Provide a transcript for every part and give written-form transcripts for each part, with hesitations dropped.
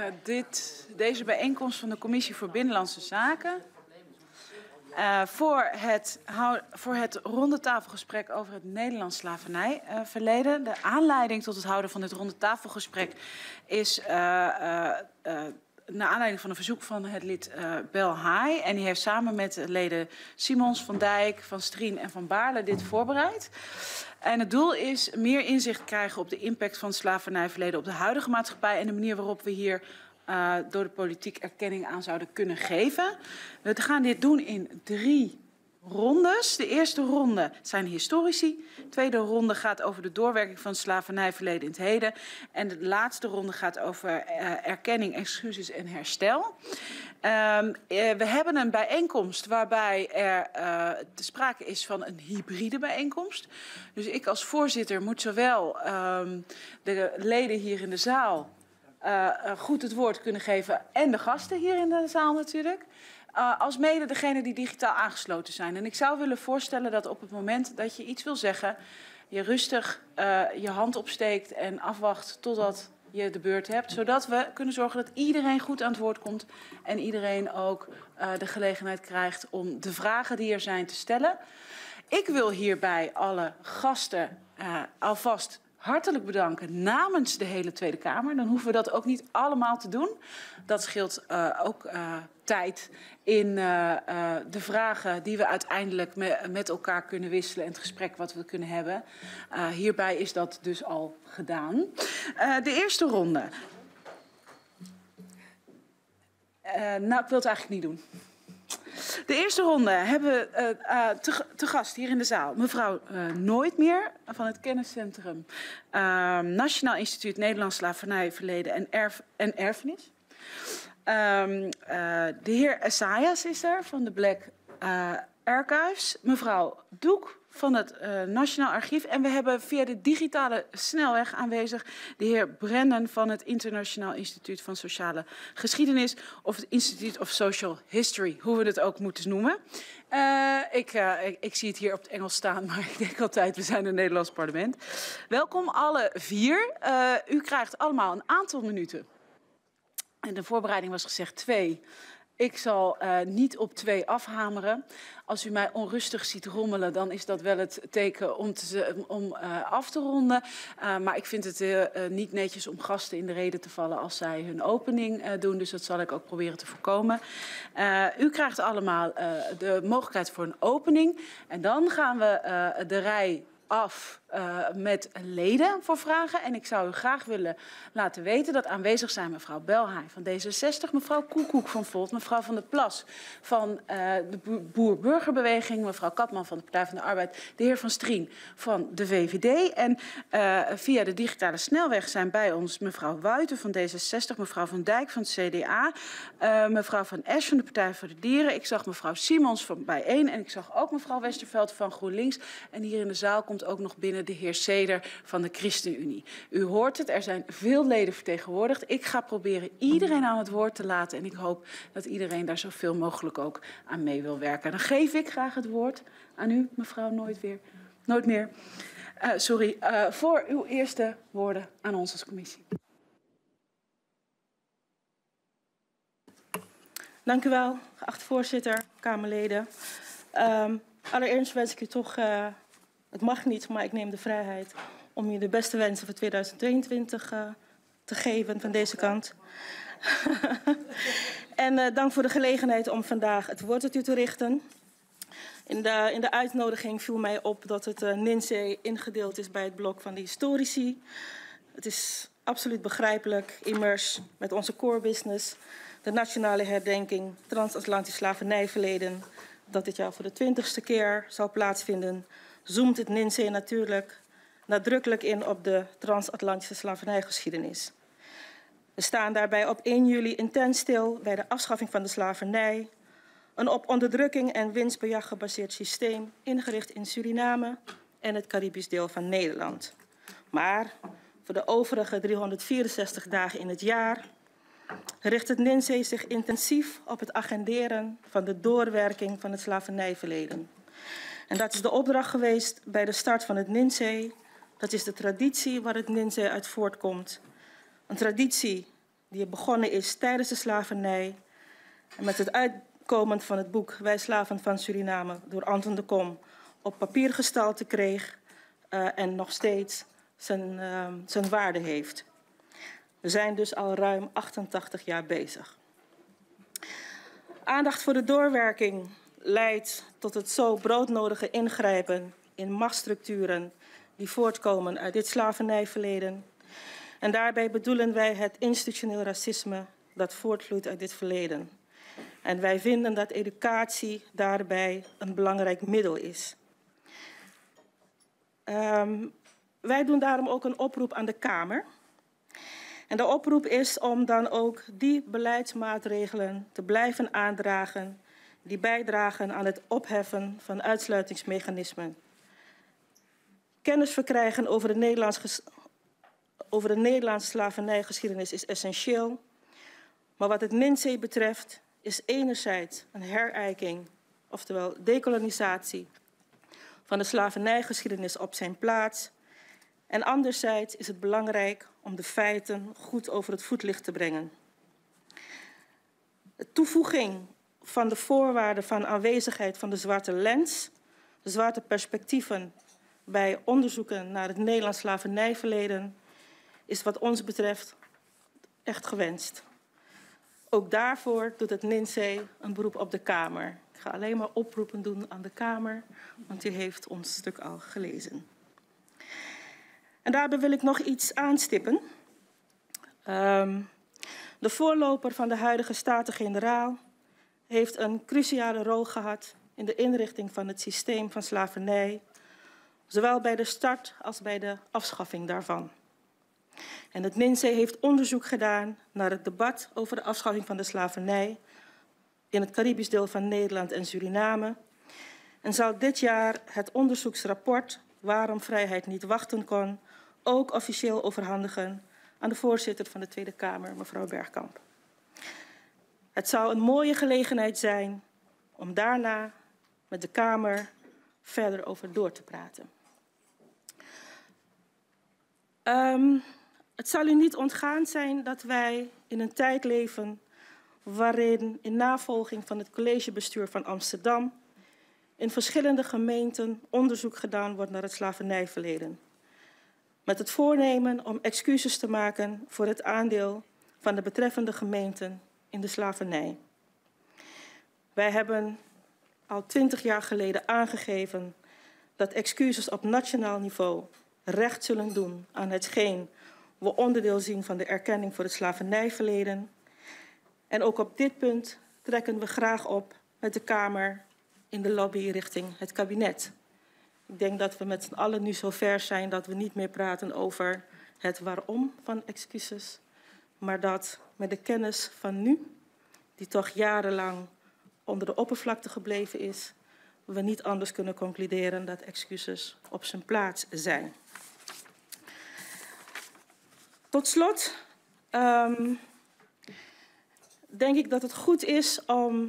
deze bijeenkomst van de Commissie voor Binnenlandse Zaken voor het rondetafelgesprek over het Nederlands slavernijverleden. De aanleiding tot het houden van dit rondetafelgesprek is naar aanleiding van een verzoek van het lid Bel Hai. En die heeft samen met de leden Simons, Van Dijk, Van Strien en Van Baarle dit voorbereid. En het doel is meer inzicht krijgen op de impact van het slavernijverleden op de huidige maatschappij en de manier waarop we hier door de politiek erkenning aan zouden kunnen geven. We gaan dit doen in 3 rondes. De eerste ronde zijn historici. De tweede ronde gaat over de doorwerking van het slavernijverleden in het heden. En de laatste ronde gaat over erkenning, excuses en herstel. We hebben een bijeenkomst waarbij er de sprake is van een hybride bijeenkomst. Dus ik als voorzitter moet zowel de leden hier in de zaal goed het woord kunnen geven en de gasten hier in de zaal natuurlijk. Als mede degenen die digitaal aangesloten zijn. En ik zou willen voorstellen dat op het moment dat je iets wil zeggen, je rustig je hand opsteekt en afwacht totdat je de beurt hebt. Zodat we kunnen zorgen dat iedereen goed aan het woord komt en iedereen ook de gelegenheid krijgt om de vragen die er zijn te stellen. Ik wil hierbij alle gasten alvast hartelijk bedanken namens de hele Tweede Kamer. Dan hoeven we dat ook niet allemaal te doen. Dat scheelt ook tijd in de vragen die we uiteindelijk met elkaar kunnen wisselen en het gesprek wat we kunnen hebben. Hierbij is dat dus al gedaan. De eerste ronde. Nou, ik wil het eigenlijk niet doen. De eerste ronde hebben we te gast hier in de zaal mevrouw Nooitmeer van het kenniscentrum Nationaal Instituut Nederlands Slavernijverleden en Erfenis. De heer Essayas is er van de Black Archives. Mevrouw Doek van het Nationaal Archief. En we hebben via de digitale snelweg aanwezig de heer Brennan van het Internationaal Instituut van Sociale Geschiedenis. Of het Institute of Social History, hoe we het ook moeten noemen. Ik zie het hier op het Engels staan, maar ik denk altijd, we zijn een Nederlands parlement. Welkom alle 4. U krijgt allemaal een aantal minuten. En de voorbereiding was gezegd 2. Ik zal niet op 2 afhameren. Als u mij onrustig ziet rommelen, dan is dat wel het teken om af te ronden. Maar ik vind het niet netjes om gasten in de rede te vallen als zij hun opening doen. Dus dat zal ik ook proberen te voorkomen. U krijgt allemaal de mogelijkheid voor een opening. En dan gaan we de rij af met leden voor vragen. En ik zou u graag willen laten weten dat aanwezig zijn mevrouw Belhaai van D66, mevrouw Koekoek van Volt, mevrouw Van der Plas van de Boer-Burgerbeweging, mevrouw Katman van de Partij van de Arbeid, de heer Van Strien van de VVD. En via de digitale snelweg zijn bij ons mevrouw Wuiten van D66, mevrouw Van Dijk van het CDA, mevrouw Van Esch van de Partij voor de Dieren. Ik zag mevrouw Simons van Bijeen en ik zag ook mevrouw Westerveld van GroenLinks. En hier in de zaal komt ook nog binnen de heer Seder van de ChristenUnie. U hoort het, er zijn veel leden vertegenwoordigd. Ik ga proberen iedereen aan het woord te laten en ik hoop dat iedereen daar zoveel mogelijk ook aan mee wil werken. Dan geef ik graag het woord aan u, mevrouw Nooitmeer. Voor uw eerste woorden aan ons als commissie. Dank u wel, geachte voorzitter, Kamerleden. Allereerst wens ik u toch, het mag niet, maar ik neem de vrijheid om u de beste wensen voor 2022 te geven van deze kant. En dank voor de gelegenheid om vandaag het woord tot u te richten. In de uitnodiging viel mij op dat het NINSE ingedeeld is bij het blok van de historici. Het is absoluut begrijpelijk, immers met onze core business, de nationale herdenking transatlantisch slavernijverleden, dat dit jaar voor de 20ste keer zal plaatsvinden, zoomt het NINSE natuurlijk nadrukkelijk in op de transatlantische slavernijgeschiedenis. We staan daarbij op 1 juli intens stil bij de afschaffing van de slavernij, een op onderdrukking en winstbejag gebaseerd systeem ingericht in Suriname en het Caribisch deel van Nederland. Maar voor de overige 364 dagen in het jaar richt het NINSE zich intensief op het agenderen van de doorwerking van het slavernijverleden. En dat is de opdracht geweest bij de start van het NINSE. Dat is de traditie waar het NINSE uit voortkomt. Een traditie die begonnen is tijdens de slavernij. En met het uitkomen van het boek Wij slaven van Suriname door Anton de Kom op papiergestalte kreeg en nog steeds zijn waarde heeft. We zijn dus al ruim 88 jaar bezig. Aandacht voor de doorwerking leidt tot het zo broodnodige ingrijpen in machtsstructuren die voortkomen uit dit slavernijverleden. En daarbij bedoelen wij het institutioneel racisme dat voortvloeit uit dit verleden. En wij vinden dat educatie daarbij een belangrijk middel is. Wij doen daarom ook een oproep aan de Kamer. En de oproep is om dan ook die beleidsmaatregelen te blijven aandragen die bijdragen aan het opheffen van uitsluitingsmechanismen. Kennis verkrijgen over de Nederlandse slavernijgeschiedenis is essentieel. Maar wat het NINSE betreft is enerzijds een herijking, oftewel dekolonisatie, van de slavernijgeschiedenis op zijn plaats. En anderzijds is het belangrijk om de feiten goed over het voetlicht te brengen. De toevoeging van de voorwaarden van aanwezigheid van de zwarte lens, de zwarte perspectieven bij onderzoeken naar het Nederlands slavernijverleden, is wat ons betreft echt gewenst. Ook daarvoor doet het NINSE een beroep op de Kamer. Ik ga alleen maar oproepen doen aan de Kamer, want u heeft ons stuk al gelezen. En daarbij wil ik nog iets aanstippen. De voorloper van de huidige Staten-Generaal heeft een cruciale rol gehad in de inrichting van het systeem van slavernij, zowel bij de start als bij de afschaffing daarvan. En het NINSE heeft onderzoek gedaan naar het debat over de afschaffing van de slavernij in het Caribisch deel van Nederland en Suriname en zal dit jaar het onderzoeksrapport Waarom vrijheid niet wachten kon ook officieel overhandigen aan de voorzitter van de Tweede Kamer, mevrouw Bergkamp. Het zou een mooie gelegenheid zijn om daarna met de Kamer verder over door te praten. Het zal u niet ontgaan zijn dat wij in een tijd leven waarin in navolging van het collegebestuur van Amsterdam in verschillende gemeenten onderzoek gedaan wordt naar het slavernijverleden. Met het voornemen om excuses te maken voor het aandeel van de betreffende gemeenten in de slavernij. Wij hebben al 20 jaar geleden aangegeven dat excuses op nationaal niveau recht zullen doen aan hetgeen we onderdeel zien van de erkenning voor het slavernijverleden. En ook op dit punt trekken we graag op met de Kamer in de lobby richting het kabinet. Ik denk dat we met z'n allen nu zo ver zijn dat we niet meer praten over het waarom van excuses, maar dat met de kennis van nu, die toch jarenlang onder de oppervlakte gebleven is, we niet anders kunnen concluderen dat excuses op zijn plaats zijn. Tot slot denk ik dat het goed is om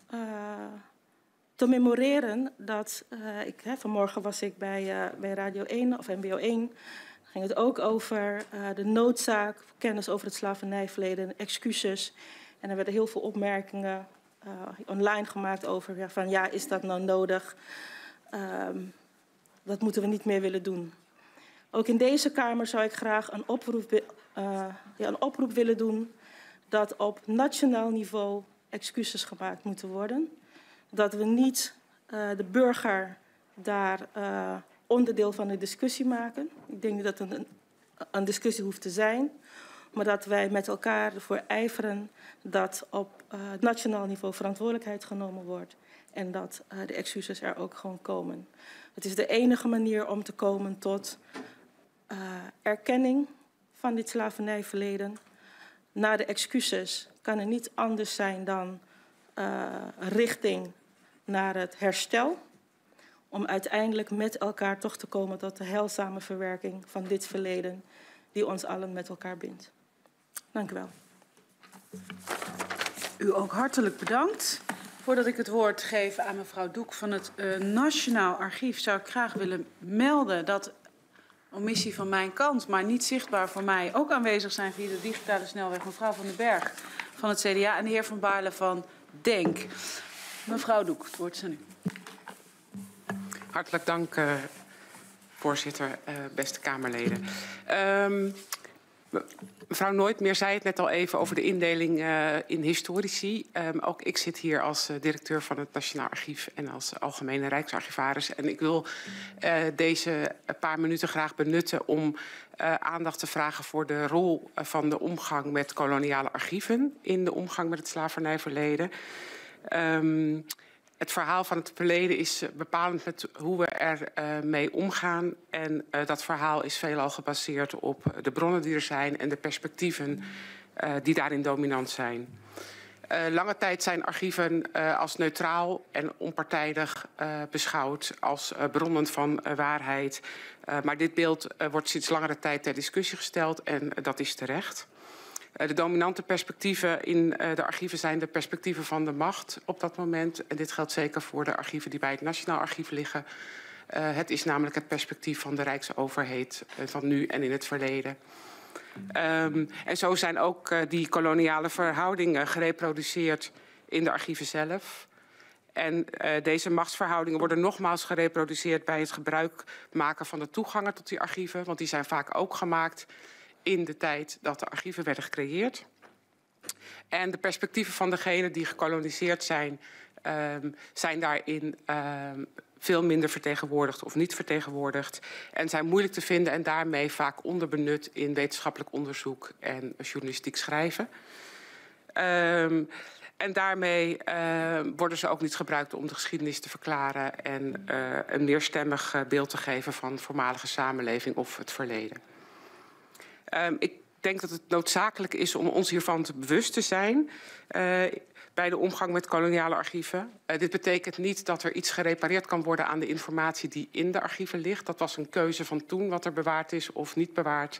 te memoreren dat vanmorgen was ik bij Radio 1 of NPO 1. Ging het ook over de noodzaak, kennis over het slavernijverleden, excuses. En er werden heel veel opmerkingen online gemaakt over van ja, is dat nou nodig? Dat moeten we niet meer willen doen. Ook in deze Kamer zou ik graag een oproep willen doen dat op nationaal niveau excuses gemaakt moeten worden. Dat we niet de burger daar onderdeel van de discussie maken. Ik denk niet dat het een discussie hoeft te zijn, maar dat wij met elkaar ervoor ijveren dat op nationaal niveau verantwoordelijkheid genomen wordt en dat de excuses er ook gewoon komen. Het is de enige manier om te komen tot erkenning van dit slavernijverleden. Na de excuses kan er niet anders zijn dan richting naar het herstel, om uiteindelijk met elkaar toch te komen tot de heilzame verwerking van dit verleden die ons allen met elkaar bindt. Dank u wel. U ook hartelijk bedankt. Voordat ik het woord geef aan mevrouw Doek van het Nationaal Archief, zou ik graag willen melden dat omissie van mijn kant, maar niet zichtbaar voor mij, ook aanwezig zijn via de digitale snelweg. Mevrouw Van den Berg van het CDA en de heer Van Baarle van DENK. Mevrouw Doek, het woord is aan u. Hartelijk dank, voorzitter, beste Kamerleden. Mevrouw Nooitmeer zei het net al even over de indeling in historici. Ook ik zit hier als directeur van het Nationaal Archief en als algemene Rijksarchivaris. En ik wil deze paar minuten graag benutten om aandacht te vragen voor de rol van de omgang met koloniale archieven in de omgang met het slavernijverleden. Het verhaal van het verleden is bepalend met hoe we er mee omgaan. En dat verhaal is veelal gebaseerd op de bronnen die er zijn en de perspectieven die daarin dominant zijn. Lange tijd zijn archieven als neutraal en onpartijdig beschouwd als bronnen van waarheid. Maar dit beeld wordt sinds langere tijd ter discussie gesteld en dat is terecht. De dominante perspectieven in de archieven zijn de perspectieven van de macht op dat moment. En dit geldt zeker voor de archieven die bij het Nationaal Archief liggen. Het is namelijk het perspectief van de Rijksoverheid van nu en in het verleden. En zo zijn ook die koloniale verhoudingen gereproduceerd in de archieven zelf. En deze machtsverhoudingen worden nogmaals gereproduceerd bij het gebruik maken van de toegangen tot die archieven. Want die zijn vaak ook gemaakt in de tijd dat de archieven werden gecreëerd. En de perspectieven van degenen die gekoloniseerd zijn, zijn daarin veel minder vertegenwoordigd of niet vertegenwoordigd. En zijn moeilijk te vinden en daarmee vaak onderbenut in wetenschappelijk onderzoek en journalistiek schrijven. En daarmee worden ze ook niet gebruikt om de geschiedenis te verklaren en een meerstemmig beeld te geven van de voormalige samenleving of het verleden. Ik denk dat het noodzakelijk is om ons hiervan te bewust te zijn bij de omgang met koloniale archieven. Dit betekent niet dat er iets gerepareerd kan worden aan de informatie die in de archieven ligt. Dat was een keuze van toen wat er bewaard is of niet bewaard.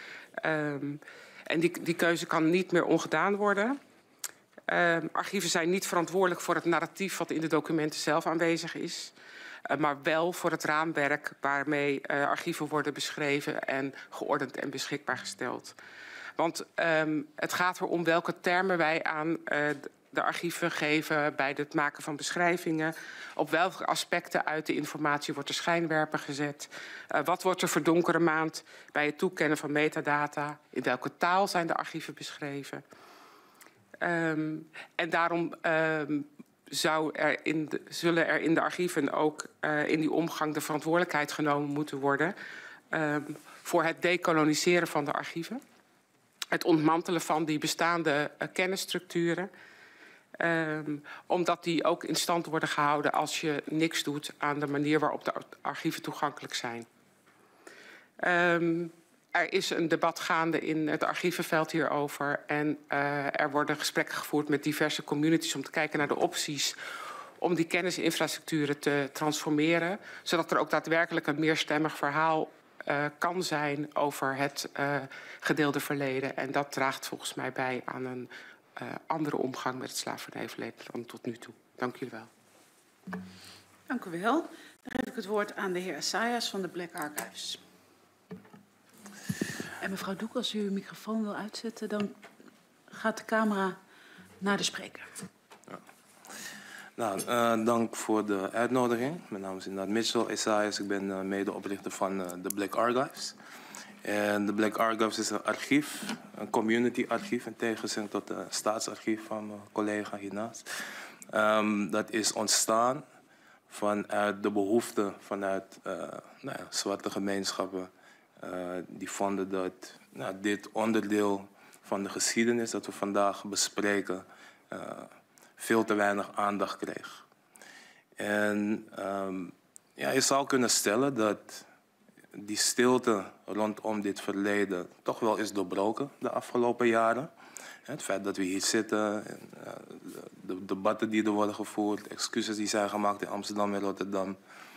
En die keuze kan niet meer ongedaan worden. Archieven zijn niet verantwoordelijk voor het narratief wat in de documenten zelf aanwezig is. Maar wel voor het raamwerk waarmee archieven worden beschreven en geordend en beschikbaar gesteld. Want het gaat erom welke termen wij aan de archieven geven bij het maken van beschrijvingen. Op welke aspecten uit de informatie wordt er schijnwerper gezet. Wat wordt er verdonkere maand bij het toekennen van metadata. In welke taal zijn de archieven beschreven. En daarom zullen er in de archieven ook in die omgang de verantwoordelijkheid genomen moeten worden voor het dekoloniseren van de archieven. Het ontmantelen van die bestaande kennisstructuren. Omdat die ook in stand worden gehouden als je niks doet aan de manier waarop de archieven toegankelijk zijn. Er is een debat gaande in het archievenveld hierover. En er worden gesprekken gevoerd met diverse communities om te kijken naar de opties om die kennisinfrastructuren te transformeren. Zodat er ook daadwerkelijk een meerstemmig verhaal kan zijn over het gedeelde verleden. En dat draagt volgens mij bij aan een andere omgang met het slavernijverleden dan tot nu toe. Dank jullie wel. Dank u wel. Dan geef ik het woord aan de heer Assayas van de Black Archives. En mevrouw Doek, als u uw microfoon wil uitzetten, dan gaat de camera naar de spreker. Ja. Nou, dank voor de uitnodiging. Mijn naam is inderdaad Mitchell Assayas. Ik ben medeoprichter van de Black Archives. En de Black Archives is een archief, een community archief, in tegenstelling tot het staatsarchief van mijn collega hiernaast. Dat is ontstaan vanuit de behoefte vanuit zwarte gemeenschappen. Die vonden dat dit onderdeel van de geschiedenis dat we vandaag bespreken veel te weinig aandacht kreeg. En je zou kunnen stellen dat die stilte rondom dit verleden toch wel is doorbroken de afgelopen jaren. Het feit dat we hier zitten, de debatten die er worden gevoerd, excuses die zijn gemaakt in Amsterdam en Rotterdam.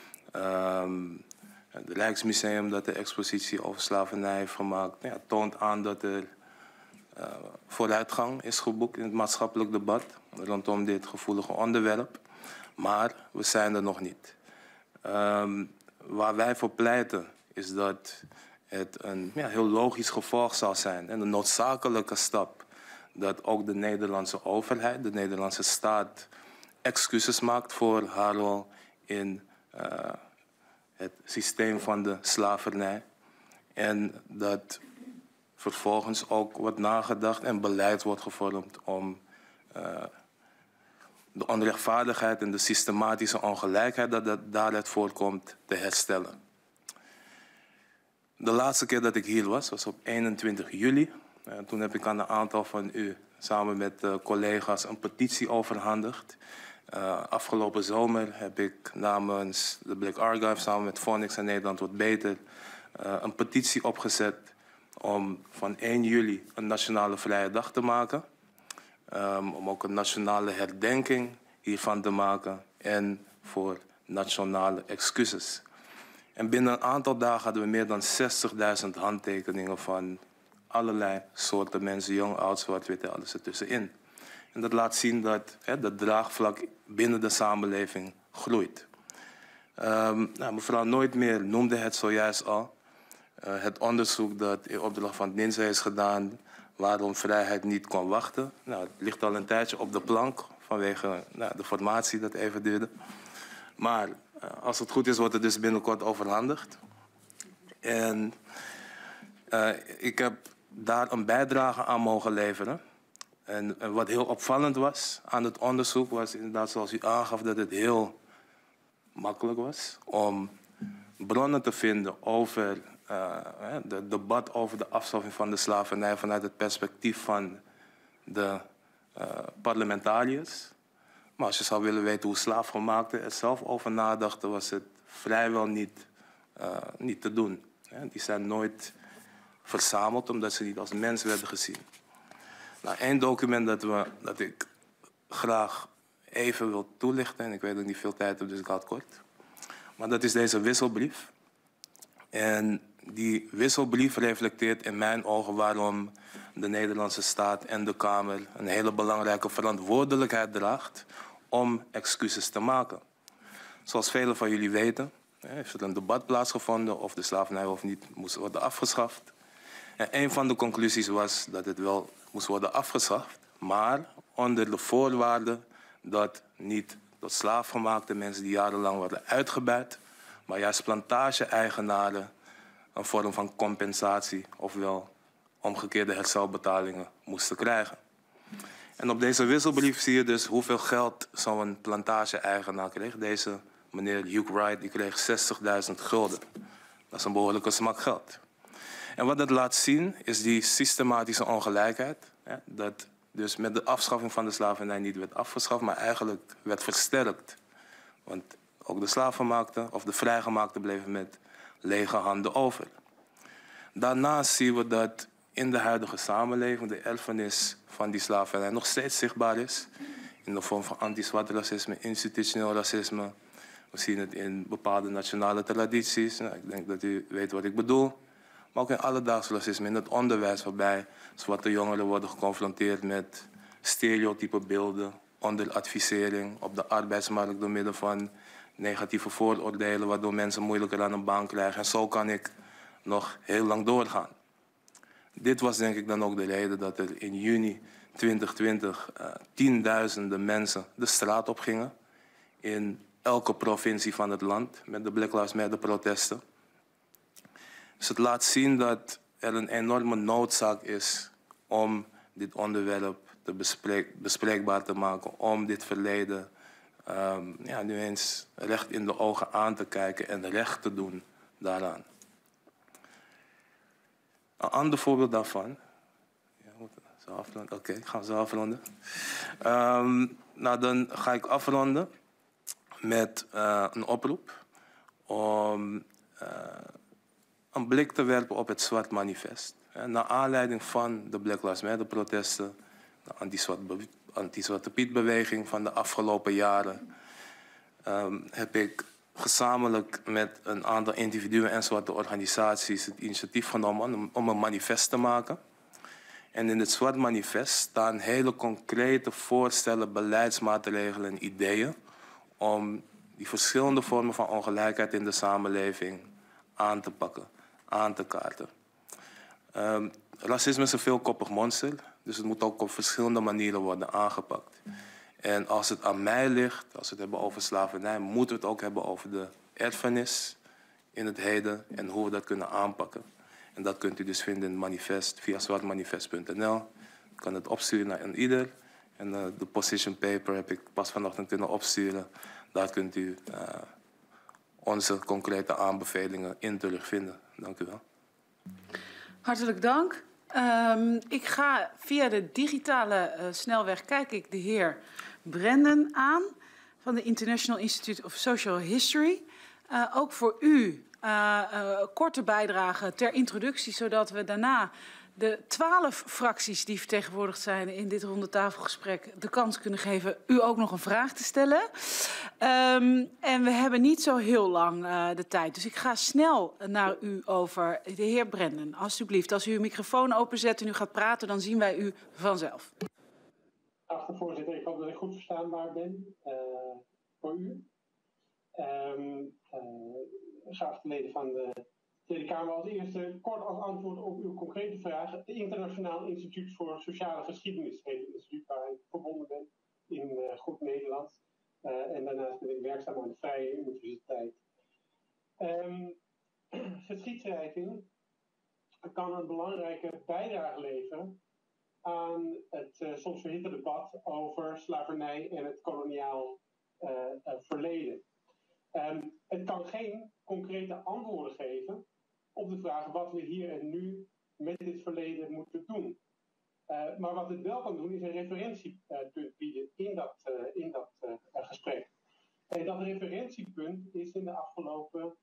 Het Rijksmuseum dat de expositie over slavernij heeft gemaakt, toont aan dat er vooruitgang is geboekt in het maatschappelijk debat rondom dit gevoelige onderwerp. Maar we zijn er nog niet. Waar wij voor pleiten is dat het een heel logisch gevolg zal zijn en een noodzakelijke stap dat ook de Nederlandse overheid, de Nederlandse staat, excuses maakt voor haar rol in het systeem van de slavernij. En dat vervolgens ook wordt nagedacht en beleid wordt gevormd om de onrechtvaardigheid en de systematische ongelijkheid dat daaruit voorkomt te herstellen. De laatste keer dat ik hier was op 21 juli. Toen heb ik aan een aantal van u samen met collega's een petitie overhandigd. Afgelopen zomer heb ik namens de Black Archives samen met Fonix en Nederland Wordt Beter een petitie opgezet om van 1 juli een nationale vrije dag te maken. Om ook een nationale herdenking hiervan te maken en voor nationale excuses. En binnen een aantal dagen hadden we meer dan 60.000 handtekeningen van allerlei soorten mensen, jong, oud, zwart-wit en alles ertussenin. En dat laat zien dat dat draagvlak binnen de samenleving groeit. Mevrouw Nooitmeer noemde het zojuist al. Het onderzoek dat in opdracht van het NINSE is gedaan waarom vrijheid niet kon wachten. Het ligt al een tijdje op de plank vanwege de formatie dat even duurde. Maar als het goed is, wordt het dus binnenkort overhandigd. En ik heb daar een bijdrage aan mogen leveren. En wat heel opvallend was aan het onderzoek was inderdaad, zoals u aangaf, dat het heel makkelijk was om bronnen te vinden over het debat over de afschaffing van de slavernij vanuit het perspectief van de parlementariërs. Maar als je zou willen weten hoe slaafgemaakten er zelf over nadachten, was het vrijwel niet te doen. Die zijn nooit verzameld omdat ze niet als mens werden gezien. Eén document dat ik graag even wil toelichten, en ik weet dat ik niet veel tijd heb, dus ik ga het kort. Maar dat is deze wisselbrief. En die wisselbrief reflecteert in mijn ogen waarom de Nederlandse staat en de Kamer een hele belangrijke verantwoordelijkheid draagt om excuses te maken. Zoals velen van jullie weten, heeft er een debat plaatsgevonden of de slavernij of niet moest worden afgeschaft. En een van de conclusies was dat het wel moest worden afgeschaft, maar onder de voorwaarde dat niet tot slaafgemaakte mensen die jarenlang worden uitgebuit, maar juist plantage-eigenaren een vorm van compensatie, ofwel omgekeerde herstelbetalingen, moesten krijgen. En op deze wisselbrief zie je dus hoeveel geld zo'n plantage-eigenaar kreeg. Deze meneer Hugh Wright die kreeg 60.000 gulden. Dat is een behoorlijke smak geld. En wat dat laat zien is die systematische ongelijkheid. Dat dus met de afschaffing van de slavernij niet werd afgeschaft, maar eigenlijk werd versterkt. Want ook de slaafgemaakten of de vrijgemaakten bleven met lege handen over. Daarnaast zien we dat in de huidige samenleving de erfenis van die slavernij nog steeds zichtbaar is. In de vorm van anti-zwart racisme, institutioneel racisme. We zien het in bepaalde nationale tradities. Ik denk dat u weet wat ik bedoel. Maar ook in alledaags racisme, in het onderwijs, waarbij zwarte jongeren worden geconfronteerd met stereotype beelden, onderadvisering op de arbeidsmarkt door middel van negatieve vooroordelen, waardoor mensen moeilijker aan een baan krijgen. En zo kan ik nog heel lang doorgaan. Dit was denk ik dan ook de reden dat er in juni 2020 tienduizenden mensen de straat op gingen in elke provincie van het land met de Black Lives Matter protesten. Dus het laat zien dat er een enorme noodzaak is om dit onderwerp te bespreekbaar te maken, om dit verleden nu eens recht in de ogen aan te kijken en recht te doen daaraan. Een ander voorbeeld daarvan. Oké, ik ga zo afronden. Dan ga ik afronden met een oproep om een blik te werpen op het Zwart Manifest. Naar aanleiding van de Black Lives Matter protesten, de anti-Zwarte Piet-beweging van de afgelopen jaren, heb ik gezamenlijk met een aantal individuen en zwarte organisaties het initiatief genomen om een manifest te maken. En in het Zwart Manifest staan hele concrete voorstellen, beleidsmaatregelen en ideeën om die verschillende vormen van ongelijkheid in de samenleving aan te pakken, aan te kaarten. Racisme is een veelkoppig monster, dus het moet ook op verschillende manieren worden aangepakt. En als het aan mij ligt, als we het hebben over slavernij, moeten we het ook hebben over de erfenis in het heden en hoe we dat kunnen aanpakken. En dat kunt u dus vinden in het manifest via zwartmanifest.nl. Ik kan het opsturen naar een ieder. En de position paper heb ik pas vanochtend kunnen opsturen. Daar kunt u onze concrete aanbevelingen in terugvinden. Dank u wel. Hartelijk dank. Ik ga via de digitale snelweg kijk ik de heer Brandon aan van de International Institute of Social History. Ook voor u korte bijdrage ter introductie, zodat we daarna de 12 fracties die vertegenwoordigd zijn in dit rondetafelgesprek de kans kunnen geven u ook nog een vraag te stellen. En we hebben niet zo heel lang de tijd. Dus ik ga snel naar u over. De heer Brandon, alstublieft. Als u uw microfoon openzet en u gaat praten, dan zien wij u vanzelf. Geachte voorzitter, ik hoop dat ik goed verstaanbaar ben voor u. Geachte leden van de Tweede Kamer, als eerste kort als antwoord op uw concrete vraag. Het Internationaal Instituut voor Sociale Geschiedenis heet het instituut waar ik verbonden ben in Goed Nederland. En daarnaast ben ik werkzaam aan de Vrije Universiteit. Geschiedschrijving kan een belangrijke bijdrage leveren aan het soms verhitte debat over slavernij en het koloniaal verleden. Het kan geen concrete antwoorden geven op de vraag wat we hier en nu met dit verleden moeten doen. Maar wat het wel kan doen is een referentiepunt bieden in dat gesprek. En dat referentiepunt is in de afgelopen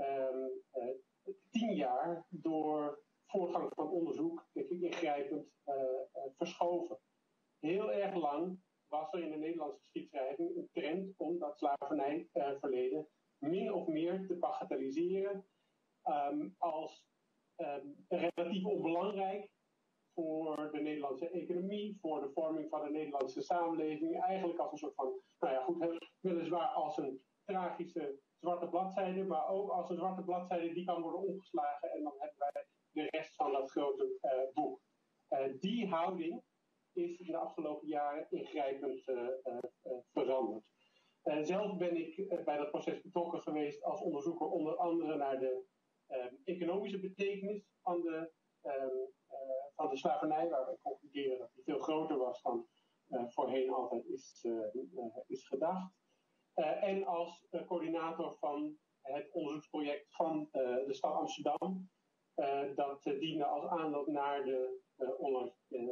10 jaar door voortgang van onderzoek ingrijpend verschoven. Heel erg lang was er in de Nederlandse geschiedschrijving een trend om dat slavernijverleden min of meer te bagatelliseren als relatief onbelangrijk voor de Nederlandse economie, voor de vorming van de Nederlandse samenleving. Eigenlijk als een soort van, nou ja goed, weliswaar als een tragische zwarte bladzijde, maar ook als een zwarte bladzijde die kan worden omgeslagen en dan hebben wij de rest van dat grote boek. Die houding is in de afgelopen jaren ingrijpend veranderd. Zelf ben ik bij dat proces betrokken geweest als onderzoeker onder andere naar de economische betekenis van de slavernij, waar we concluderen dat die veel groter was dan voorheen altijd is gedacht. En als coördinator van het onderzoeksproject van de stad Amsterdam, dat diende als aanloop naar de onlangs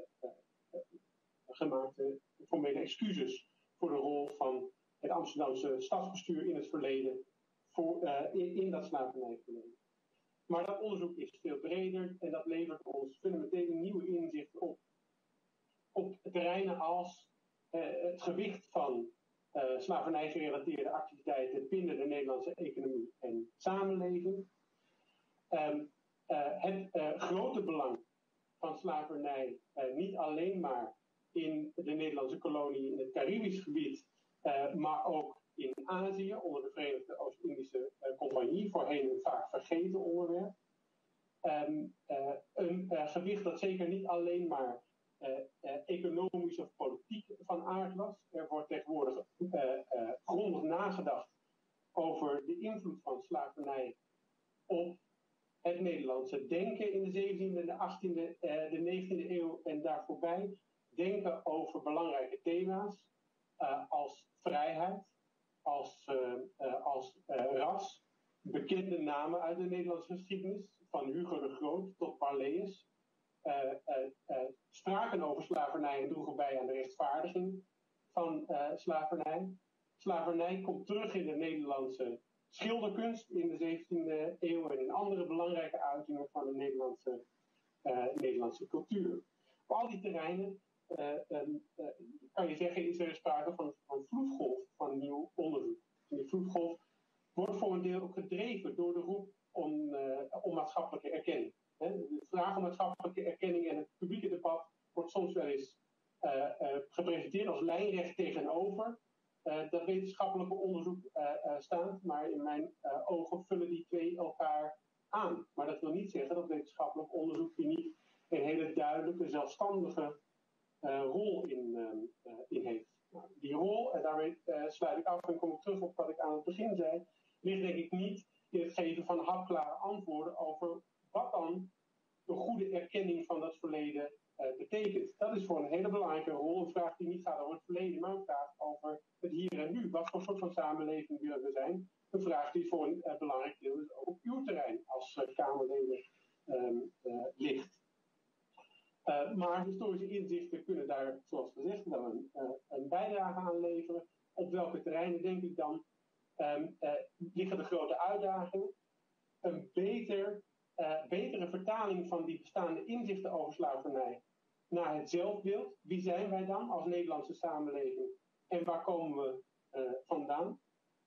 gemaakte formele excuses voor de rol van het Amsterdamse stadsbestuur in het verleden, in dat slavernijverleden. Maar dat onderzoek is veel breder en dat levert ons fundamentele nieuwe inzichten op terreinen als het gewicht van slavernijgerelateerde activiteiten binnen de Nederlandse economie en samenleving. Het grote belang van slavernij niet alleen maar in de Nederlandse kolonie in het Caribisch gebied, maar ook in Azië onder de Verenigde Oost-Indische Compagnie, voorheen een vaak vergeten onderwerp. Een gewicht dat zeker niet alleen maar economisch of politiek van aard was. Er wordt tegenwoordig grondig nagedacht over de invloed van slavernij op het Nederlandse denken in de 17e, de 18e, de 19e eeuw en daarvoorbij. Denken over belangrijke thema's als vrijheid, als ras. Bekende namen uit de Nederlandse geschiedenis, van Hugo de Groot tot Barlees, spraken over slavernij en droegen bij aan de rechtvaardiging van slavernij. Slavernij komt terug in de Nederlandse schilderkunst in de 17e eeuw en in andere belangrijke uitingen van de Nederlandse cultuur. Op al die terreinen kan je zeggen, is er sprake van een vloedgolf van nieuw onderzoek. En die vloedgolf wordt voor een deel ook gedreven door de roep om maatschappelijke erkenning. De vraag om maatschappelijke erkenning en het publieke debat wordt soms wel eens gepresenteerd als lijnrecht tegenover dat wetenschappelijke onderzoek staat, maar in mijn ogen vullen die twee elkaar aan. Maar dat wil niet zeggen dat wetenschappelijk onderzoek hier niet een hele duidelijke, zelfstandige rol in heeft. Nou, die rol, en daarmee sluit ik af en kom ik terug op wat ik aan het begin zei, ligt denk ik niet in het geven van hapklare antwoorden over wat dan de goede erkenning van dat verleden betekent. Dat is voor een hele belangrijke rol een vraag die niet gaat over het verleden, maar een vraag over het hier en nu. Wat voor soort van samenleving willen we zijn? Een vraag die voor een belangrijk deel dus ook op uw terrein als Kamerleden ligt. Maar historische inzichten kunnen daar, zoals gezegd, wel een bijdrage aan leveren. Op welke terreinen, denk ik dan, liggen de grote uitdagingen? Een betere vertaling van die bestaande inzichten over slavernij naar het zelfbeeld. Wie zijn wij dan als Nederlandse samenleving en waar komen we vandaan?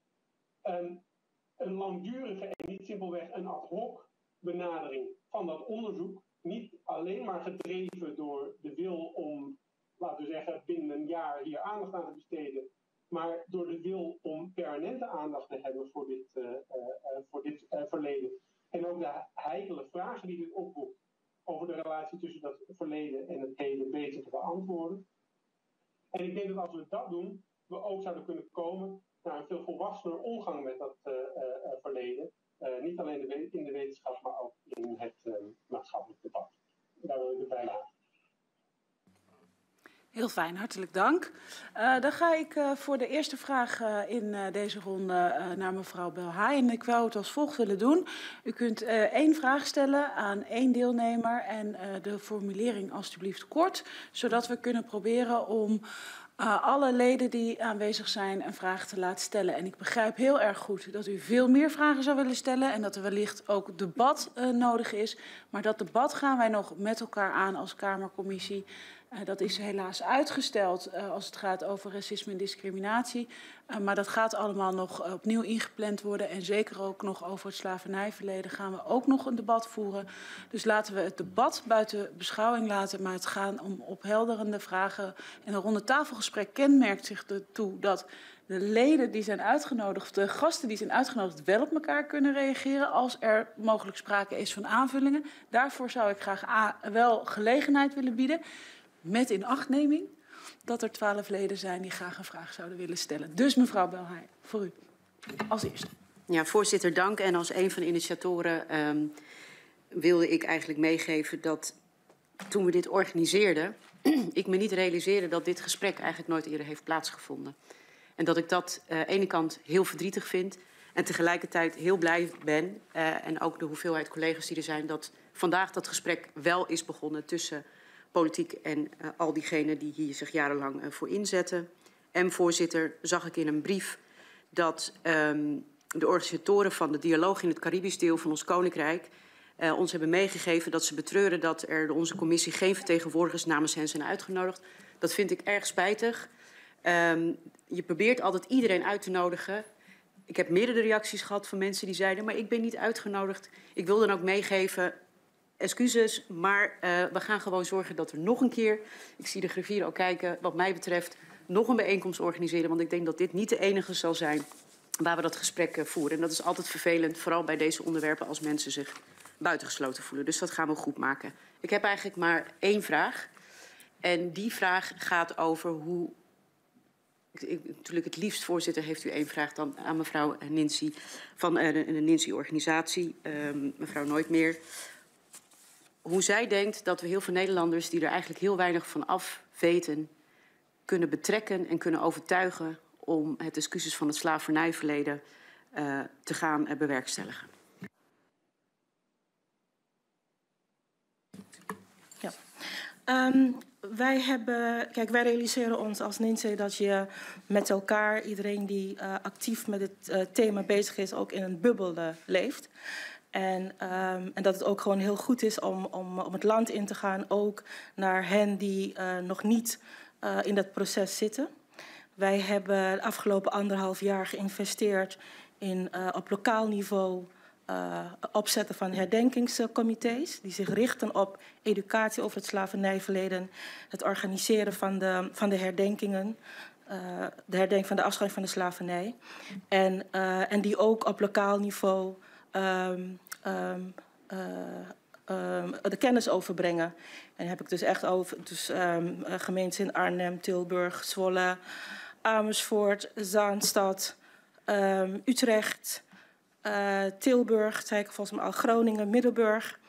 Een langdurige en niet simpelweg een ad hoc benadering van dat onderzoek. Niet alleen maar gedreven door de wil om, laten we zeggen, binnen een jaar hier aandacht aan te besteden, maar door de wil om permanente aandacht te hebben voor dit verleden. En ook de heikele vragen die dit oproept over de relatie tussen dat verleden en het heden beter te beantwoorden. En ik denk dat als we dat doen, we ook zouden kunnen komen naar een veel volwassener omgang met dat verleden. Niet alleen in de wetenschap, maar ook in het maatschappelijk debat. Daar wil ik het bij laten. Heel fijn, hartelijk dank. Dan ga ik voor de eerste vraag in deze ronde naar mevrouw Belhaai. En ik wou het als volgt willen doen. U kunt 1 vraag stellen aan 1 deelnemer en de formulering alstublieft kort, zodat we kunnen proberen om alle leden die aanwezig zijn een vraag te laten stellen. En ik begrijp heel erg goed dat u veel meer vragen zou willen stellen en dat er wellicht ook debat nodig is. Maar dat debat gaan wij nog met elkaar aan als Kamercommissie. Dat is helaas uitgesteld als het gaat over racisme en discriminatie. Maar dat gaat allemaal nog opnieuw ingepland worden. En zeker ook nog over het slavernijverleden gaan we ook nog een debat voeren. Dus laten we het debat buiten beschouwing laten. Maar het gaan om ophelderende vragen. En een ronde tafelgesprek kenmerkt zich ertoe dat de leden die zijn uitgenodigd, de gasten die zijn uitgenodigd, wel op elkaar kunnen reageren als er mogelijk sprake is van aanvullingen. Daarvoor zou ik graag wel gelegenheid willen bieden. Met inachtneming dat er 12 leden zijn die graag een vraag zouden willen stellen. Dus mevrouw Belhaai, voor u als eerste. Ja, voorzitter, dank. En als een van de initiatoren wilde ik eigenlijk meegeven dat toen we dit organiseerden, ik me niet realiseerde dat dit gesprek eigenlijk nooit eerder heeft plaatsgevonden. En dat ik dat aan de ene kant heel verdrietig vind en tegelijkertijd heel blij ben, en ook de hoeveelheid collega's die er zijn, dat vandaag dat gesprek wel is begonnen tussen politiek en al diegenen die hier zich jarenlang voor inzetten. En voorzitter, zag ik in een brief dat de organisatoren van de dialoog in het Caribisch deel van ons Koninkrijk ons hebben meegegeven dat ze betreuren dat er door onze commissie geen vertegenwoordigers namens hen zijn uitgenodigd. Dat vind ik erg spijtig. Je probeert altijd iedereen uit te nodigen. Ik heb meerdere reacties gehad van mensen die zeiden, maar ik ben niet uitgenodigd. Ik wil dan ook meegeven, excuses, maar we gaan gewoon zorgen dat er nog een keer, ik zie de griffier ook kijken, wat mij betreft, nog een bijeenkomst organiseren. Want ik denk dat dit niet de enige zal zijn waar we dat gesprek voeren. En dat is altijd vervelend, vooral bij deze onderwerpen, als mensen zich buitengesloten voelen. Dus dat gaan we goed maken. Ik heb eigenlijk maar 1 vraag. En die vraag gaat over hoe... Natuurlijk het liefst, voorzitter, heeft u 1 vraag dan aan mevrouw Ninsi van de Ninsi-organisatie, mevrouw Nooitmeer. Hoe zij denkt dat we heel veel Nederlanders die er eigenlijk heel weinig van af weten, kunnen betrekken en kunnen overtuigen om het excuses van het slavernijverleden te gaan bewerkstelligen. Ja. Wij realiseren ons als NINSE dat je met elkaar, iedereen die actief met het thema bezig is, ook in een bubbel leeft. En dat het ook gewoon heel goed is om het land in te gaan, ook naar hen die nog niet in dat proces zitten. Wij hebben de afgelopen 1,5 jaar geïnvesteerd in op lokaal niveau opzetten van herdenkingscomité's die zich richten op educatie over het slavernijverleden, het organiseren van de herdenkingen, de herdenking van de afschaffing van de slavernij. En die ook op lokaal niveau de kennis overbrengen. En dan heb ik dus echt over gemeentes in Arnhem, Tilburg, Zwolle, Amersfoort, Zaanstad, Utrecht, Tilburg, zei ik volgens mij al, Groningen, Middelburg.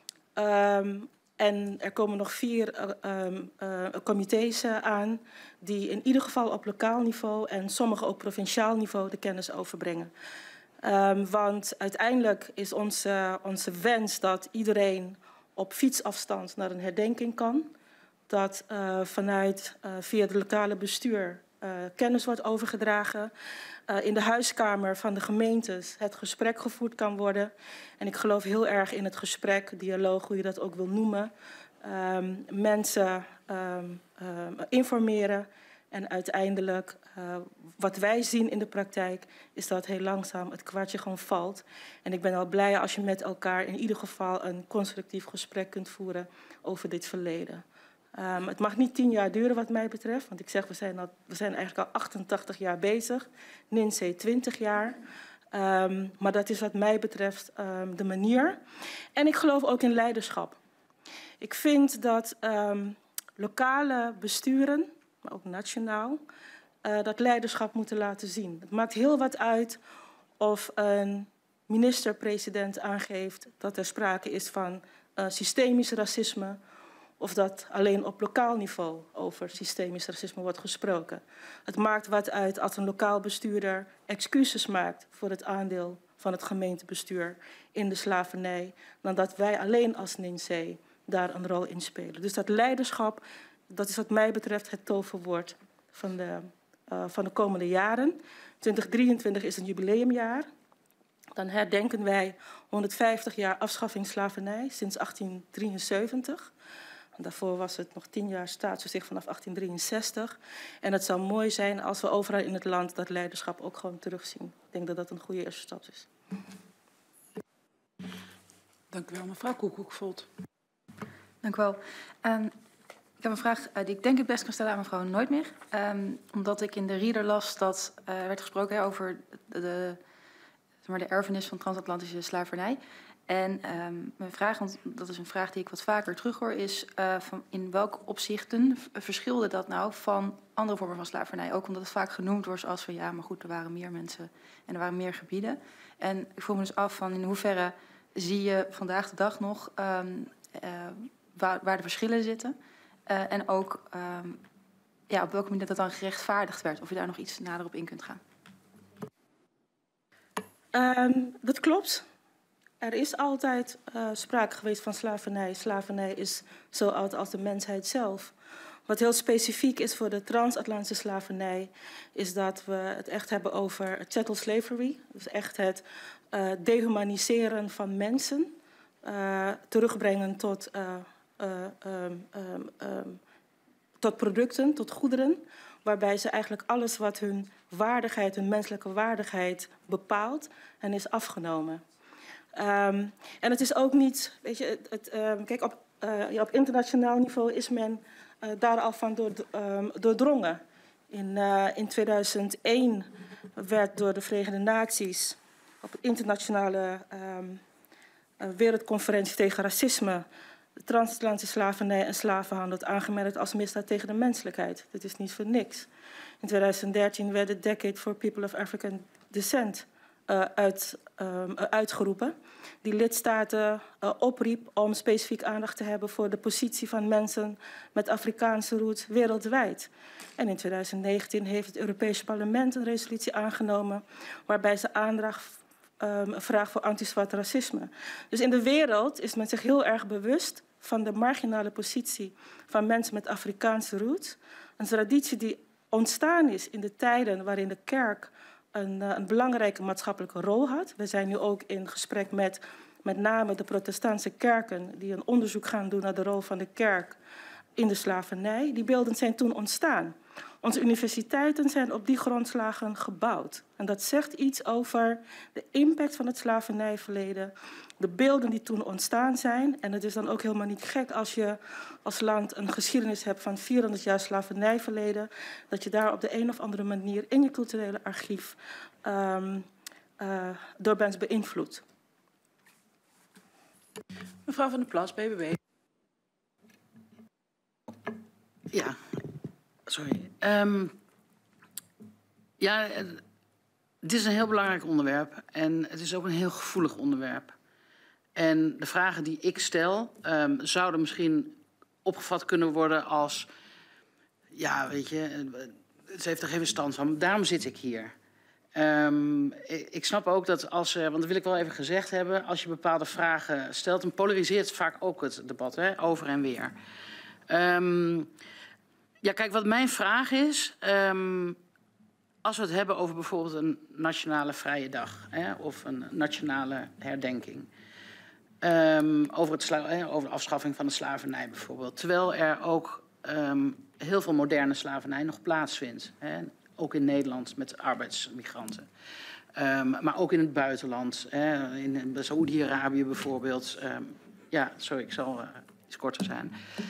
En er komen nog 4 comité's aan die in ieder geval op lokaal niveau en sommige ook provinciaal niveau de kennis overbrengen. Want uiteindelijk is onze wens dat iedereen op fietsafstand naar een herdenking kan. Dat via het lokale bestuur kennis wordt overgedragen. In de huiskamer van de gemeentes het gesprek gevoerd kan worden. En ik geloof heel erg in het gesprek, dialoog, hoe je dat ook wil noemen. Mensen informeren. En uiteindelijk, wat wij zien in de praktijk, is dat heel langzaam het kwartje gewoon valt. En ik ben al blij als je met elkaar in ieder geval een constructief gesprek kunt voeren over dit verleden. Het mag niet 10 jaar duren wat mij betreft, want ik zeg, we zijn eigenlijk al 88 jaar bezig. NINSE 20 jaar. Maar dat is wat mij betreft de manier. En ik geloof ook in leiderschap. Ik vind dat lokale besturen, maar ook nationaal, dat leiderschap moeten laten zien. Het maakt heel wat uit of een minister-president aangeeft dat er sprake is van systemisch racisme, of dat alleen op lokaal niveau over systemisch racisme wordt gesproken. Het maakt wat uit als een lokaal bestuurder excuses maakt voor het aandeel van het gemeentebestuur in de slavernij, dan dat wij alleen als NINSE daar een rol in spelen. Dus dat leiderschap, dat is wat mij betreft het toverwoord van de komende jaren. 2023 is een jubileumjaar. Dan herdenken wij 150 jaar afschaffing slavernij sinds 1873. Daarvoor was het nog 10 jaar staatsgezicht vanaf 1863. En het zou mooi zijn als we overal in het land dat leiderschap ook gewoon terugzien. Ik denk dat dat een goede eerste stap is. Dank u wel, mevrouw Koekoek-Volt. Dank u wel. Ik heb een vraag die ik denk ik best kan stellen aan mevrouw Nooitmeer. Omdat ik in de reader las dat werd gesproken over de erfenis van transatlantische slavernij. En mijn vraag, want dat is een vraag die ik wat vaker terughoor, is van in welke opzichten verschilde dat nou van andere vormen van slavernij? Ook omdat het vaak genoemd wordt als van ja, maar goed, er waren meer mensen en er waren meer gebieden. En ik vroeg me dus af van in hoeverre zie je vandaag de dag nog waar de verschillen zitten? En ook op welke manier dat dan gerechtvaardigd werd, of je daar nog iets nader op in kunt gaan. Dat klopt. Er is altijd sprake geweest van slavernij. Slavernij is zo oud als de mensheid zelf. Wat heel specifiek is voor de transatlantische slavernij, is dat we het echt hebben over chattel slavery. Dus echt het dehumaniseren van mensen, terugbrengen tot producten, tot goederen, waarbij ze eigenlijk alles wat hun waardigheid, hun menselijke waardigheid bepaalt, en is afgenomen. En het is ook niet, weet je, kijk, op internationaal niveau is men daar al van doordrongen. In 2001 werd door de Verenigde Naties op de internationale wereldconferentie tegen racisme de transatlantische slavernij en slavenhandel aangemerkt als misdaad tegen de menselijkheid. Dat is niet voor niks. In 2013 werd de Decade for People of African Descent uitgeroepen, die lidstaten opriep om specifiek aandacht te hebben voor de positie van mensen met Afrikaanse roots wereldwijd. En in 2019 heeft het Europese Parlement een resolutie aangenomen waarbij ze aandacht vraagt voor anti-zwart racisme. Dus in de wereld is men zich heel erg bewust van de marginale positie van mensen met Afrikaanse roots. Een traditie die ontstaan is in de tijden waarin de kerk een belangrijke maatschappelijke rol had. We zijn nu ook in gesprek met name de protestantse kerken die een onderzoek gaan doen naar de rol van de kerk in de slavernij. Die beelden zijn toen ontstaan. Onze universiteiten zijn op die grondslagen gebouwd. En dat zegt iets over de impact van het slavernijverleden, de beelden die toen ontstaan zijn. En het is dan ook helemaal niet gek als je als land een geschiedenis hebt van 400 jaar slavernijverleden, dat je daar op de een of andere manier in je culturele archief door bent beïnvloed. Mevrouw van der Plas, BBB. Ja, sorry. Ja, dit is een heel belangrijk onderwerp en het is ook een heel gevoelig onderwerp. En de vragen die ik stel zouden misschien opgevat kunnen worden als... Ja, weet je, ze heeft er geen verstand van. Daarom zit ik hier. Ik snap ook dat als... want dat wil ik wel even gezegd hebben. Als je bepaalde vragen stelt, dan polariseert vaak ook het debat, hè, over en weer. Ja, kijk, wat mijn vraag is... als we het hebben over bijvoorbeeld een nationale vrije dag... Hè, of een nationale herdenking... over de afschaffing van de slavernij bijvoorbeeld. Terwijl er ook heel veel moderne slavernij nog plaatsvindt. Hè, ook in Nederland met arbeidsmigranten. Maar ook in het buitenland. Hè, in Saoedi-Arabië bijvoorbeeld. Ja, sorry, ik zal iets korter zijn.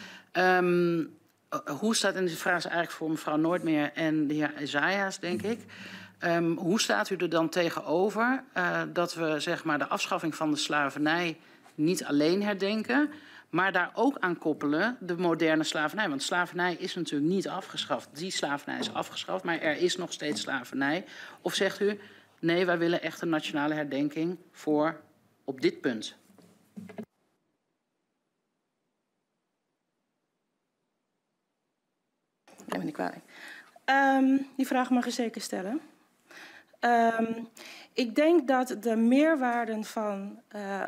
Hoe staat, en die vraag is eigenlijk voor mevrouw Nooitmeer en de heer Isaias, denk ik. Hoe staat u er dan tegenover dat we zeg maar, de afschaffing van de slavernij niet alleen herdenken, maar daar ook aan koppelen de moderne slavernij? Want slavernij is natuurlijk niet afgeschaft. Die slavernij is afgeschaft, maar er is nog steeds slavernij. Of zegt u, nee, wij willen echt een nationale herdenking voor op dit punt? Neem me niet kwalijk. Die vraag mag je zeker stellen. Ik denk dat de meerwaarden van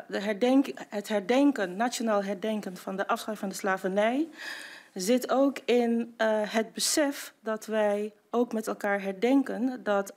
het herdenken, nationaal herdenken van de afschaffing van de slavernij, zit ook in het besef dat wij ook met elkaar herdenken dat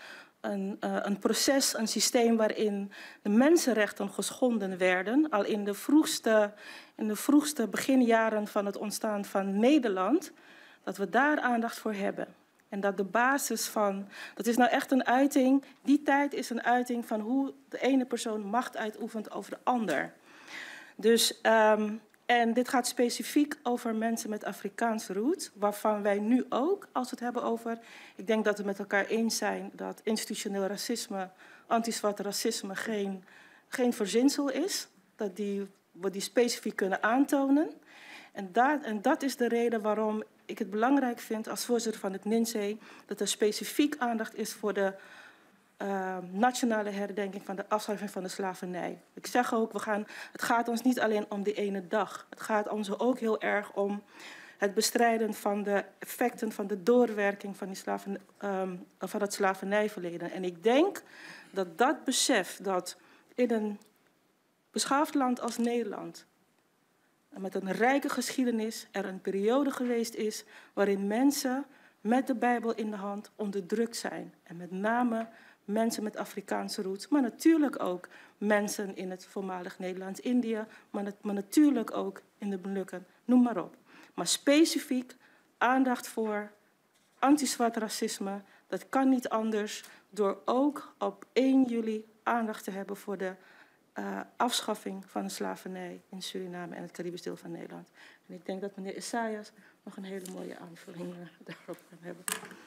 een proces, een systeem waarin de mensenrechten geschonden werden, al in de vroegste beginjaren van het ontstaan van Nederland, dat we daar aandacht voor hebben. En dat de basis van... Dat is nou echt een uiting... Die tijd is een uiting van hoe de ene persoon macht uitoefent over de ander. Dus, en dit gaat specifiek over mensen met Afrikaanse roots, waarvan wij nu ook, als we het hebben over... Ik denk dat we met elkaar eens zijn dat institutioneel racisme, anti-zwart racisme geen verzinsel is. Dat we die specifiek kunnen aantonen. En dat is de reden waarom ik het belangrijk vind als voorzitter van het NINSE... dat er specifiek aandacht is voor de nationale herdenking van de afschaffing van de slavernij. Ik zeg ook, het gaat ons niet alleen om die ene dag. Het gaat ons ook heel erg om het bestrijden van de effecten van de doorwerking van het slavernijverleden. En ik denk dat dat besef dat in een beschaafd land als Nederland, met een rijke geschiedenis, er een periode geweest is waarin mensen met de Bijbel in de hand onderdrukt zijn. En met name mensen met Afrikaanse roots, maar natuurlijk ook mensen in het voormalig Nederlands-Indië, maar natuurlijk ook in de Molukken, noem maar op. Maar specifiek aandacht voor anti-zwart racisme, dat kan niet anders door ook op 1 juli aandacht te hebben voor de afschaffing van de slavernij in Suriname en het Caribisch deel van Nederland. En ik denk dat meneer Isaias nog een hele mooie aanvulling daarop kan hebben.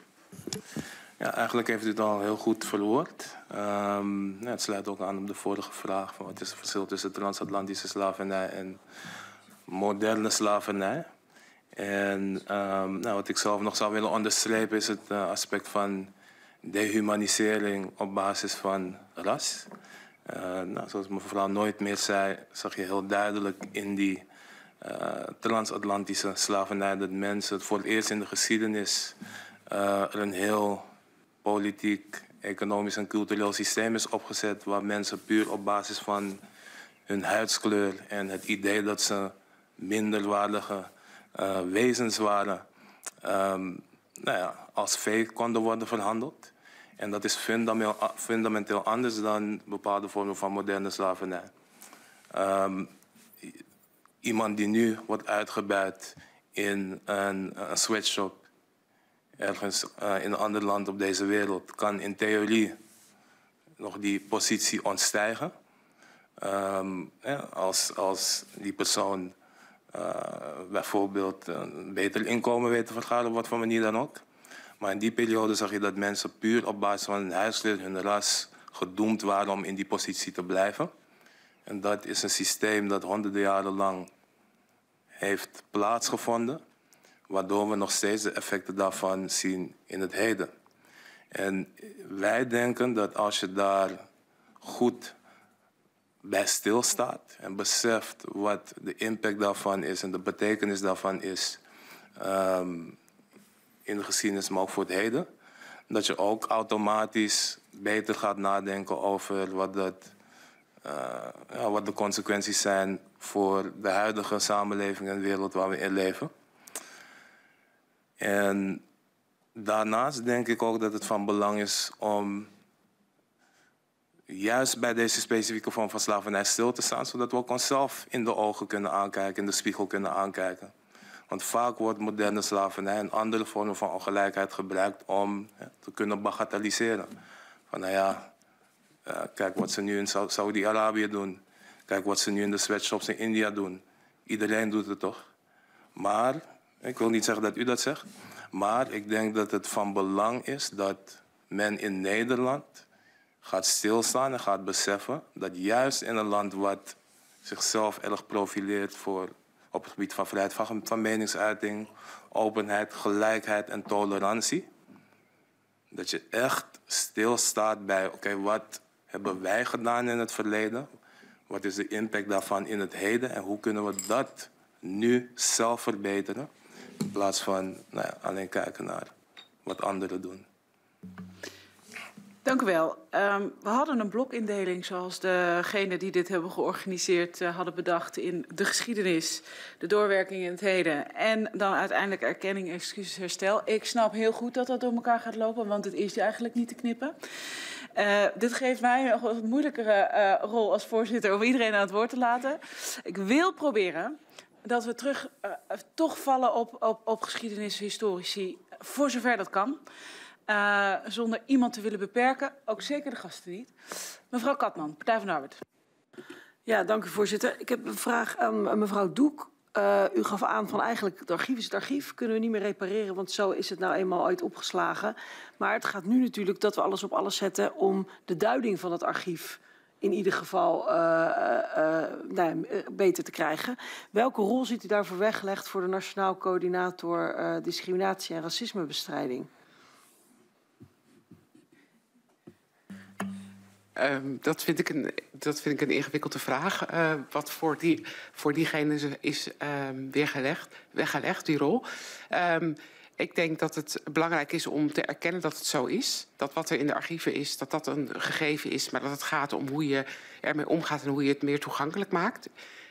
Ja, eigenlijk heeft u het al heel goed verwoord. Het sluit ook aan op de vorige vraag van wat is het verschil tussen transatlantische slavernij en moderne slavernij. En wat ik zelf nog zou willen onderstrepen is het aspect van dehumanisering op basis van ras. Zoals mevrouw Nooitmeer zei, zag je heel duidelijk in die transatlantische slavernij dat mensen voor het eerst in de geschiedenis er een heel politiek, economisch en cultureel systeem is opgezet waar mensen puur op basis van hun huidskleur en het idee dat ze minderwaardige wezens waren, als vee konden worden verhandeld. En dat is fundamenteel anders dan bepaalde vormen van moderne slavernij. Iemand die nu wordt uitgebuit in een sweatshop ergens in een ander land op deze wereld kan in theorie nog die positie ontstijgen. Als die persoon bijvoorbeeld een beter inkomen weet te vergaren op wat voor manier dan ook. Maar in die periode zag je dat mensen puur op basis van hun huidskleur, hun ras, gedoemd waren om in die positie te blijven. En dat is een systeem dat honderden jaren lang heeft plaatsgevonden, waardoor we nog steeds de effecten daarvan zien in het heden. En wij denken dat als je daar goed bij stilstaat en beseft wat de impact daarvan is en de betekenis daarvan is in de geschiedenis, maar ook voor het heden, dat je ook automatisch beter gaat nadenken over wat de consequenties zijn voor de huidige samenleving en wereld waar we in leven. En daarnaast denk ik ook dat het van belang is om juist bij deze specifieke vorm van slavernij stil te staan, zodat we ook onszelf in de ogen kunnen aankijken, in de spiegel kunnen aankijken. Want vaak wordt moderne slavernij en andere vormen van ongelijkheid gebruikt om te kunnen bagatelliseren. Van nou ja, kijk wat ze nu in Saudi-Arabië doen. Kijk wat ze nu in de sweatshops in India doen. Iedereen doet het toch? Maar, ik wil niet zeggen dat u dat zegt, maar ik denk dat het van belang is dat men in Nederland gaat stilstaan en gaat beseffen dat juist in een land wat zichzelf erg profileert op het gebied van vrijheid van meningsuiting, openheid, gelijkheid en tolerantie, dat je echt stilstaat bij, oké, wat hebben wij gedaan in het verleden? Wat is de impact daarvan in het heden? En hoe kunnen we dat nu zelf verbeteren? In plaats van alleen kijken naar wat anderen doen. Dank u wel. We hadden een blokindeling zoals degenen die dit hebben georganiseerd hadden bedacht in de geschiedenis, de doorwerking in het heden en dan uiteindelijk erkenning, excuses, herstel. Ik snap heel goed dat dat door elkaar gaat lopen, want het is eigenlijk niet te knippen. Dit geeft mij nog een moeilijkere rol als voorzitter om iedereen aan het woord te laten. Ik wil proberen dat we toch vallen op geschiedenishistorici, voor zover dat kan. Zonder iemand te willen beperken, ook zeker de gasten niet. Mevrouw Katman, Partij van de Arbeid. Ja, dank u voorzitter. Ik heb een vraag aan mevrouw Doek. U gaf aan van eigenlijk het archief is het archief, kunnen we niet meer repareren, want zo is het nou eenmaal ooit opgeslagen. Maar het gaat nu natuurlijk dat we alles op alles zetten om de duiding van het archief in ieder geval beter te krijgen. Welke rol ziet u daarvoor weggelegd voor de Nationaal Coördinator Discriminatie en Racismebestrijding? Dat vind ik een ingewikkelde vraag. Wat voor diegene is weggelegd, die rol. Ik denk dat het belangrijk is om te erkennen dat het zo is. Dat wat er in de archieven is, dat dat een gegeven is. Maar dat het gaat om hoe je ermee omgaat en hoe je het meer toegankelijk maakt.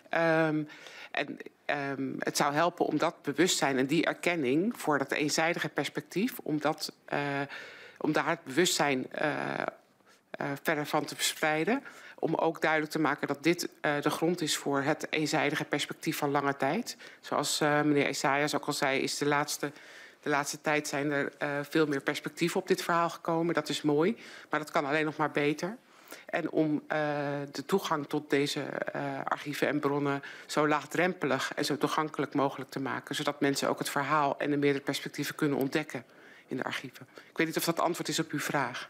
Het zou helpen om dat bewustzijn en die erkenning voor dat eenzijdige perspectief, om daar het bewustzijn verder van te verspreiden. Om ook duidelijk te maken dat dit de grond is voor het eenzijdige perspectief van lange tijd. Zoals meneer Esaias ook al zei, is de laatste tijd zijn er veel meer perspectieven op dit verhaal gekomen. Dat is mooi, maar dat kan alleen nog maar beter. En om de toegang tot deze archieven en bronnen zo laagdrempelig en zo toegankelijk mogelijk te maken. Zodat mensen ook het verhaal en de meerdere perspectieven kunnen ontdekken in de archieven. Ik weet niet of dat antwoord is op uw vraag.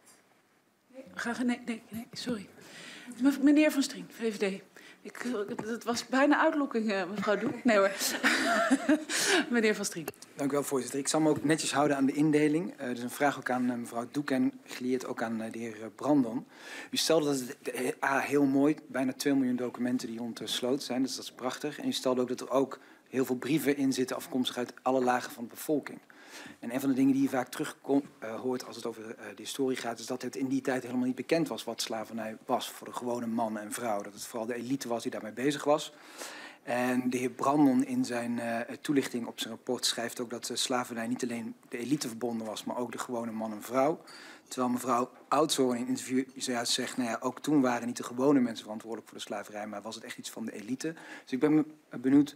Nee, sorry. Meneer Van Strien, VVD. Dat was bijna uitlokking, mevrouw Doek. Nee hoor. Meneer Van Strien. Dank u wel, voorzitter. Ik zal me ook netjes houden aan de indeling. Dus een vraag ook aan mevrouw Doek en gelieerd ook aan de heer Brandon. U stelde dat het heel mooi, bijna 2 miljoen documenten die ontsloten zijn. Dus dat is prachtig. En u stelde ook dat er ook heel veel brieven in zitten afkomstig uit alle lagen van de bevolking. En een van de dingen die je vaak terug hoort als het over de historie gaat, is dat het in die tijd helemaal niet bekend was wat slavernij was voor de gewone man en vrouw. Dat het vooral de elite was die daarmee bezig was. En de heer Brandon in zijn toelichting op zijn rapport schrijft ook dat slavernij niet alleen de elite verbonden was, maar ook de gewone man en vrouw. Terwijl mevrouw Oudshoorn in een interview zojuist zegt, nou ja, ook toen waren niet de gewone mensen verantwoordelijk voor de slaverij, maar was het echt iets van de elite. Dus ik ben benieuwd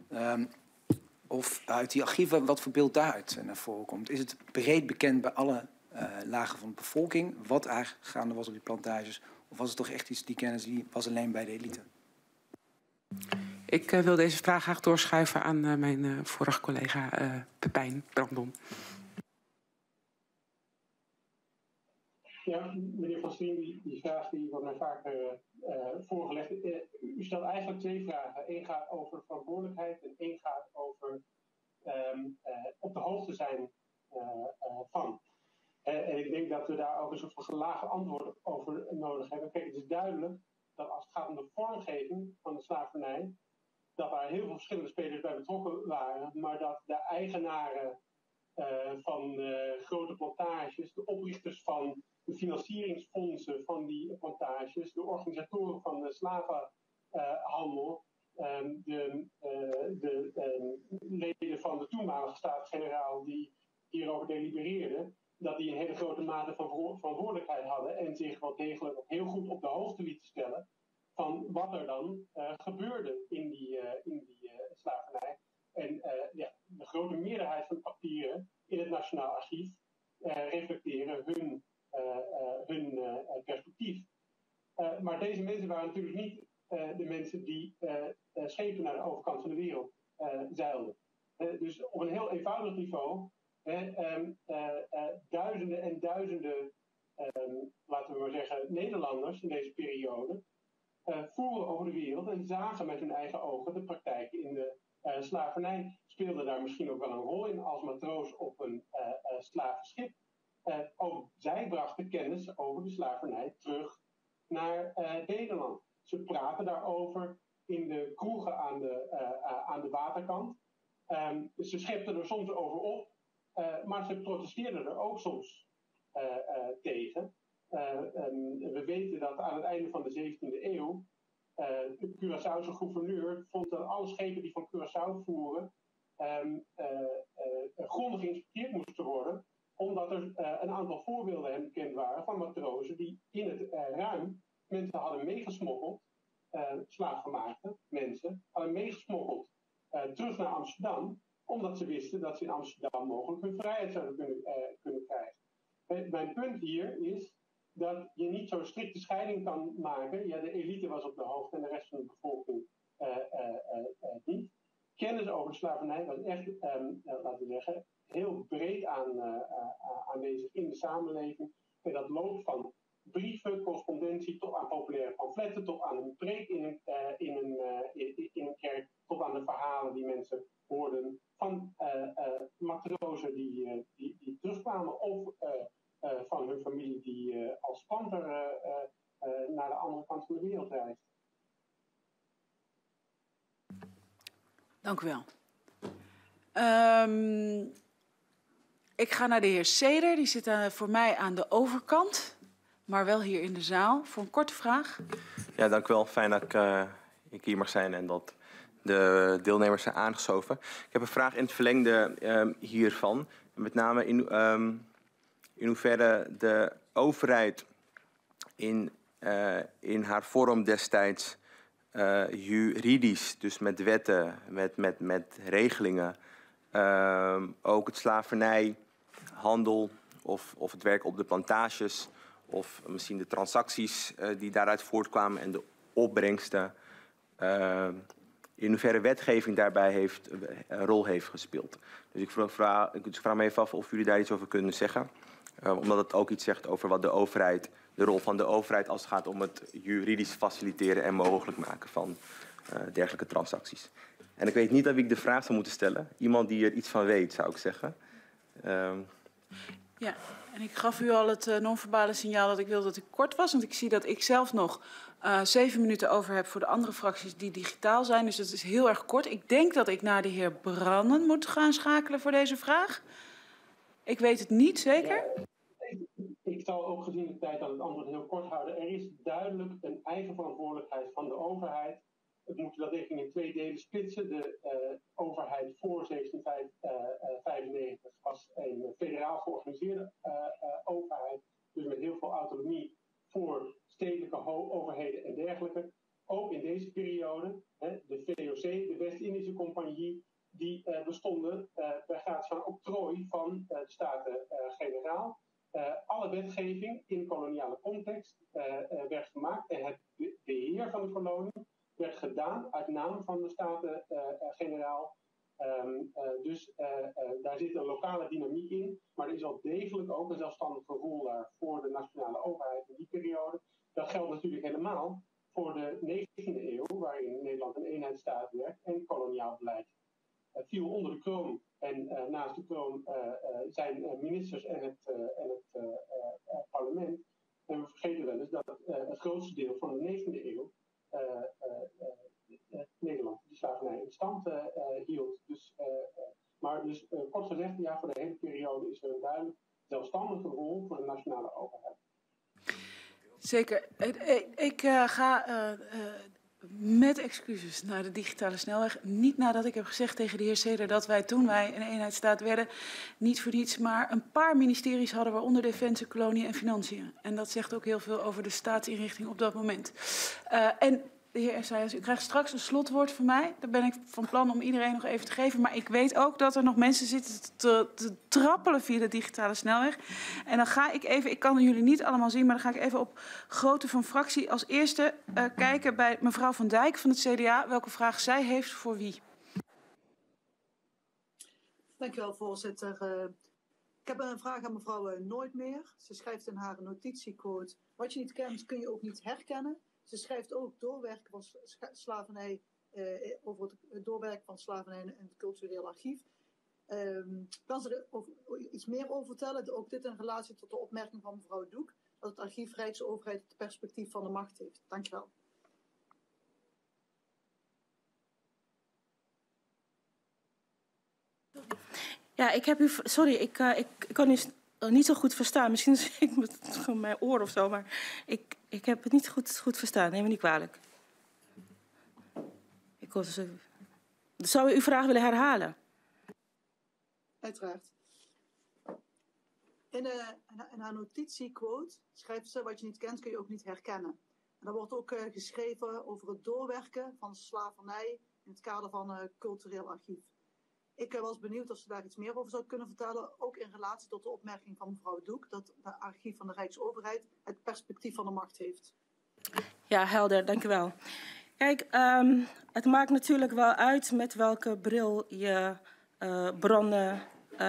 of uit die archieven wat voor beeld daaruit naar voren komt. Is het breed bekend bij alle lagen van de bevolking wat eigenlijk gaande was op die plantages? Of was het toch echt iets, die kennis die was alleen bij de elite? Ik wil deze vraag graag doorschuiven aan mijn vorige collega Pepijn Brandon. Ja, meneer Van Strien, die vraag die wordt mij vaker voorgelegd. U stelt eigenlijk 2 vragen. Eén gaat over verantwoordelijkheid en één gaat over op de hoogte zijn van. En ik denk dat we daar ook een soort van gelaagd antwoord over nodig hebben. Kijk, het is duidelijk dat als het gaat om de vormgeving van de slavernij, dat daar heel veel verschillende spelers bij betrokken waren, maar dat de eigenaren van grote plantages, de oprichters van de financieringsfondsen van die plantages, de organisatoren van de slavenhandel, de leden van de toenmalige Staten-Generaal die hierover delibereerden, dat die een hele grote mate van verantwoordelijkheid hadden en zich wel degelijk heel goed op de hoogte lieten stellen van wat er dan gebeurde in die slavernij. En de grote meerderheid van de papieren in het Nationaal Archief reflecteren hun perspectief. Maar deze mensen waren natuurlijk niet de mensen die schepen naar de overkant van de wereld zeilden. Dus op een heel eenvoudig niveau, duizenden en duizenden, laten we maar zeggen, Nederlanders in deze periode voeren over de wereld en zagen met hun eigen ogen de praktijken in de slavernij. Speelden daar misschien ook wel een rol in als matroos op een slavenschip. Ook zij brachten kennis over de slavernij terug naar Nederland. Ze praten daarover in de kroegen aan de waterkant. Ze schepten er soms over op, maar ze protesteerden er ook soms tegen. We weten dat aan het einde van de 17e eeuw de Curaçaose gouverneur vond dat alle schepen die van Curaçao voeren grondig geïnspecteerd moesten worden, omdat er een aantal voorbeelden hem bekend waren van matrozen die in het ruim mensen hadden meegesmokkeld, slaafgemaakte mensen, hadden meegesmokkeld terug naar Amsterdam, omdat ze wisten dat ze in Amsterdam mogelijk hun vrijheid zouden kunnen krijgen. Mijn punt hier is dat je niet zo'n strikte scheiding kan maken. Ja, de elite was op de hoogte en de rest van de bevolking niet. Kennis over de slavernij was echt, laten we zeggen, heel breed aanwezig in de samenleving. En dat loopt van brieven, correspondentie, tot aan populaire pamfletten, tot aan een preek in een kerk, tot aan de verhalen die mensen hoorden van matrozen die terugkwamen of van hun familie die als planter naar de andere kant van de wereld reist. Dank u wel. Ik ga naar de heer Seder. Die zit voor mij aan de overkant, maar wel hier in de zaal. Voor een korte vraag. Ja, dank u wel. Fijn dat ik hier mag zijn en dat de deelnemers zijn aangeschoven. Ik heb een vraag in het verlengde hiervan. Met name in hoeverre de overheid in haar vorm destijds juridisch, dus met wetten, met regelingen, ook het slavernijhandel of het werk op de plantages of misschien de transacties die daaruit voortkwamen en de opbrengsten, in hoeverre wetgeving daarbij een rol heeft gespeeld. Dus ik vraag me even af of jullie daar iets over kunnen zeggen. Omdat het ook iets zegt over wat de rol van de overheid als het gaat om het juridisch faciliteren en mogelijk maken van dergelijke transacties. En ik weet niet aan wie ik de vraag zou moeten stellen. Iemand die er iets van weet, zou ik zeggen. Ja, en ik gaf u al het non-verbale signaal dat ik wilde dat ik kort was. Want ik zie dat ik zelf nog 7 minuten over heb voor de andere fracties die digitaal zijn. Dus dat is heel erg kort. Ik denk dat ik naar de heer Branden moet gaan schakelen voor deze vraag. Ik weet het niet zeker. Ja, ik zal ook gezien de tijd aan het antwoord heel kort houden. Er is duidelijk een eigen verantwoordelijkheid van de overheid. We moeten dat even in 2 delen splitsen. De overheid voor 1795 was een federaal georganiseerde overheid. Dus met heel veel autonomie voor stedelijke overheden en dergelijke. Ook in deze periode, de VOC, de West-Indische-Compagnie, die bestonden bij gratie van octrooi van de Staten-Generaal. Alle wetgeving in koloniale context werd gemaakt en het beheer van de kolonie werd gedaan uit naam van de Staten-Generaal Dus daar zit een lokale dynamiek in, maar er is wel degelijk ook een zelfstandige rol daar voor de nationale overheid in die periode. Dat geldt natuurlijk helemaal voor de 19e eeuw, waarin Nederland een eenheidsstaat werd en koloniaal beleid viel onder de kroon. En naast de kroon zijn ministers en het parlement. En we vergeten wel eens dat het grootste deel van de 19e eeuw Nederland die slavernij in stand hield. Dus, kort gezegd, ja, voor de hele periode is er een duidelijk zelfstandige rol voor de nationale overheid. Zeker. Ik ga met excuses naar de digitale snelweg. Niet nadat ik heb gezegd tegen de heer Seder dat wij toen wij een eenheidsstaat werden, niet voor niets, maar een paar ministeries hadden, waaronder Defensie, Kolonie en Financiën. En dat zegt ook heel veel over de staatsinrichting op dat moment. En de heer Essayas, u krijgt straks een slotwoord van mij. Daar ben ik van plan om iedereen nog even te geven. Maar ik weet ook dat er nog mensen zitten te trappelen via de digitale snelweg. En dan ga ik even, ik kan jullie niet allemaal zien, maar dan ga ik even op grootte van fractie als eerste kijken bij mevrouw Van Dijk van het CDA. Welke vraag zij heeft voor wie? Dank u wel, voorzitter. Ik heb een vraag aan mevrouw Nooitmeer. Ze schrijft in haar notitiequote: wat je niet kent kun je ook niet herkennen. Ze schrijft ook doorwerken van slavernij, over het doorwerken van slavernij in het cultureel archief. Kan ze er iets meer over vertellen? Ook dit in relatie tot de opmerking van mevrouw Doek, dat het archief Rijksoverheid het perspectief van de macht heeft. Dank je wel. Ja, ik heb u... Sorry, ik kan u niet zo goed verstaan. Misschien is ik met mijn oor of zo, maar ik heb het niet goed verstaan. Neem me niet kwalijk. Zou u uw vraag willen herhalen? Uiteraard. In haar notitiequote schrijft ze: wat je niet kent kun je ook niet herkennen. En daar wordt ook geschreven over het doorwerken van slavernij in het kader van cultureel archief. Ik was benieuwd of ze daar iets meer over zou kunnen vertellen, ook in relatie tot de opmerking van mevrouw Doek, dat het archief van de Rijksoverheid het perspectief van de macht heeft. Ja, helder, dank u wel. Kijk, het maakt natuurlijk wel uit met welke bril je bronnen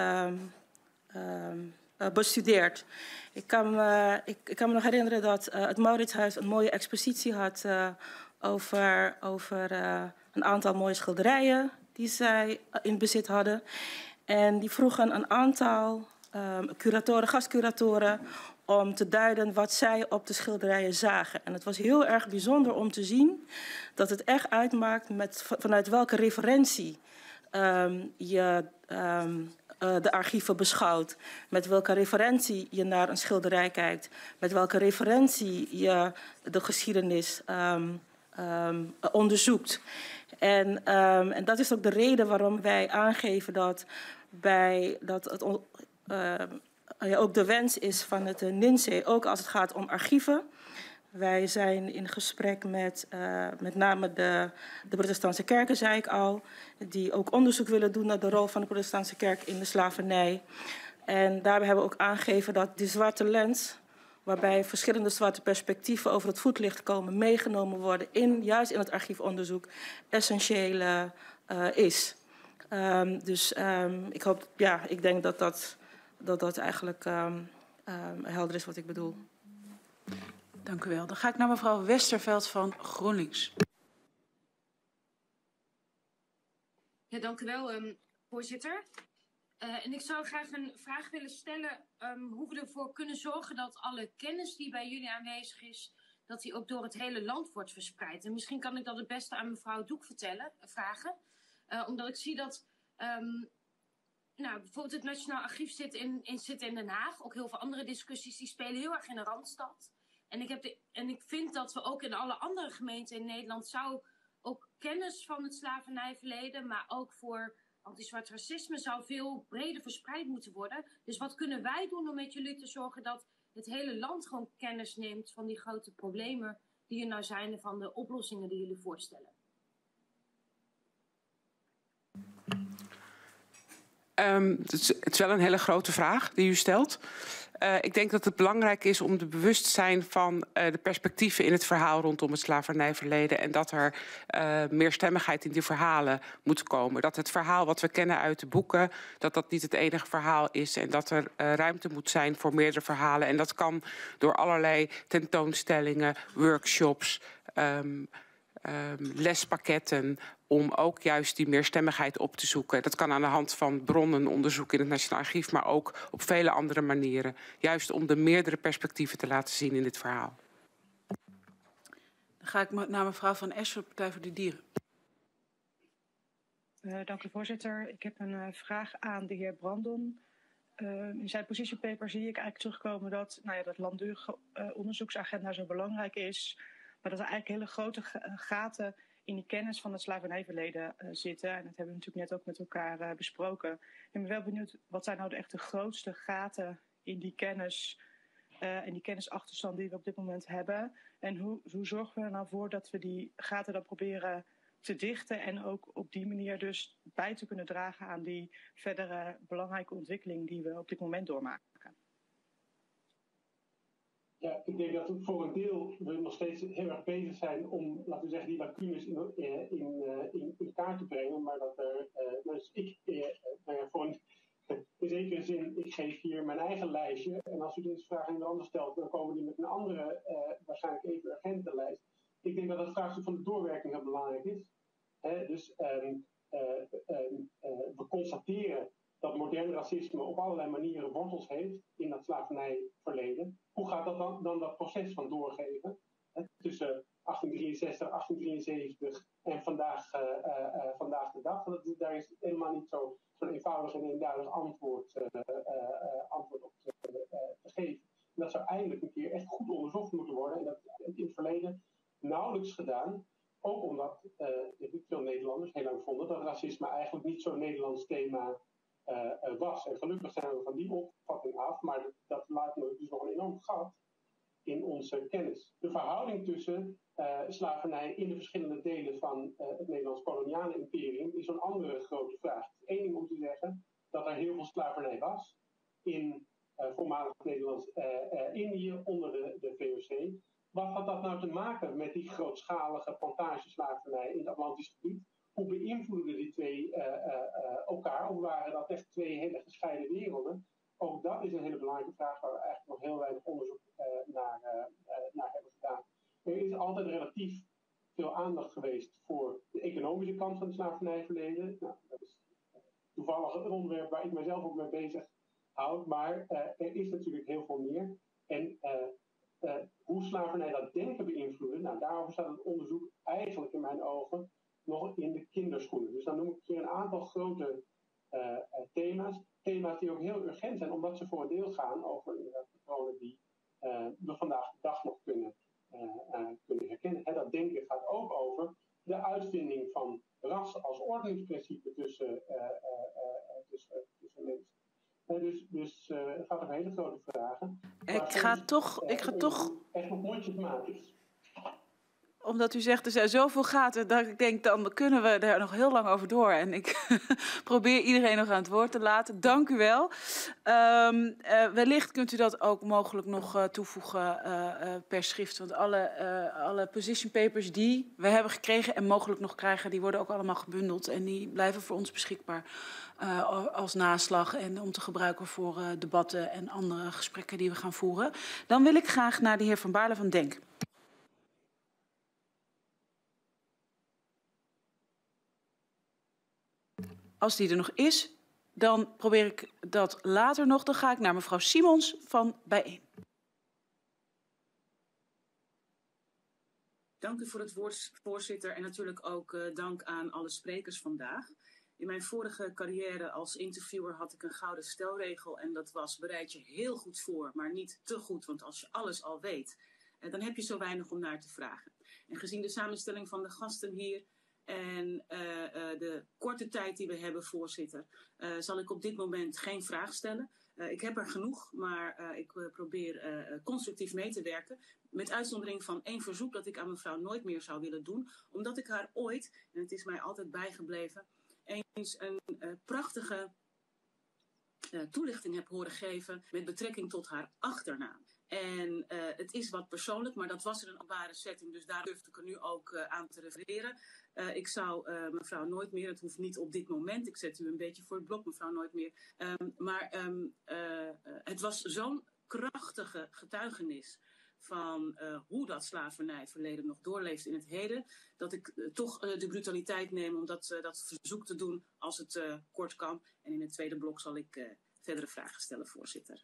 bestudeert. Ik kan me nog herinneren dat het Mauritshuis een mooie expositie had over een aantal mooie schilderijen die zij in bezit hadden. En die vroegen een aantal gastcuratoren om te duiden wat zij op de schilderijen zagen. En het was heel erg bijzonder om te zien dat het echt uitmaakt vanuit welke referentie je de archieven beschouwt. Met welke referentie je naar een schilderij kijkt. Met welke referentie je de geschiedenis onderzoekt. En dat is ook de reden waarom wij aangeven dat het ook de wens is van het NINSE, ook als het gaat om archieven. Wij zijn in gesprek met name de protestantse kerken, zei ik al, die ook onderzoek willen doen naar de rol van de protestantse kerk in de slavernij. En daarbij hebben we ook aangegeven dat die zwarte lens, waarbij verschillende zwarte perspectieven over het voetlicht komen, meegenomen worden juist in het archiefonderzoek, essentieel is. Ik denk dat eigenlijk helder is wat ik bedoel. Dank u wel. Dan ga ik naar mevrouw Westerveld van GroenLinks. Ja, dank u wel, voorzitter. En ik zou graag een vraag willen stellen hoe we ervoor kunnen zorgen dat alle kennis die bij jullie aanwezig is, dat die ook door het hele land wordt verspreid. En misschien kan ik dat het beste aan mevrouw Doek vragen. Omdat ik zie dat bijvoorbeeld het Nationaal Archief zit in Den Haag. Ook heel veel andere discussies die spelen heel erg in de Randstad. En ik vind dat we ook in alle andere gemeenten in Nederland zou ook kennis van het slavernijverleden, maar ook voor anti-zwart racisme zou veel breder verspreid moeten worden. Dus wat kunnen wij doen om met jullie te zorgen dat het hele land gewoon kennis neemt van die grote problemen die er nou zijn en van de oplossingen die jullie voorstellen? Het is wel een hele grote vraag die u stelt. Ik denk dat het belangrijk is om de bewustzijn van de perspectieven in het verhaal rondom het slavernijverleden en dat er meerstemmigheid in die verhalen moet komen. Dat het verhaal wat we kennen uit de boeken, dat niet het enige verhaal is en dat er ruimte moet zijn voor meerdere verhalen. En dat kan door allerlei tentoonstellingen, workshops, lespakketten, om ook juist die meerstemmigheid op te zoeken. Dat kan aan de hand van bronnenonderzoek in het Nationaal Archief, maar ook op vele andere manieren. Juist om de meerdere perspectieven te laten zien in dit verhaal. Dan ga ik naar mevrouw Van Esch, Partij voor de Dieren. Dank u, voorzitter. Ik heb een vraag aan de heer Brandon. In zijn positionpaper zie ik eigenlijk terugkomen dat dat langdurige onderzoeksagenda zo belangrijk is, maar dat er eigenlijk hele grote gaten in die kennis van het slavernijverleden zitten. En dat hebben we natuurlijk net ook met elkaar besproken. Ik ben wel benieuwd, wat zijn nou de echt de grootste gaten in die kennis en die kennisachterstand die we op dit moment hebben? En hoe zorgen we er nou voor dat we die gaten dan proberen te dichten en ook op die manier dus bij te kunnen dragen aan die verdere belangrijke ontwikkeling die we op dit moment doormaken? Ja, ik denk dat we voor een deel nog steeds heel erg bezig zijn om, laten we zeggen, die lacunes in kaart te brengen. Maar dat er, dus ik, in zekere zin, ik geef hier mijn eigen lijstje. En als u deze vraag aan iemand anders stelt, dan komen die met een andere, waarschijnlijk even urgente lijst. Ik denk dat het vraagstuk van de doorwerking heel belangrijk is. Dus we constateren dat modern racisme op allerlei manieren wortels heeft in dat slavernijverleden. Hoe gaat dat dan dat proces van doorgeven? Tussen 1863, 1873 en vandaag de dag. Daar is helemaal niet zo'n eenvoudig en eenduidig antwoord op te geven. En dat zou eindelijk een keer echt goed onderzocht moeten worden. En dat is in het verleden nauwelijks gedaan. Ook omdat veel Nederlanders heel lang vonden dat racisme eigenlijk niet zo'n Nederlands thema was. En gelukkig zijn we van die opvatting af, maar dat laat dus nog een enorm gat in onze kennis. De verhouding tussen slavernij in de verschillende delen van het Nederlands koloniale imperium is een andere grote vraag. Het is één ding om te zeggen dat er heel veel slavernij was in voormalig Nederlands Indië onder de VOC. Wat had dat nou te maken met die grootschalige plantageslavernij in het Atlantisch gebied? Hoe beïnvloeden die twee elkaar? Of waren dat echt twee hele gescheiden werelden? Ook dat is een hele belangrijke vraag waar we eigenlijk nog heel weinig onderzoek naar hebben gedaan. Er is altijd relatief veel aandacht geweest voor de economische kant van het slavernijverleden. Nou, dat is toevallig een onderwerp waar ik mezelf ook mee bezig houd. Maar er is natuurlijk heel veel meer. En hoe slavernij dat denken beïnvloeden, nou, daarover staat het onderzoek eigenlijk in mijn ogen nog in de kinderschoenen. Dus dan noem ik hier een aantal grote thema's. Thema's die ook heel urgent zijn, omdat ze voor een deel gaan over patronen die we vandaag de dag nog kunnen herkennen. En dat denken gaat ook over de uitvinding van ras als ordeningsprincipe tussen mensen. Dus het gaat over hele grote vragen. Ik ga toch echt nog mondjesmaat is. Omdat u zegt, er zijn zoveel gaten, dat ik denk, dan kunnen we daar nog heel lang over door. En ik probeer iedereen nog aan het woord te laten. Dank u wel. Wellicht kunt u dat ook mogelijk nog toevoegen per schrift. Want alle position papers die we hebben gekregen en mogelijk nog krijgen, die worden ook allemaal gebundeld. En die blijven voor ons beschikbaar als naslag en om te gebruiken voor debatten en andere gesprekken die we gaan voeren. Dan wil ik graag naar de heer Van Baarle van Denk. Als die er nog is, dan probeer ik dat later nog. Dan ga ik naar mevrouw Simons van Bijeen. Dank u voor het woord, voorzitter. En natuurlijk ook dank aan alle sprekers vandaag. In mijn vorige carrière als interviewer had ik een gouden stelregel. En dat was: bereid je heel goed voor, maar niet te goed. Want als je alles al weet, dan heb je zo weinig om naar te vragen. En gezien de samenstelling van de gasten hier en de korte tijd die we hebben, voorzitter, zal ik op dit moment geen vraag stellen. Ik heb er genoeg, maar ik probeer constructief mee te werken. Met uitzondering van één verzoek dat ik aan mevrouw nooit meer zou willen doen. Omdat ik haar ooit, en het is mij altijd bijgebleven, eens een prachtige toelichting heb horen geven met betrekking tot haar achternaam. En het is wat persoonlijk, maar dat was in een openbare setting, dus daar durfde ik er nu ook aan te refereren. Ik zou mevrouw Nooit Meer, het hoeft niet op dit moment, ik zet u een beetje voor het blok, mevrouw Nooit Meer. Het was zo'n krachtige getuigenis van hoe dat slavernijverleden nog doorleeft in het heden, dat ik toch de brutaliteit neem om dat verzoek te doen als het kort kan. En in het tweede blok zal ik verdere vragen stellen, voorzitter.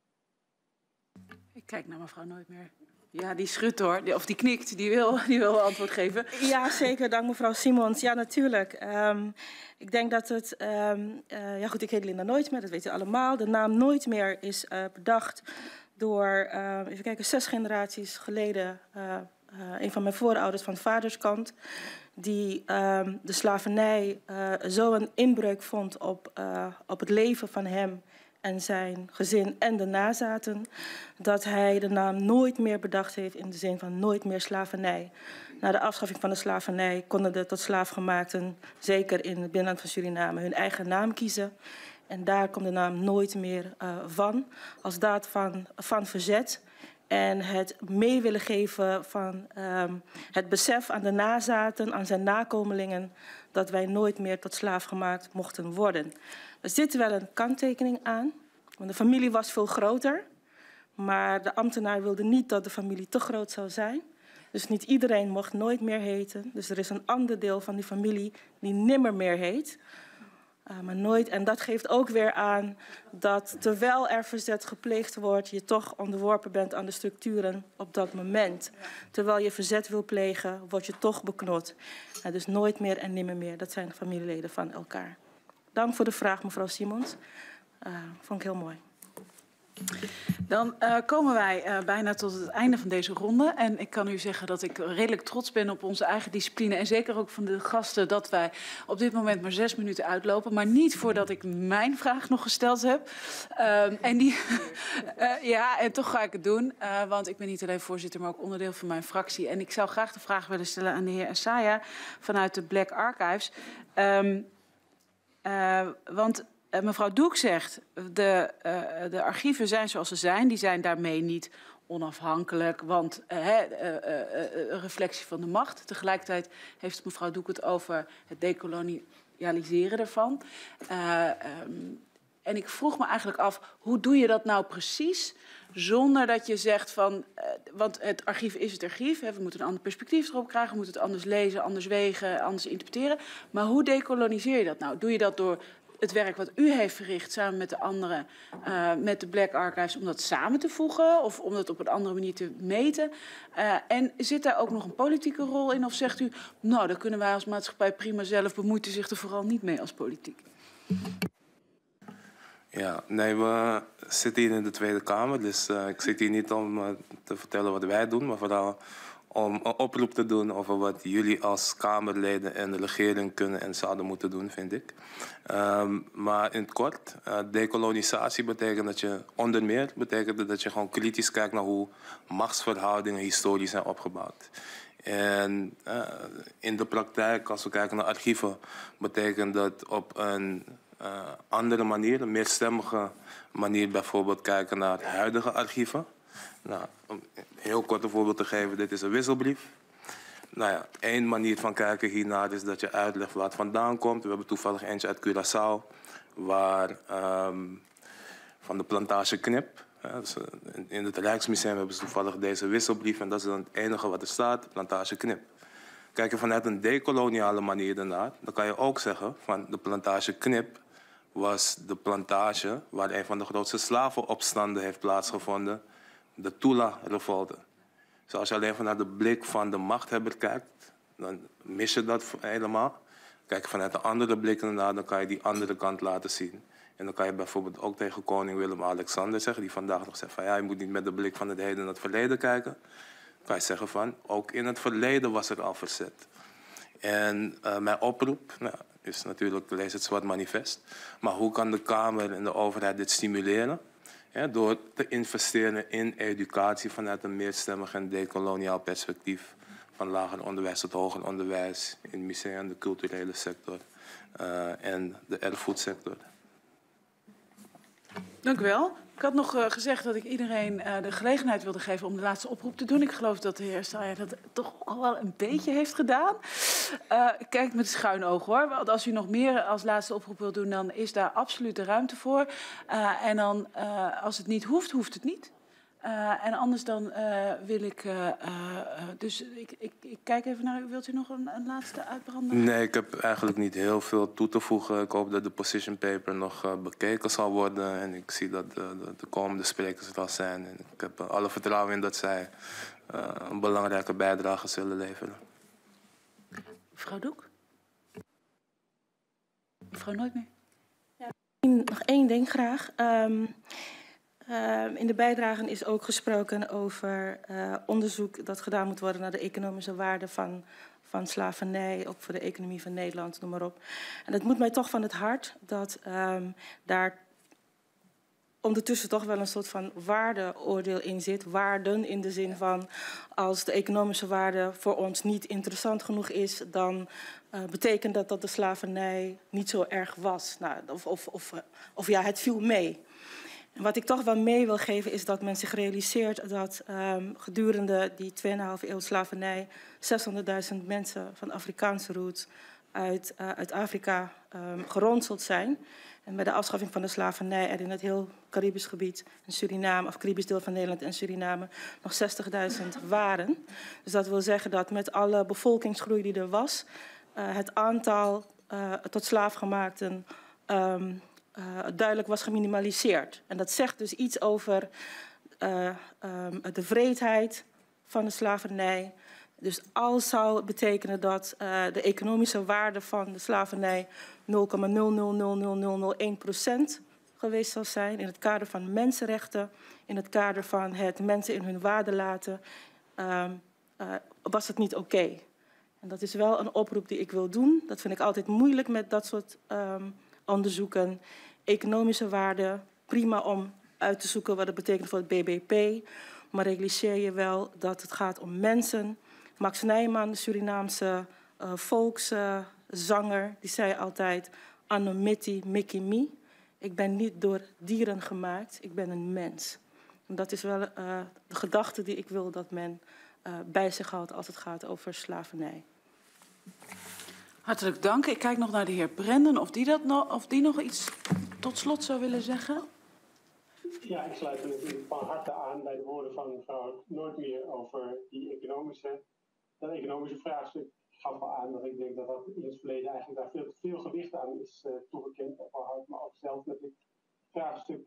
Ik kijk naar mevrouw Nooit Meer. Ja, die schudt hoor, of die knikt, die wil antwoord geven. Ja, zeker. Dank mevrouw Simons. Ja, natuurlijk. Ik denk dat het... ja goed, ik heet Linda Nooit Meer, dat weten we allemaal. De naam Nooit Meer is bedacht door, even kijken, 6 generaties geleden. Een van mijn voorouders van vaderskant. Die de slavernij zo een inbreuk vond op het leven van hem en zijn gezin en de nazaten, dat hij de naam Nooit Meer bedacht heeft in de zin van nooit meer slavernij. Na de afschaffing van de slavernij konden de tot slaafgemaakten, zeker in het binnenland van Suriname, hun eigen naam kiezen. En daar komt de naam Nooit Meer van, als daad van verzet. En het mee willen geven van het besef aan de nazaten, aan zijn nakomelingen, dat wij nooit meer tot slaaf gemaakt mochten worden. Er zit wel een kanttekening aan, want de familie was veel groter. Maar de ambtenaar wilde niet dat de familie te groot zou zijn. Dus niet iedereen mocht Nooit Meer heten. Dus er is een ander deel van die familie die nimmer meer heet. Maar nooit. En dat geeft ook weer aan dat terwijl er verzet gepleegd wordt, je toch onderworpen bent aan de structuren op dat moment. Terwijl je verzet wil plegen, word je toch beknot. Dus Nooit Meer en nimmer meer, dat zijn familieleden van elkaar. Dank voor de vraag, mevrouw Simons. Vond ik heel mooi. Dan komen wij bijna tot het einde van deze ronde. En ik kan u zeggen dat ik redelijk trots ben op onze eigen discipline. En zeker ook van de gasten dat wij op dit moment maar 6 minuten uitlopen. Maar niet voordat ik mijn vraag nog gesteld heb. Ja, en toch ga ik het doen. Want ik ben niet alleen voorzitter, maar ook onderdeel van mijn fractie. En ik zou graag de vraag willen stellen aan de heer Essaya vanuit de Black Archives. Want mevrouw Doek zegt, de archieven zijn zoals ze zijn. Die zijn daarmee niet onafhankelijk, want een reflectie van de macht. Tegelijkertijd heeft mevrouw Doek het over het dekolonialiseren ervan. En ik vroeg me eigenlijk af, hoe doe je dat nou precies? Zonder dat je zegt van, want het archief is het archief. Hè, we moeten een ander perspectief erop krijgen. We moeten het anders lezen, anders wegen, anders interpreteren. Maar hoe dekoloniseer je dat nou? Doe je dat door het werk wat u heeft verricht samen met de anderen, met de Black Archives, om dat samen te voegen of om dat op een andere manier te meten? En zit daar ook nog een politieke rol in? Of zegt u, nou, daar kunnen wij als maatschappij prima zelf, bemoeit u zich er vooral niet mee als politiek? Ja, nee, we zitten hier in de Tweede Kamer, dus ik zit hier niet om te vertellen wat wij doen, maar vooral om een oproep te doen over wat jullie als Kamerleden en de regering kunnen en zouden moeten doen, vind ik. Maar in het kort, dekolonisatie betekent dat je onder meer dat je gewoon kritisch kijkt naar hoe machtsverhoudingen historisch zijn opgebouwd. En in de praktijk, als we kijken naar archieven, betekent dat op een andere manier, een meerstemmige manier, bijvoorbeeld kijken naar huidige archieven. Nou, om een heel kort een voorbeeld te geven, dit is een wisselbrief. Nou ja, één manier van kijken hiernaar is dat je uitlegt waar het vandaan komt. We hebben toevallig eentje uit Curaçao, waar van de plantage Knip. Dus in het Rijksmuseum hebben ze toevallig deze wisselbrief en dat is dan het enige wat er staat, plantage Knip. Kijk je vanuit een dekoloniale manier ernaar, dan kan je ook zeggen van de plantage Knip was de plantage waar een van de grootste slavenopstanden heeft plaatsgevonden, de Tula-revolte. Dus als je alleen vanuit de blik van de machthebber kijkt, dan mis je dat helemaal. Kijk vanuit de andere blik ernaar, dan kan je die andere kant laten zien. En dan kan je bijvoorbeeld ook tegen koning Willem-Alexander zeggen, die vandaag nog zegt van ja, je moet niet met de blik van het heden naar het verleden kijken. Dan kan je zeggen van, ook in het verleden was er al verzet. En mijn oproep is natuurlijk, lees het Zwart Manifest. Maar hoe kan de Kamer en de overheid dit stimuleren? Ja, door te investeren in educatie vanuit een meerstemmig en dekoloniaal perspectief. Van lager onderwijs tot hoger onderwijs, in musea en de culturele sector en de erfgoedsector. Dank u wel. Ik had nog gezegd dat ik iedereen de gelegenheid wilde geven om de laatste oproep te doen. Ik geloof dat de heer Saaier dat toch ook al wel een beetje heeft gedaan. Ik kijk met een schuin oog hoor. Want als u nog meer als laatste oproep wilt doen, dan is daar absoluut de ruimte voor. En dan, als het niet hoeft, hoeft het niet. En anders dan wil ik... dus ik kijk even naar u. Wilt u nog een laatste uitbrander? Nee, ik heb eigenlijk niet heel veel toe te voegen. Ik hoop dat de position paper nog bekeken zal worden. En ik zie dat de komende sprekers er al zijn. En ik heb alle vertrouwen in dat zij een belangrijke bijdrage zullen leveren. Mevrouw Doek? Mevrouw Nooitmeer? Ja, nog één ding graag. In de bijdragen is ook gesproken over onderzoek dat gedaan moet worden naar de economische waarde van slavernij, ook voor de economie van Nederland, noem maar op. En het moet mij toch van het hart dat daar ondertussen toch wel een soort van waardeoordeel in zit. Waarden in de zin van als de economische waarde voor ons niet interessant genoeg is, dan betekent dat de slavernij niet zo erg was. Nou, of ja, het viel mee. En wat ik toch wel mee wil geven is dat men zich realiseert dat gedurende die 2,5 eeuw slavernij 600.000 mensen van Afrikaanse roots uit Afrika geronseld zijn. En bij de afschaffing van de slavernij er in het heel Caribisch gebied, en Suriname, of Caribisch deel van Nederland en Suriname, nog 60.000 waren. Dus dat wil zeggen dat met alle bevolkingsgroei die er was, het aantal tot slaafgemaakten duidelijk was geminimaliseerd. En dat zegt dus iets over de wreedheid van de slavernij. Dus als zou het betekenen dat de economische waarde van de slavernij 0,000001% geweest zal zijn in het kader van mensenrechten, in het kader van het mensen in hun waarde laten, was het niet oké. En dat is wel een oproep die ik wil doen. Dat vind ik altijd moeilijk met dat soort onderzoeken. Economische waarde, prima om uit te zoeken wat het betekent voor het BBP. Maar realiseer je wel dat het gaat om mensen. Max Nijman, de Surinaamse volkszanger, die zei altijd Anomiti Mickey Me. Ik ben niet door dieren gemaakt, ik ben een mens. En dat is wel de gedachte die ik wil dat men bij zich houdt als het gaat over slavernij. Hartelijk dank. Ik kijk nog naar de heer Brenden of die nog iets tot slot zou willen zeggen. Ja, ik sluit me natuurlijk van harte aan bij de woorden van mevrouw Nooitmeer over dat economische vraagstuk. Ik gaf al aan dat ik denk dat in het verleden eigenlijk daar veel gewicht aan is toegekend. Al houd ik me ook zelf met dit vraagstuk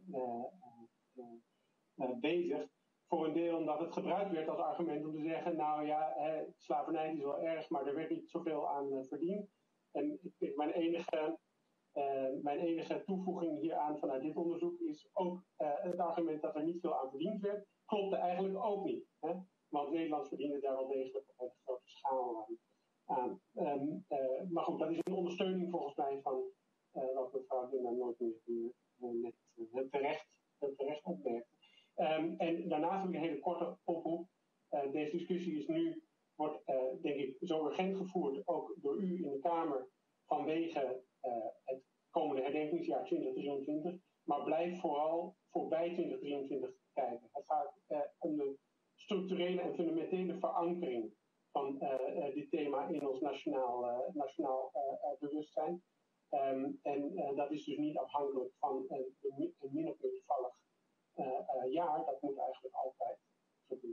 bezig. Voor een deel omdat het gebruikt werd als argument om te zeggen, nou ja, slavernij is wel erg, maar er werd niet zoveel aan verdiend. En ik denk mijn enige toevoeging hieraan vanuit dit onderzoek is ook het argument dat er niet veel aan verdiend werd, klopte eigenlijk ook niet. Hè? Want Nederland verdiende daar wel degelijk op een grote schaal aan. Maar goed, dat is een ondersteuning volgens mij van wat mevrouw Linda Nooitmeer net terecht opmerkte. En daarnaast heb ik een hele korte oproep. Deze discussie wordt denk ik zo urgent gevoerd, ook door u in de Kamer, vanwege het komende herdenkingsjaar 2023. Maar blijf vooral voorbij 2023 kijken. Het gaat om de structurele en fundamentele verankering van dit thema in ons nationaal bewustzijn. En dat is dus niet afhankelijk van een min of meer toevallig jaar. Dat moet eigenlijk altijd gebeuren.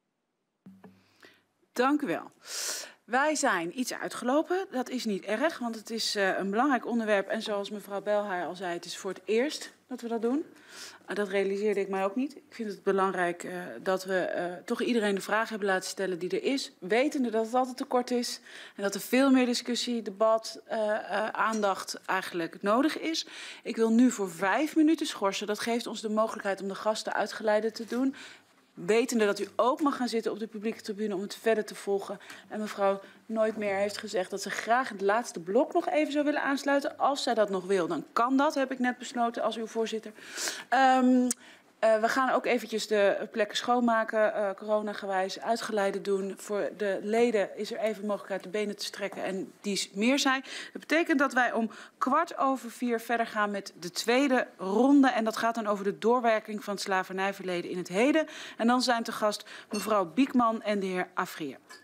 Dank u wel. Wij zijn iets uitgelopen. Dat is niet erg, want het is een belangrijk onderwerp. En zoals mevrouw Belhaar al zei, het is voor het eerst dat we dat doen. Dat realiseerde ik mij ook niet. Ik vind het belangrijk dat we toch iedereen de vraag hebben laten stellen die er is. Wetende dat het altijd te kort is. En dat er veel meer discussie, debat, aandacht eigenlijk nodig is. Ik wil nu voor 5 minuten schorsen. Dat geeft ons de mogelijkheid om de gasten uitgeleide te doen. Wetende dat u ook mag gaan zitten op de publieke tribune om het verder te volgen. En mevrouw Nooitmeer heeft gezegd dat ze graag het laatste blok nog even zou willen aansluiten. Als zij dat nog wil, dan kan dat, heb ik net besloten als uw voorzitter. We gaan ook eventjes de plekken schoonmaken, coronagewijs, uitgeleide doen. Voor de leden is er even mogelijkheid de benen te strekken en die meer zijn. Dat betekent dat wij om 4:15 verder gaan met de tweede ronde. En dat gaat dan over de doorwerking van het slavernijverleden in het heden. En dan zijn te gast mevrouw Biekman en de heer Afrië.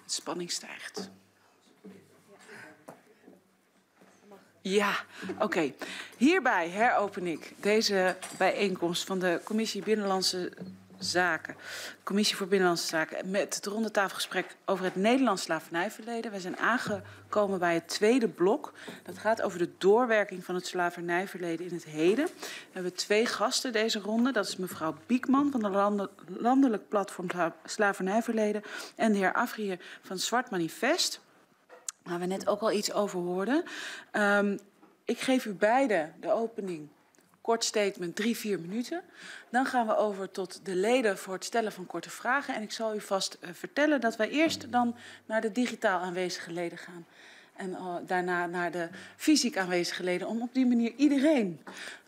De spanning stijgt. Ja, oké. Hierbij heropen ik deze bijeenkomst van de Commissie Binnenlandse Zaken. Commissie voor Binnenlandse Zaken met het rondetafelgesprek over het Nederlands slavernijverleden. We zijn aangekomen bij het tweede blok. Dat gaat over de doorwerking van het slavernijverleden in het heden. We hebben 2 gasten deze ronde. Dat is mevrouw Biekman van de Landelijk Platform Slavernijverleden en de heer Afrië van het Zwart Manifest, waar we net ook al iets over hoorden. Ik geef u beiden de opening. Kort statement, 3-4 minuten. Dan gaan we over tot de leden voor het stellen van korte vragen. En ik zal u vast vertellen dat wij eerst dan naar de digitaal aanwezige leden gaan. En daarna naar de fysiek aanwezige leden. Om op die manier iedereen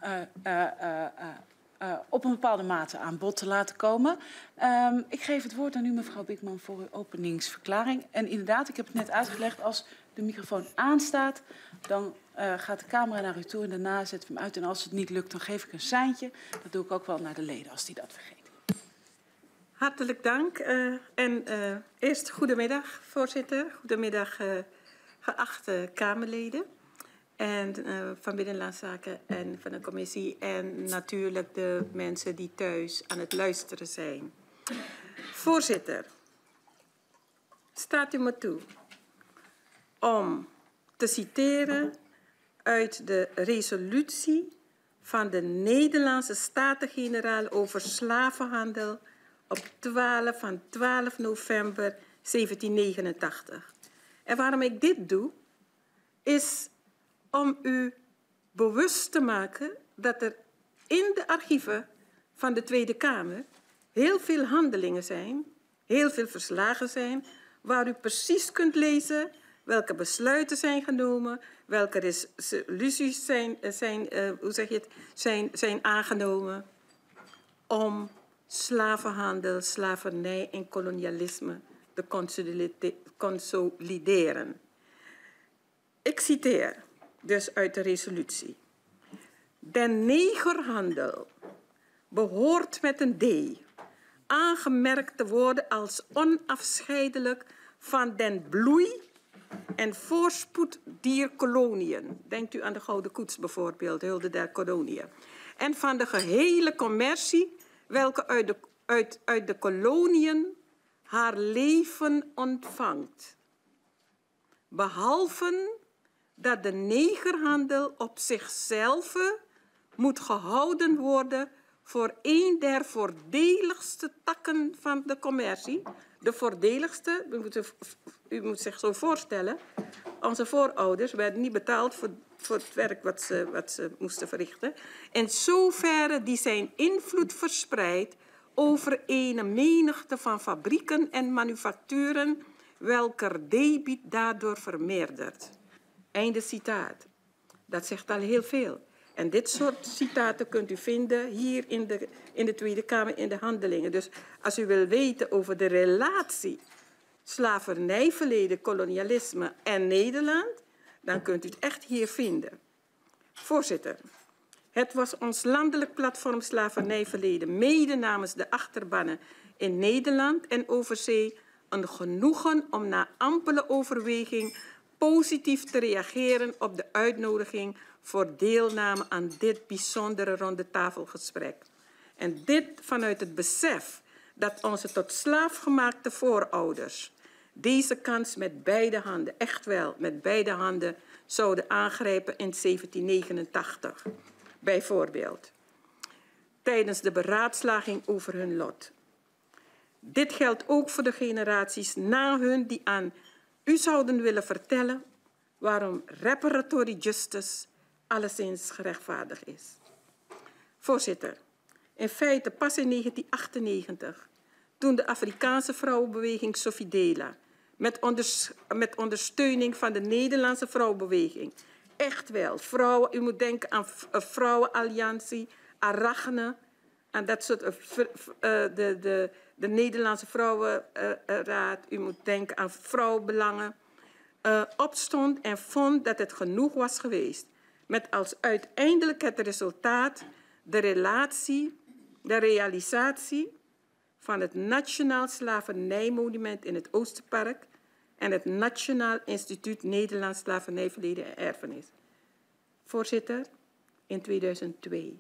op een bepaalde mate aan bod te laten komen. Ik geef het woord aan u, mevrouw Biekman, voor uw openingsverklaring. En inderdaad, ik heb het net uitgelegd, als de microfoon aanstaat, dan gaat de camera naar u toe en daarna zetten we hem uit. En als het niet lukt, dan geef ik een seintje. Dat doe ik ook wel naar de leden, als die dat vergeten. Hartelijk dank. Eerst goedemiddag, voorzitter. Goedemiddag, geachte Kamerleden. En van Binnenlandse Zaken en van de commissie. En natuurlijk de mensen die thuis aan het luisteren zijn. Voorzitter, staat u me toe om te citeren uit de resolutie van de Nederlandse Staten-Generaal over slavenhandel op 12 november 1789. En waarom ik dit doe, is om u bewust te maken dat er in de archieven van de Tweede Kamer heel veel handelingen zijn, heel veel verslagen zijn, waar u precies kunt lezen welke besluiten zijn genomen, welke resoluties zijn aangenomen om slavenhandel, slavernij en kolonialisme te consolideren. Ik citeer dus uit de resolutie. De negerhandel behoort met een D aangemerkt te worden als onafscheidelijk van den bloei en voorspoed dier koloniën. Denkt u aan de Gouden Koets bijvoorbeeld, Hulde der Koloniën. En van de gehele commercie, welke uit de koloniën haar leven ontvangt. Behalve dat de negerhandel op zichzelf moet gehouden worden voor een der voordeligste takken van de commercie. De voordeligste, u moet zich zo voorstellen, onze voorouders werden niet betaald voor het werk wat ze moesten verrichten. In zoverre die zijn invloed verspreidt over een menigte van fabrieken en manufacturen, welker debiet daardoor vermeerdert. Einde citaat. Dat zegt al heel veel. En dit soort citaten kunt u vinden hier in de Tweede Kamer in de handelingen. Dus als u wil weten over de relatie slavernijverleden, kolonialisme en Nederland, dan kunt u het echt hier vinden. Voorzitter, het was ons landelijk platform slavernijverleden, mede namens de achterbannen in Nederland en overzee, een genoegen om na ampele overweging positief te reageren op de uitnodiging voor deelname aan dit bijzondere rondetafelgesprek. En dit vanuit het besef dat onze tot slaaf gemaakte voorouders deze kans met beide handen, echt wel met beide handen, zouden aangrijpen in 1789. Bijvoorbeeld tijdens de beraadslaging over hun lot. Dit geldt ook voor de generaties na hun die aan u zouden willen vertellen waarom reparatory justice alleszins gerechtvaardigd is. Voorzitter, in feite pas in 1998, toen de Afrikaanse vrouwenbeweging Sofidela met ondersteuning van de Nederlandse vrouwenbeweging, echt wel, vrouwen, u moet denken aan Vrouwenalliantie, Arachne, en dat soort, de Nederlandse Vrouwenraad, u moet denken aan Vrouwenbelangen, opstond en vond dat het genoeg was geweest. Met als uiteindelijk het resultaat de realisatie van het Nationaal Slavernijmonument in het Oosterpark, en het Nationaal Instituut Nederlands Slavernijverleden en Erfenis. Voorzitter, in 2002.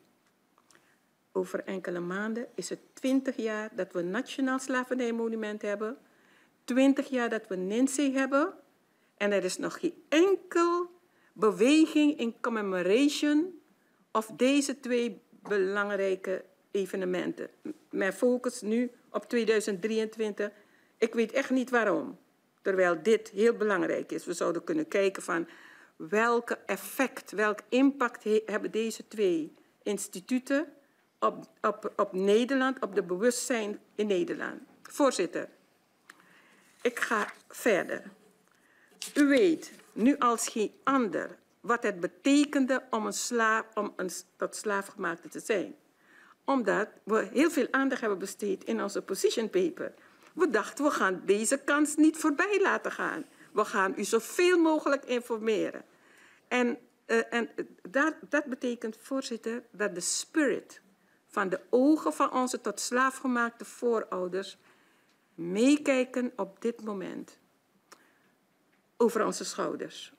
Over enkele maanden is het 20 jaar dat we een Nationaal Slavernijmonument hebben, 20 jaar dat we NINSEE hebben, en er is nog geen enkel beweging in commemoration of deze twee belangrijke evenementen. Mijn focus nu op 2023. Ik weet echt niet waarom. Terwijl dit heel belangrijk is. We zouden kunnen kijken van welke effect, welk impact hebben deze twee instituten op Nederland, op de bewustzijn in Nederland. Voorzitter, ik ga verder. U weet nu als geen ander wat het betekende om tot slaafgemaakte te zijn. Omdat we heel veel aandacht hebben besteed in onze position paper. We dachten, we gaan deze kans niet voorbij laten gaan. We gaan u zoveel mogelijk informeren. En dat betekent, voorzitter, dat de spirit van de ogen van onze tot slaafgemaakte voorouders meekijken op dit moment over onze schouders.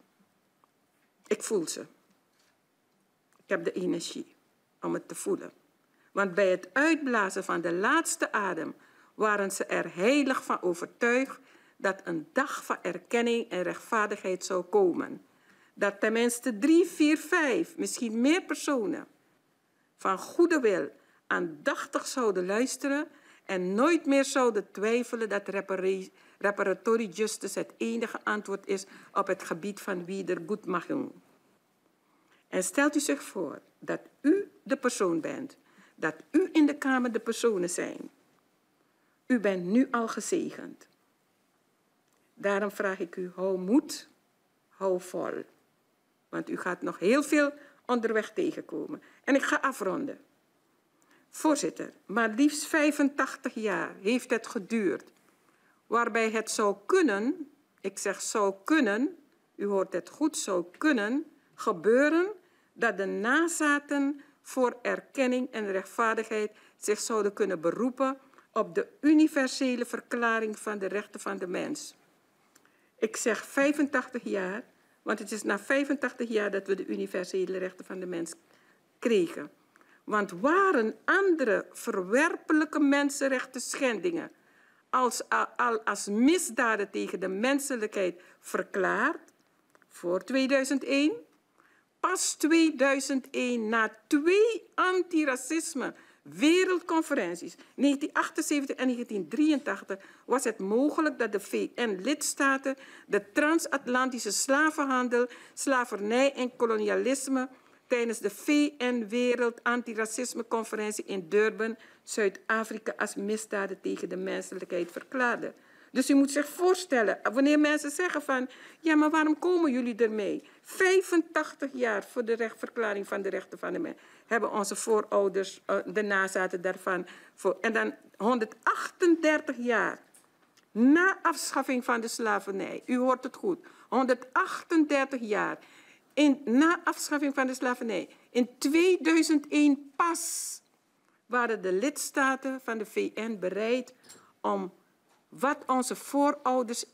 Ik voel ze. Ik heb de energie om het te voelen. Want bij het uitblazen van de laatste adem waren ze er heilig van overtuigd dat een dag van erkenning en rechtvaardigheid zou komen. Dat tenminste 3, 4, 5, misschien meer personen van goede wil aandachtig zouden luisteren en nooit meer zouden twijfelen dat reparatory justice het enige antwoord is op het gebied van wiedergutmachung. En stelt u zich voor dat u de persoon bent, dat u in de Kamer de personen zijn. U bent nu al gezegend. Daarom vraag ik u, hou moed, hou vol. Want u gaat nog heel veel onderweg tegenkomen. En ik ga afronden. Voorzitter, maar liefst 85 jaar heeft het geduurd, waarbij het zou kunnen, ik zeg zou kunnen, u hoort het goed, zou kunnen gebeuren dat de nazaten voor erkenning en rechtvaardigheid zich zouden kunnen beroepen op de universele verklaring van de rechten van de mens. Ik zeg 85 jaar, want het is na 85 jaar dat we de universele rechten van de mens kregen. Want waren andere verwerpelijke mensenrechten schendingen als misdaden tegen de menselijkheid verklaard voor 2001, pas 2001 na 2 antiracisme wereldconferenties, 1978 en 1983, was het mogelijk dat de VN-lidstaten de transatlantische slavenhandel, slavernij en kolonialisme tijdens de VN-Wereld-Antiracisme-conferentie in Durban, Zuid-Afrika, als misdaden tegen de menselijkheid verklaarden. Dus u moet zich voorstellen, wanneer mensen zeggen van, ja, maar waarom komen jullie ermee? 85 jaar voor de verklaring van de rechten van de mens hebben onze voorouders, de nazaten daarvan, en dan 138 jaar na afschaffing van de slavernij. U hoort het goed, 138 jaar na afschaffing van de slavernij. In 2001 pas waren de lidstaten van de VN bereid om wat onze voorouders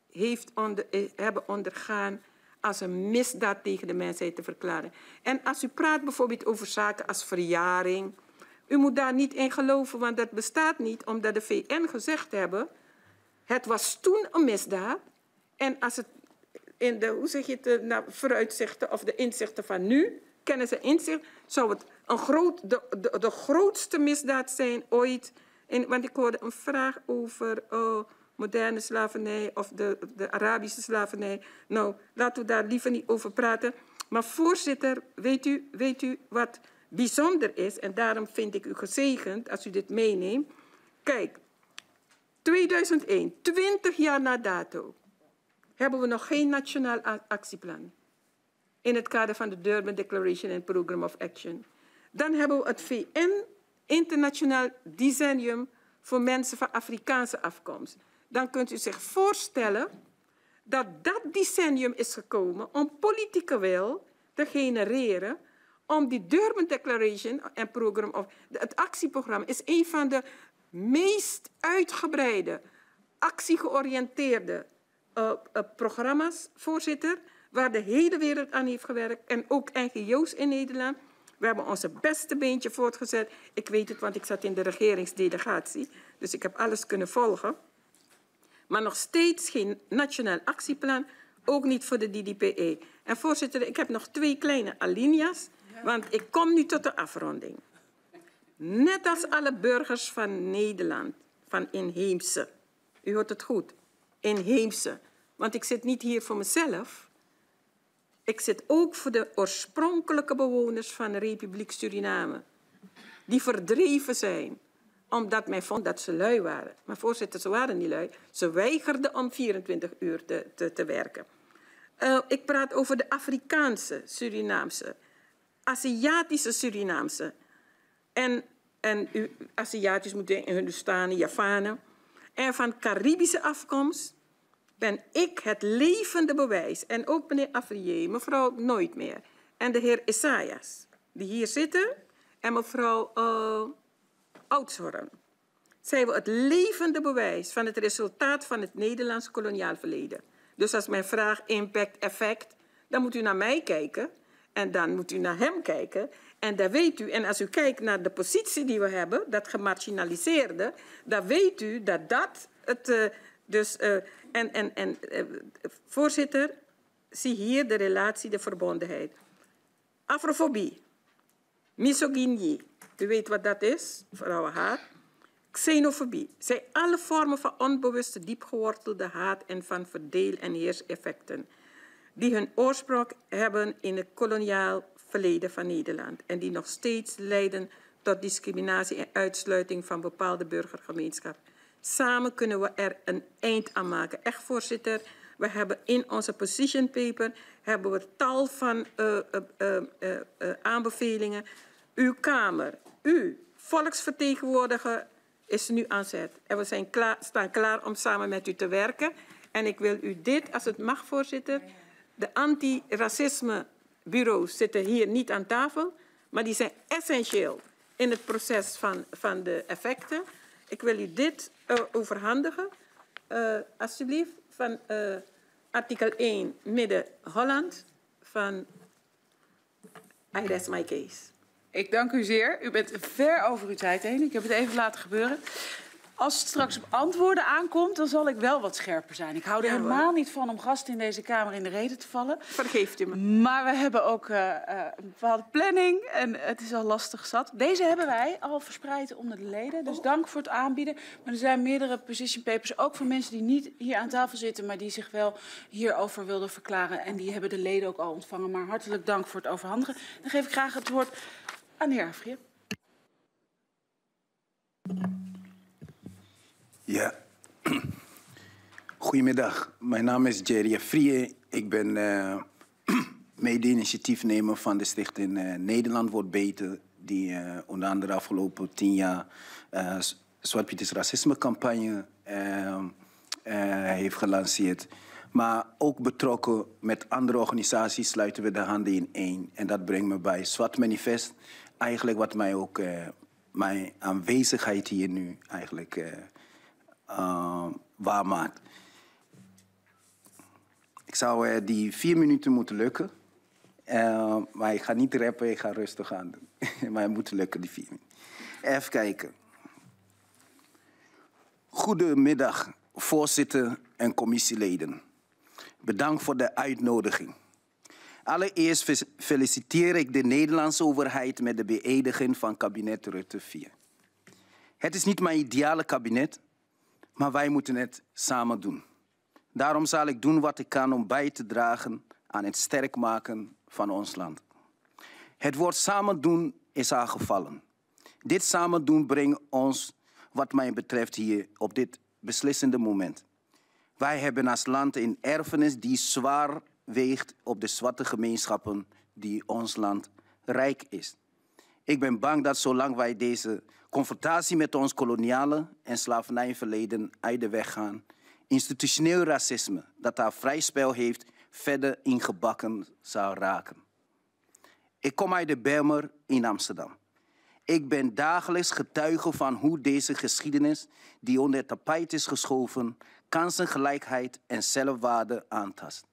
hebben ondergaan als een misdaad tegen de mensheid te verklaren. En als u praat bijvoorbeeld over zaken als verjaring, u moet daar niet in geloven, want dat bestaat niet, omdat de VN gezegd hebben, het was toen een misdaad, en als het in de, hoe zeg je het, vooruitzichten of de inzichten van nu, kennis en inzicht, zou het de grootste misdaad zijn ooit. Want ik hoorde een vraag over moderne slavernij of de Arabische slavernij. Nou, laten we daar liever niet over praten. Maar voorzitter, weet u wat bijzonder is? En daarom vind ik u gezegend als u dit meeneemt. Kijk, 2001, 20 jaar na dato, hebben we nog geen nationaal actieplan in het kader van de Durban Declaration and Program of Action. Dan hebben we het VN Internationaal Decennium voor mensen van Afrikaanse afkomst. Dan kunt u zich voorstellen dat dat decennium is gekomen om politieke wil te genereren, om die Durban Declaration en Program of het actieprogramma is een van de meest uitgebreide, actiegeoriënteerde programma's, voorzitter, waar de hele wereld aan heeft gewerkt. En ook NGO's in Nederland. We hebben onze beste beentje voortgezet. Ik weet het, want ik zat in de regeringsdelegatie. Dus ik heb alles kunnen volgen. Maar nog steeds geen nationaal actieplan. Ook niet voor de DDPE. En voorzitter, ik heb nog 2 kleine alinea's. Want ik kom nu tot de afronding. Net als alle burgers van Nederland, van inheemse. U hoort het goed, inheemse. Want ik zit niet hier voor mezelf. Ik zit ook voor de oorspronkelijke bewoners van de Republiek Suriname. Die verdreven zijn, omdat men vond dat ze lui waren. Maar voorzitter, ze waren niet lui. Ze weigerden om 24 uur te werken. Ik praat over de Afrikaanse Surinaamse, Aziatische Surinaamse. En Aziatisch moeten Hindustanen, Javanen. En van Caribische afkomst ben ik het levende bewijs. En ook meneer Afrier, mevrouw Nooit meer. En de heer Isaias, die hier zitten. En mevrouw Oudshoorn. Zijn we het levende bewijs van het resultaat van het Nederlands koloniaal verleden. Dus als mijn vraag impact, effect, dan moet u naar mij kijken. En dan moet u naar hem kijken. En dan weet u, en als u kijkt naar de positie die we hebben, dat gemarginaliseerde, dan weet u dat dat het... voorzitter, zie hier de relatie, de verbondenheid. Afrofobie, misogynie, u weet wat dat is, vrouwenhaat. Xenofobie, zijn alle vormen van onbewuste, diepgewortelde haat en van verdeel- en heerseffecten, die hun oorsprong hebben in het koloniaal verleden van Nederland en die nog steeds leiden tot discriminatie en uitsluiting van bepaalde burgergemeenschappen. Samen kunnen we er een eind aan maken. Echt, voorzitter, we hebben in onze position paper hebben we tal van aanbevelingen. Uw Kamer, u, volksvertegenwoordiger, is nu aan zet. En we staan klaar om samen met u te werken. En ik wil u dit, als het mag, voorzitter, de anti-racisme-bureaus zitten hier niet aan tafel, maar die zijn essentieel in het proces van de effecten. Ik wil u dit overhandigen, alsjeblieft, van artikel 1, Midden-Holland, van I rest my case. Ik dank u zeer. U bent ver over uw tijd heen. Ik heb het even laten gebeuren. Als het straks op antwoorden aankomt, dan zal ik wel wat scherper zijn. Ik hou er helemaal niet van om gasten in deze Kamer in de reden te vallen. Vergeeft u me. Maar we hebben ook een bepaalde planning en het is al lastig zat. Deze hebben wij al verspreid onder de leden, dus dank voor het aanbieden. Maar er zijn meerdere position papers, ook van mensen die niet hier aan tafel zitten, maar die zich wel hierover wilden verklaren. En die hebben de leden ook al ontvangen. Maar hartelijk dank voor het overhandigen. Dan geef ik graag het woord aan de heer Afrier. Ja, goedemiddag. Mijn naam is Jerry Afrier. Ik ben mede-initiatiefnemer van de stichting Nederland wordt beter, die onder andere de afgelopen 10 jaar Zwarte Pieters racismecampagne heeft gelanceerd. Maar ook betrokken met andere organisaties sluiten we de handen in één. En dat brengt me bij Zwart Manifest. Eigenlijk wat mij ook, mijn aanwezigheid hier nu eigenlijk waarmaakt. Ik zou die 4 minuten moeten lukken. Maar ik ga niet rappen, ik ga rustig aan doen. Maar het moet lukken, die 4 minuten. Even kijken. Goedemiddag, voorzitter en commissieleden. Bedankt voor de uitnodiging. Allereerst feliciteer ik de Nederlandse overheid met de beëdiging van kabinet Rutte 4. Het is niet mijn ideale kabinet, maar wij moeten het samen doen. Daarom zal ik doen wat ik kan om bij te dragen aan het sterk maken van ons land. Het woord samen doen is al gevallen. Dit samen doen brengt ons, wat mij betreft, hier op dit beslissende moment. Wij hebben als land een erfenis die zwaar weegt op de zwarte gemeenschappen die ons land rijk is. Ik ben bang dat zolang wij deze confrontatie met ons koloniale en slavernijverleden uit de weg gaan, institutioneel racisme dat haar vrij spel heeft verder ingebakken zal raken. Ik kom uit de Bijlmer in Amsterdam. Ik ben dagelijks getuige van hoe deze geschiedenis, die onder het tapijt is geschoven, kansengelijkheid en zelfwaarde aantast.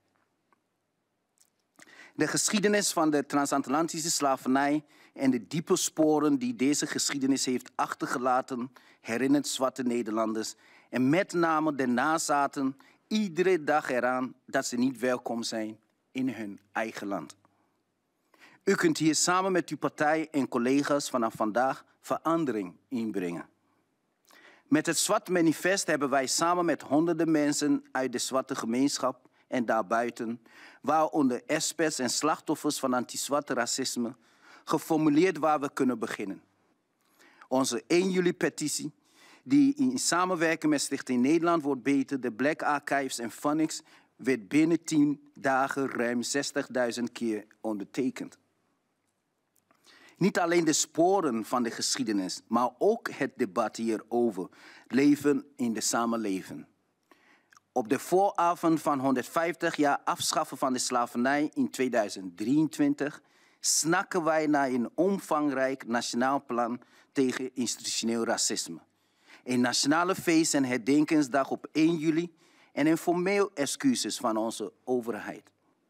De geschiedenis van de transatlantische slavernij en de diepe sporen die deze geschiedenis heeft achtergelaten, herinnert zwarte Nederlanders en met name de nazaten iedere dag eraan dat ze niet welkom zijn in hun eigen land. U kunt hier samen met uw partij en collega's vanaf vandaag verandering inbrengen. Met het Zwart Manifest hebben wij samen met honderden mensen uit de zwarte gemeenschap en daarbuiten, waaronder experts en slachtoffers van anti-zwarte racisme, geformuleerd waar we kunnen beginnen. Onze 1 juli-petitie, die in samenwerking met Stichting Nederland wordt beter, de Black Archives en Phonics, werd binnen 10 dagen ruim 60.000 keer ondertekend. Niet alleen de sporen van de geschiedenis, maar ook het debat hierover leven in de samenleving. Op de vooravond van 150 jaar afschaffen van de slavernij in 2023 snakken wij naar een omvangrijk nationaal plan tegen institutioneel racisme. Een nationale feest- en herdenkingsdag op 1 juli en een formeel excuses van onze overheid.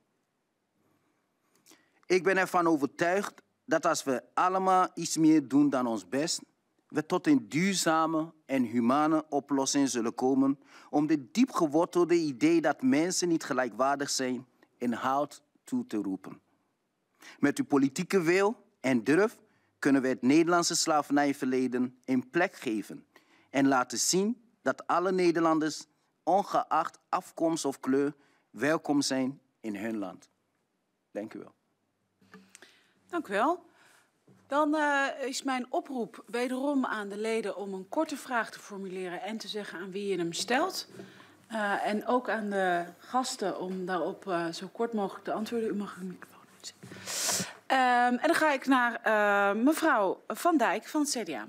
Ik ben ervan overtuigd dat als we allemaal iets meer doen dan ons best, we tot een duurzame en humane oplossing zullen komen om de diep gewortelde idee dat mensen niet gelijkwaardig zijn in hout toe te roepen. Met uw politieke wil en durf kunnen we het Nederlandse slavernijverleden een plek geven en laten zien dat alle Nederlanders, ongeacht afkomst of kleur, welkom zijn in hun land. Dank u wel. Dank u wel. Dan is mijn oproep wederom aan de leden om een korte vraag te formuleren en te zeggen aan wie je hem stelt. En ook aan de gasten om daarop zo kort mogelijk te antwoorden. U mag uw microfoon uitzetten. En dan ga ik naar mevrouw Van Dijk van het CDA.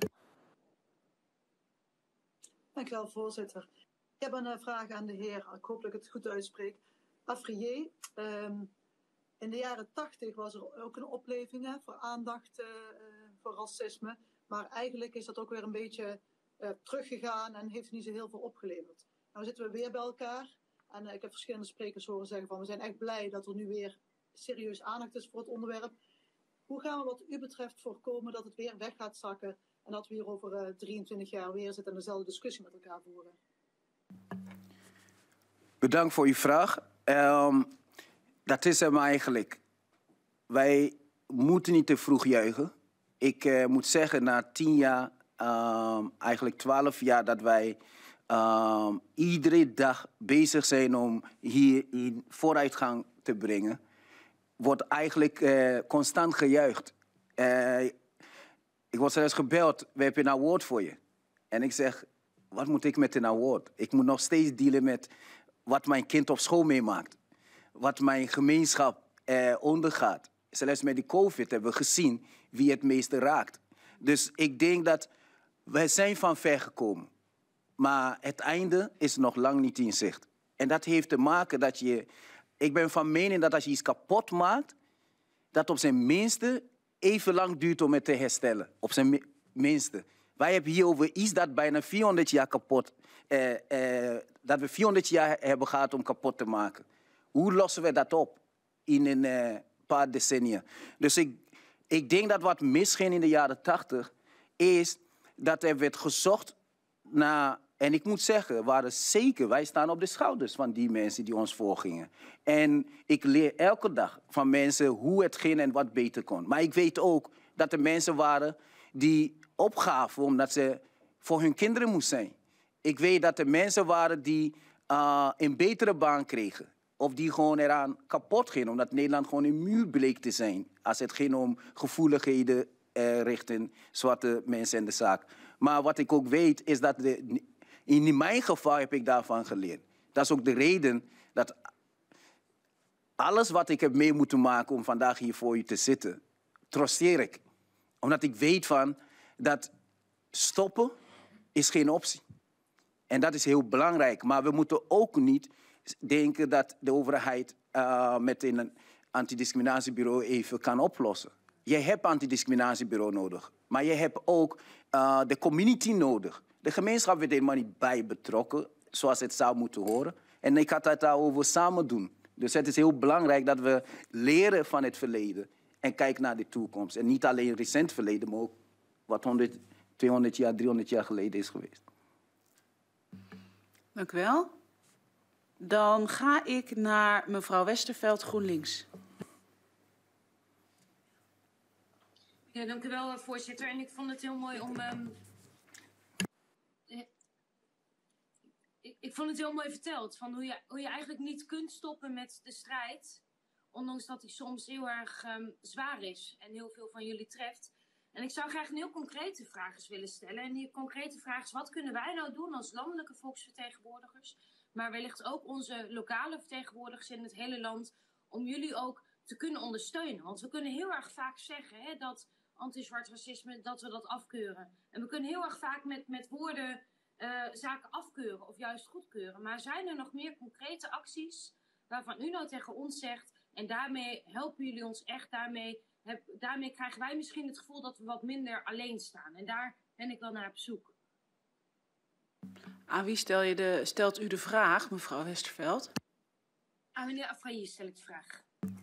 Dank u wel, voorzitter. Ik heb een vraag aan de heer, ik hoop dat ik het goed uitspreek, Afrié. In de jaren 80 was er ook een opleving voor aandacht voor racisme. Maar eigenlijk is dat ook weer een beetje teruggegaan en heeft niet zo heel veel opgeleverd. Nou zitten we weer bij elkaar. En ik heb verschillende sprekers horen zeggen van we zijn echt blij dat er nu weer serieus aandacht is voor het onderwerp. Hoe gaan we wat u betreft voorkomen dat het weer weg gaat zakken en dat we hier over 23 jaar weer zitten en dezelfde discussie met elkaar voeren? Bedankt voor uw vraag. Dat is hem eigenlijk. Wij moeten niet te vroeg juichen. Ik moet zeggen, na 10 jaar, eigenlijk 12 jaar, dat wij iedere dag bezig zijn om hier in vooruitgang te brengen, wordt eigenlijk constant gejuicht. Ik word zelfs gebeld, we hebben een award voor je. En ik zeg, wat moet ik met een award? Ik moet nog steeds dealen met wat mijn kind op school meemaakt. Wat mijn gemeenschap ondergaat. Zelfs met die COVID hebben we gezien wie het meeste raakt. Dus ik denk dat wij zijn van ver gekomen. Maar het einde is nog lang niet in zicht. En dat heeft te maken dat je... Ik ben van mening dat als je iets kapot maakt, dat op zijn minste even lang duurt om het te herstellen. Op zijn minste. Wij hebben hier over iets dat bijna 400 jaar kapot... dat we 400 jaar hebben gehad om kapot te maken. Hoe lossen we dat op in een paar decennia? Dus ik denk dat wat misging in de jaren 80 is dat er werd gezocht naar... En ik moet zeggen, wij staan op de schouders van die mensen die ons voorgingen. En ik leer elke dag van mensen hoe het ging en wat beter kon. Maar ik weet ook dat er mensen waren die opgaven omdat ze voor hun kinderen moesten zijn. Ik weet dat er mensen waren die een betere baan kregen. Of die gewoon eraan kapot gingen, omdat Nederland gewoon een muur bleek te zijn. Als het ging om gevoeligheden richting zwarte mensen en de zaak. Maar wat ik ook weet, is dat in mijn geval heb ik daarvan geleerd. Dat is ook de reden dat alles wat ik heb mee moeten maken om vandaag hier voor u te zitten, trotseer ik. Omdat ik weet van dat stoppen is geen optie. En dat is heel belangrijk. Maar we moeten ook niet denken dat de overheid met een antidiscriminatiebureau even kan oplossen. Je hebt een antidiscriminatiebureau nodig. Maar je hebt ook de community nodig. De gemeenschap werd helemaal niet bij betrokken. zoals het zou moeten horen. En ik had het daarover samen doen. Dus het is heel belangrijk dat we leren van het verleden en kijken naar de toekomst. En niet alleen recent verleden, maar ook wat 100, 200 jaar, 300 jaar geleden is geweest. Dank u wel. Dan ga ik naar mevrouw Westerveld, GroenLinks. Ja, dank u wel, voorzitter. En ik vond het heel mooi om... Ik vond het heel mooi verteld, van hoe je eigenlijk niet kunt stoppen met de strijd, ondanks dat die soms heel erg zwaar is en heel veel van jullie treft. En ik zou graag een heel concrete vraag eens willen stellen. En die concrete vraag is, wat kunnen wij nou doen als landelijke volksvertegenwoordigers, maar wellicht ook onze lokale vertegenwoordigers in het hele land, om jullie ook te kunnen ondersteunen? Want we kunnen heel erg vaak zeggen dat anti-zwart racisme, dat we dat afkeuren. En we kunnen heel erg vaak met woorden zaken afkeuren of juist goedkeuren. Maar zijn er nog meer concrete acties waarvan u nou tegen ons zegt, en daarmee helpen jullie ons echt, daarmee krijgen wij misschien het gevoel dat we wat minder alleen staan. En daar ben ik wel naar op zoek. Aan wie stelt u de vraag, mevrouw Westerveld? Aan meneer Afrayi stel ik de vraag.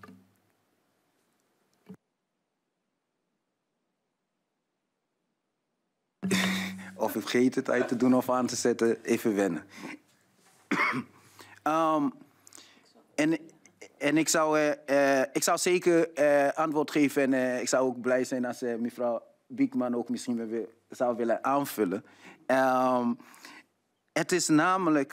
Of ik vergeet het uit te doen of aan te zetten, even wennen. En ik zou zeker antwoord geven en ik zou ook blij zijn als mevrouw Biekman ook misschien zou willen aanvullen. Het is namelijk,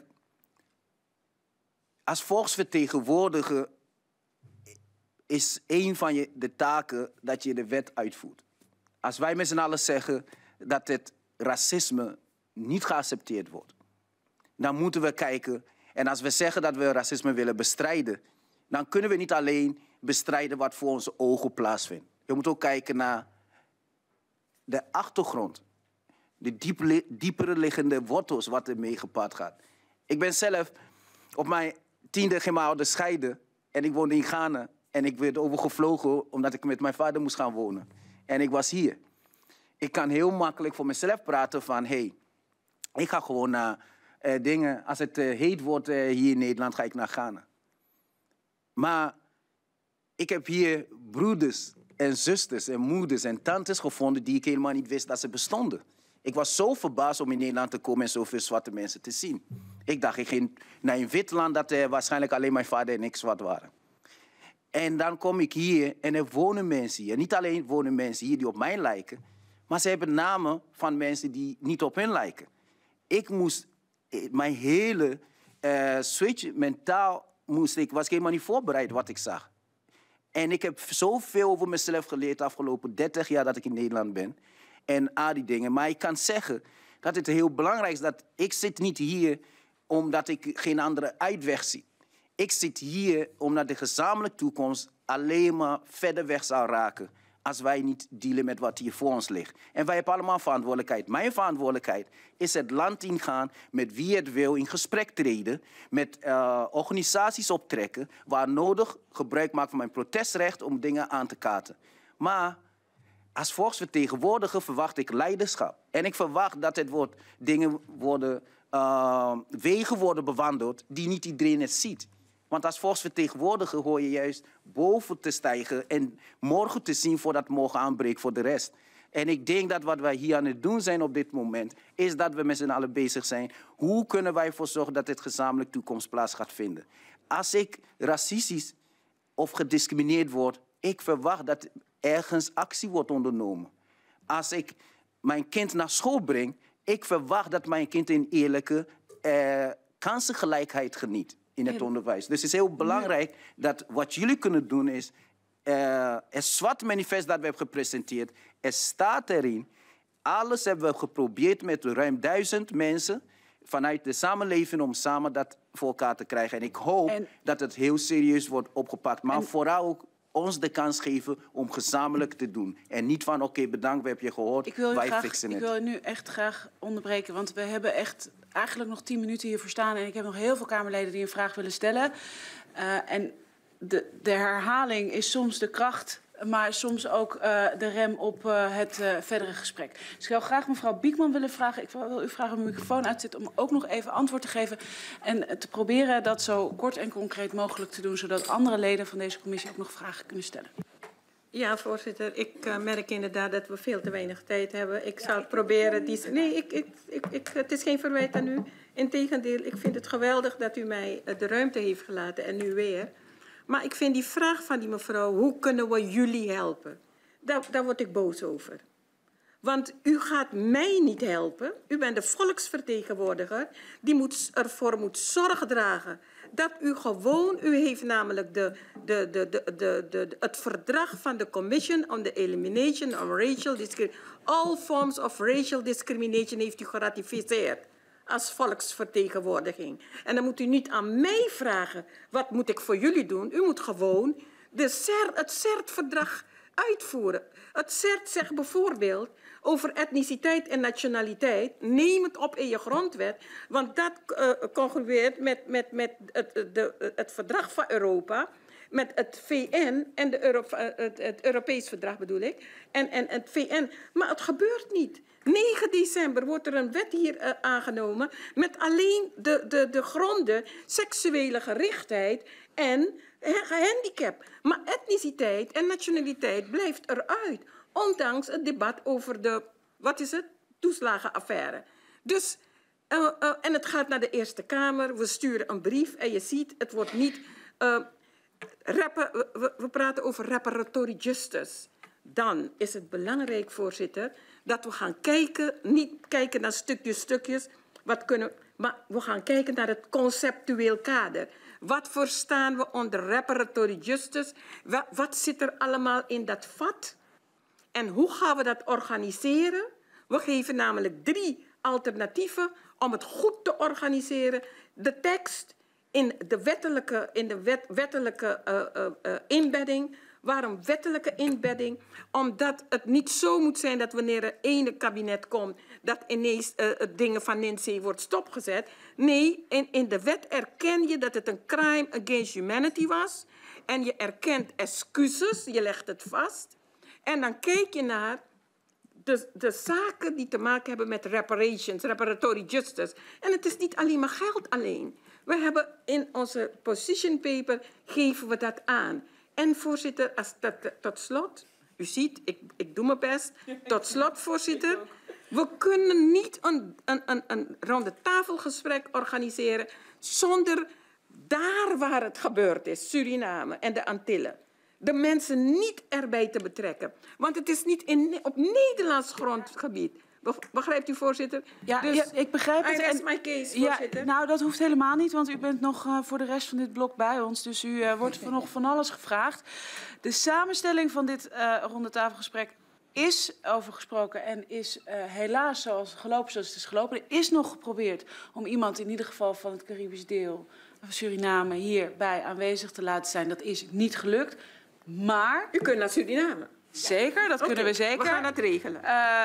als volksvertegenwoordiger is een van de taken dat je de wet uitvoert. Als wij met z'n allen zeggen dat het racisme niet geaccepteerd wordt, dan moeten we kijken. En als we zeggen dat we racisme willen bestrijden, dan kunnen we niet alleen bestrijden wat voor onze ogen plaatsvindt. Je moet ook kijken naar de achtergrond, de diepere liggende wortels wat er mee gepaard gaat. Ik ben zelf op mijn 10e geen ouders scheiden en ik woonde in Ghana en ik werd overgevlogen omdat ik met mijn vader moest gaan wonen. En ik was hier. Ik kan heel makkelijk voor mezelf praten van, ik ga gewoon naar dingen, als het heet wordt hier in Nederland, ga ik naar Ghana. Maar ik heb hier broeders en zusters en moeders en tantes gevonden die ik helemaal niet wist dat ze bestonden. Ik was zo verbaasd om in Nederland te komen en zoveel zwarte mensen te zien. Ik dacht, ik ging naar een wit land dat waarschijnlijk alleen mijn vader en ik zwart waren. En dan kom ik hier en er wonen mensen hier. Niet alleen wonen mensen hier die op mij lijken, maar ze hebben namen van mensen die niet op hen lijken. Ik moest mijn hele switch, mentaal was ik helemaal niet voorbereid wat ik zag. En ik heb zoveel over mezelf geleerd de afgelopen 30 jaar dat ik in Nederland ben. En al die dingen. Maar ik kan zeggen dat het heel belangrijk is dat ik zit niet hier omdat ik geen andere uitweg zie. Ik zit hier omdat de gezamenlijke toekomst alleen maar verder weg zal raken als wij niet dealen met wat hier voor ons ligt. En wij hebben allemaal verantwoordelijkheid. Mijn verantwoordelijkheid is het land ingaan met wie het wil, in gesprek treden, met organisaties optrekken, waar nodig gebruik maken van mijn protestrecht om dingen aan te kaarten. Maar als volksvertegenwoordiger verwacht ik leiderschap. En ik verwacht dat wegen worden bewandeld die niet iedereen het ziet. Want als volksvertegenwoordiger hoor je juist boven te stijgen en morgen te zien voordat morgen aanbreekt voor de rest. En ik denk dat wat wij hier aan het doen zijn op dit moment, is dat we met z'n allen bezig zijn. Hoe kunnen wij ervoor zorgen dat dit gezamenlijk toekomst plaats gaat vinden? Als ik racistisch of gediscrimineerd word, ik verwacht dat ergens actie wordt ondernomen. Als ik mijn kind naar school breng, ik verwacht dat mijn kind een eerlijke kansengelijkheid geniet in het onderwijs. Dus het is heel belangrijk dat wat jullie kunnen doen is het zwart manifest dat we hebben gepresenteerd, er staat erin. Alles hebben we geprobeerd met ruim 1000 mensen vanuit de samenleving om samen dat voor elkaar te krijgen. En ik hoop dat het heel serieus wordt opgepakt. Maar vooral ook ons de kans geven om gezamenlijk te doen. En niet van, oké, bedankt, we hebben je gehoord, wij fixen het. Ik wil u nu echt graag onderbreken, want we hebben echt eigenlijk nog 10 minuten hiervoor staan. En ik heb nog heel veel Kamerleden die een vraag willen stellen. En de herhaling is soms de kracht maar soms ook de rem op het verdere gesprek. Dus ik zou graag mevrouw Biekman willen vragen. Ik wil u vragen om uw microfoon uit te zetten om ook nog even antwoord te geven. En te proberen dat zo kort en concreet mogelijk te doen, zodat andere leden van deze commissie ook nog vragen kunnen stellen. Ja, voorzitter. Ik merk inderdaad dat we veel te weinig tijd hebben. Ik zal proberen... Nee, het is geen verwijt aan u. Integendeel, ik vind het geweldig dat u mij de ruimte heeft gelaten en nu weer. Maar ik vind die vraag van die mevrouw, hoe kunnen we jullie helpen? Daar word ik boos over. Want u gaat mij niet helpen. U bent de volksvertegenwoordiger die ervoor moet zorg dragen dat u gewoon... U heeft namelijk het verdrag van de Commission on the Elimination of Racial Discrimination. All forms of racial discrimination heeft u geratificeerd als volksvertegenwoordiging. En dan moet u niet aan mij vragen, wat moet ik voor jullie doen? U moet gewoon het CERT-verdrag uitvoeren. Het CERT zegt bijvoorbeeld over etniciteit en nationaliteit. Neem het op in je grondwet, want dat congrueert met het verdrag van Europa, met het VN en het Europees verdrag bedoel ik, en het VN. Maar het gebeurt niet. 9 december wordt er een wet hier aangenomen met alleen de gronden seksuele gerichtheid en gehandicap. Maar etniciteit en nationaliteit blijft eruit. Ondanks het debat over de, toeslagenaffaire. Dus, en het gaat naar de Eerste Kamer. We sturen een brief en je ziet, het wordt niet... we praten over reparatory justice. Dan is het belangrijk, voorzitter, dat we gaan kijken, niet kijken naar stukjes, maar we gaan kijken naar het conceptueel kader. Wat verstaan we onder reparatory justice? Wat zit er allemaal in dat vat? En hoe gaan we dat organiseren? We geven namelijk 3 alternatieven om het goed te organiseren. De tekst in de wettelijke inbedding. Waarom wettelijke inbedding? Omdat het niet zo moet zijn dat wanneer er ene kabinet komt, dat ineens dingen van NINSEE wordt stopgezet. Nee, in de wet erken je dat het een crime against humanity was. En je erkent excuses, je legt het vast. En dan kijk je naar de zaken die te maken hebben met reparations, reparatory justice. En het is niet alleen maar geld alleen. We hebben in onze position paper, geven we dat aan. En voorzitter, tot slot, u ziet, ik doe mijn best. Tot slot, voorzitter, we kunnen niet een ronde tafelgesprek organiseren zonder daar waar het gebeurd is, Suriname en de Antillen, de mensen niet erbij te betrekken. Want het is niet op Nederlands grondgebied. Begrijpt u, voorzitter? Ja, dus, ik begrijp het. I rest my case, voorzitter. Ja, nou, dat hoeft helemaal niet, want u bent nog voor de rest van dit blok bij ons. Dus u wordt nog van alles gevraagd. De samenstelling van dit rondetafelgesprek is overgesproken en is helaas gelopen zoals het is gelopen. Er is nog geprobeerd om iemand in ieder geval van het Caribisch deel van Suriname hierbij aanwezig te laten zijn. Dat is niet gelukt. Maar... U kunt naar Suriname. Zeker, dat kunnen we zeker. We gaan het regelen.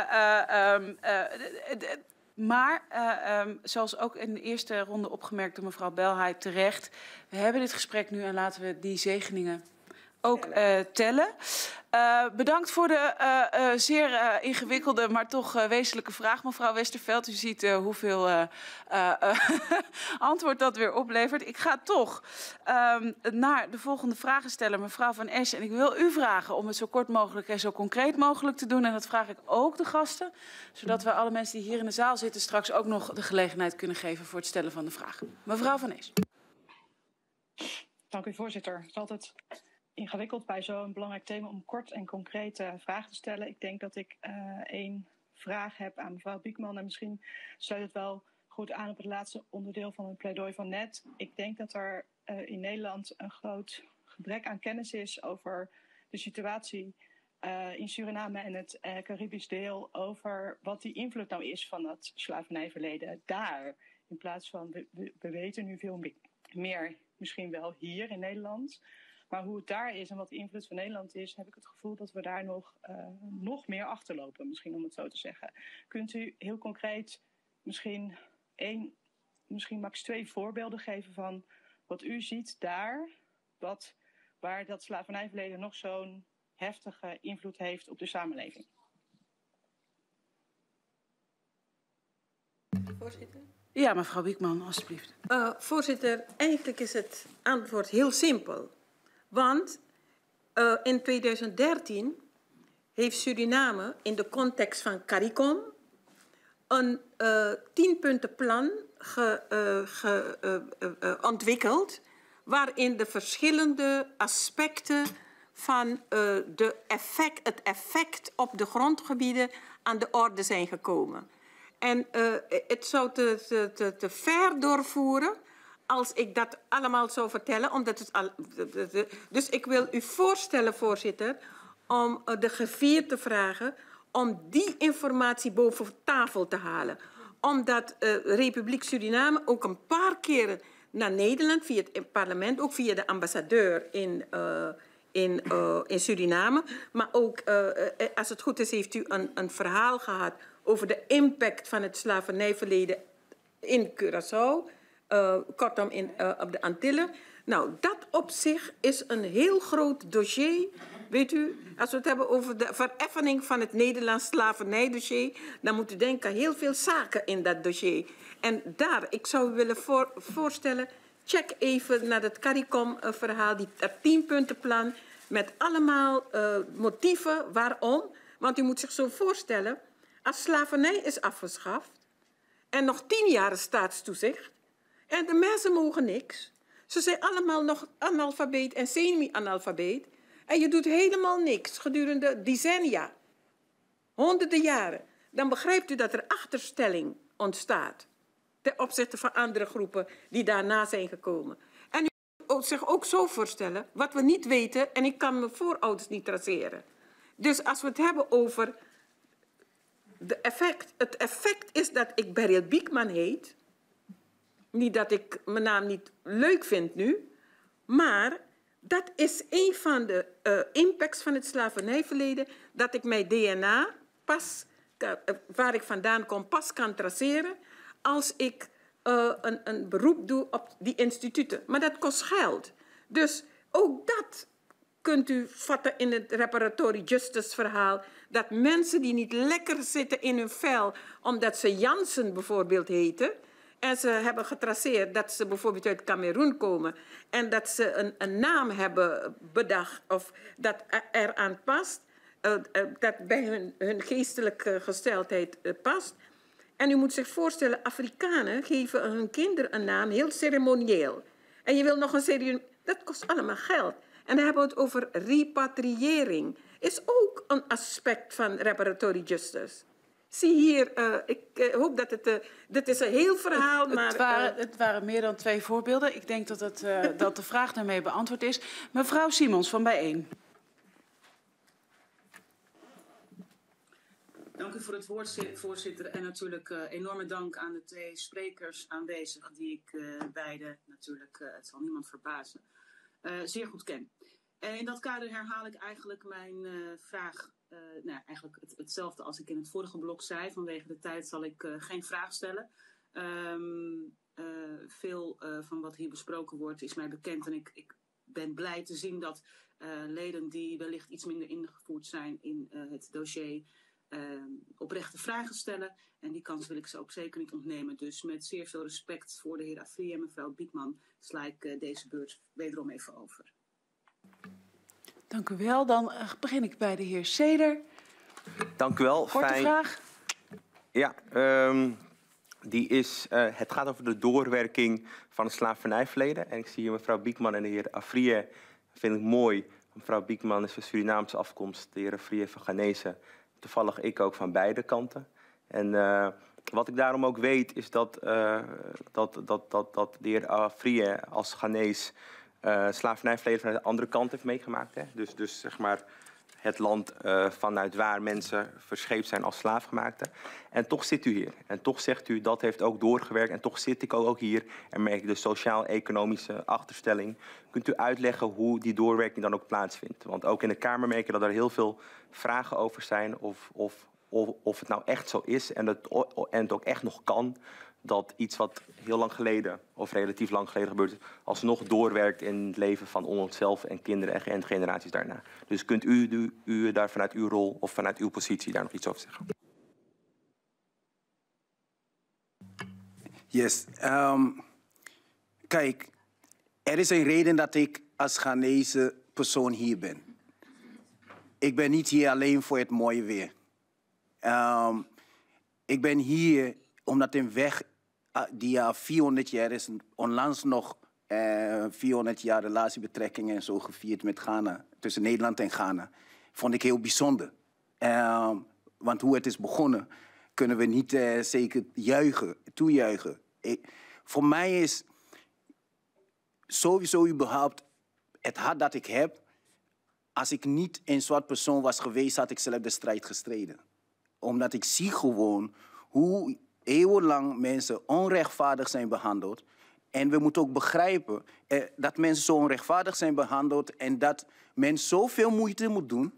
Maar, zoals ook in de eerste ronde opgemerkt door mevrouw Belhaai terecht, we hebben dit gesprek nu en laten we die zegeningen ook tellen. Bedankt voor de zeer ingewikkelde, maar toch wezenlijke vraag, mevrouw Westerveld. U ziet hoeveel antwoord dat weer oplevert. Ik ga toch naar de volgende vragensteller, mevrouw Van Esch. En ik wil u vragen om het zo kort mogelijk en zo concreet mogelijk te doen. En dat vraag ik ook de gasten, zodat we alle mensen die hier in de zaal zitten straks ook nog de gelegenheid kunnen geven voor het stellen van de vraag. Mevrouw Van Esch. Dank u, voorzitter. Het is altijd ingewikkeld bij zo'n belangrijk thema om kort en concreet vragen te stellen. Ik denk dat ik 1 vraag heb aan mevrouw Biekman en misschien sluit het wel goed aan op het laatste onderdeel van het pleidooi van net. Ik denk dat er in Nederland een groot gebrek aan kennis is over de situatie in Suriname en het Caribisch deel, over wat die invloed nou is van dat slavernijverleden daar. In plaats van, we weten nu veel meer, misschien wel hier in Nederland. Maar hoe het daar is en wat de invloed van Nederland is, heb ik het gevoel dat we daar nog meer achterlopen, misschien om het zo te zeggen. Kunt u heel concreet misschien max 2 voorbeelden geven van wat u ziet daar, waar dat slavernijverleden nog zo'n heftige invloed heeft op de samenleving. Voorzitter? Ja, mevrouw Biekman, alstublieft. Voorzitter, eigenlijk is het antwoord heel simpel. Want in 2013 heeft Suriname in de context van CARICOM een 10-puntenplan ontwikkeld, waarin de verschillende aspecten van het effect op de grondgebieden aan de orde zijn gekomen. En het zou te ver doorvoeren als ik dat allemaal zou vertellen. Omdat het dus ik wil u voorstellen, voorzitter, om de griffier te vragen om die informatie boven tafel te halen. Omdat Republiek Suriname ook een paar keren naar Nederland, via het parlement, ook via de ambassadeur in Suriname. Maar ook, als het goed is, heeft u een verhaal gehad over de impact van het slavernijverleden in Curaçao, kortom op de Antillen. Nou, dat op zich is een heel groot dossier. Weet u, als we het hebben over de vereffening van het Nederlands slavernijdossier, dan moet u denken aan heel veel zaken in dat dossier. En daar, ik zou u willen voorstellen, check even naar het CARICOM-verhaal, dat 10-puntenplan, met allemaal motieven waarom. Want u moet zich zo voorstellen, als slavernij is afgeschaft en nog 10 jaar staatstoezicht en de mensen mogen niks. Ze zijn allemaal nog analfabeet en semi-analfabeet. En je doet helemaal niks gedurende decennia, honderden jaren. Dan begrijpt u dat er achterstelling ontstaat ten opzichte van andere groepen die daarna zijn gekomen. En u moet zich ook zo voorstellen, wat we niet weten, en ik kan mijn voorouders niet traceren. Dus als we het hebben over het effect is dat ik Beryl Biekman heet. Niet dat ik mijn naam niet leuk vind nu, maar dat is een van de impacts van het slavernijverleden, dat ik mijn DNA pas, waar ik vandaan kom, pas kan traceren als ik een beroep doe op die instituten. Maar dat kost geld. Dus ook dat kunt u vatten in het reparatory justice verhaal, dat mensen die niet lekker zitten in hun vel, omdat ze Jansen bijvoorbeeld heten, en ze hebben getraceerd dat ze bijvoorbeeld uit Kameroen komen en dat ze een naam hebben bedacht of dat eraan past, dat bij hun geestelijke gesteldheid past. En u moet zich voorstellen, Afrikanen geven hun kinderen een naam heel ceremonieel. En je wil nog een ceremonie, dat kost allemaal geld. En dan hebben we het over repatriëring. Is ook een aspect van reparatory justice. Zie hier, ik hoop dat dit is een heel verhaal, maar Het waren meer dan 2 voorbeelden. Ik denk dat de vraag daarmee beantwoord is. Mevrouw Simons van Bijeen. Dank u voor het woord, voorzitter. En natuurlijk enorme dank aan de 2 sprekers aanwezig, die ik beide natuurlijk, het zal niemand verbazen, zeer goed ken. En in dat kader herhaal ik eigenlijk mijn vraag, eigenlijk hetzelfde als ik in het vorige blok zei. Vanwege de tijd zal ik geen vraag stellen. Veel van wat hier besproken wordt is mij bekend en ik ben blij te zien dat leden die wellicht iets minder ingevoerd zijn in het dossier oprechte vragen stellen. En die kans wil ik ze ook zeker niet ontnemen. Dus met zeer veel respect voor de heer Afrië en mevrouw Biekman sla ik deze beurt wederom even over. Dank u wel. Dan begin ik bij de heer Seder. Dank u wel. Korte vraag. Ja, het gaat over de doorwerking van het slavernijverleden. En ik zie hier mevrouw Biekman en de heer Afrië. Vind ik mooi. Mevrouw Biekman is van Surinaamse afkomst, de heer Afrië van Ghanese. Toevallig ik ook van beide kanten. En wat ik daarom ook weet is dat de heer Afrië als Ghanees slavernijverleden van de andere kant heeft meegemaakt. Hè? Dus zeg maar het land vanuit waar mensen verscheept zijn als slaafgemaakten. En toch zit u hier. En toch zegt u dat heeft ook doorgewerkt. En toch zit ik ook hier en merk ik de sociaal-economische achterstelling. Kunt u uitleggen hoe die doorwerking dan ook plaatsvindt? Want ook in de Kamer merk je dat er heel veel vragen over zijn. Of of het nou echt zo is en het ook echt nog kan dat iets wat heel lang geleden of relatief lang geleden gebeurd is, alsnog doorwerkt in het leven van onszelf en kinderen en generaties daarna. Dus kunt u daar vanuit uw rol of vanuit uw positie daar nog iets over zeggen? Yes. Kijk, er is een reden dat ik als Ghanese persoon hier ben. Ik ben niet hier alleen voor het mooie weer. Ik ben hier omdat een weg die al 400 jaar is, onlangs nog 400 jaar relatiebetrekkingen en zo gevierd met Ghana, tussen Nederland en Ghana, vond ik heel bijzonder. Want hoe het is begonnen, kunnen we niet zeker toejuichen. Voor mij is sowieso überhaupt het hart dat ik heb. Als ik niet een zwart persoon was geweest, had ik zelf de strijd gestreden. Omdat ik zie gewoon hoe eeuwenlang mensen onrechtvaardig zijn behandeld. En we moeten ook begrijpen dat mensen zo onrechtvaardig zijn behandeld en dat men zoveel moeite moet doen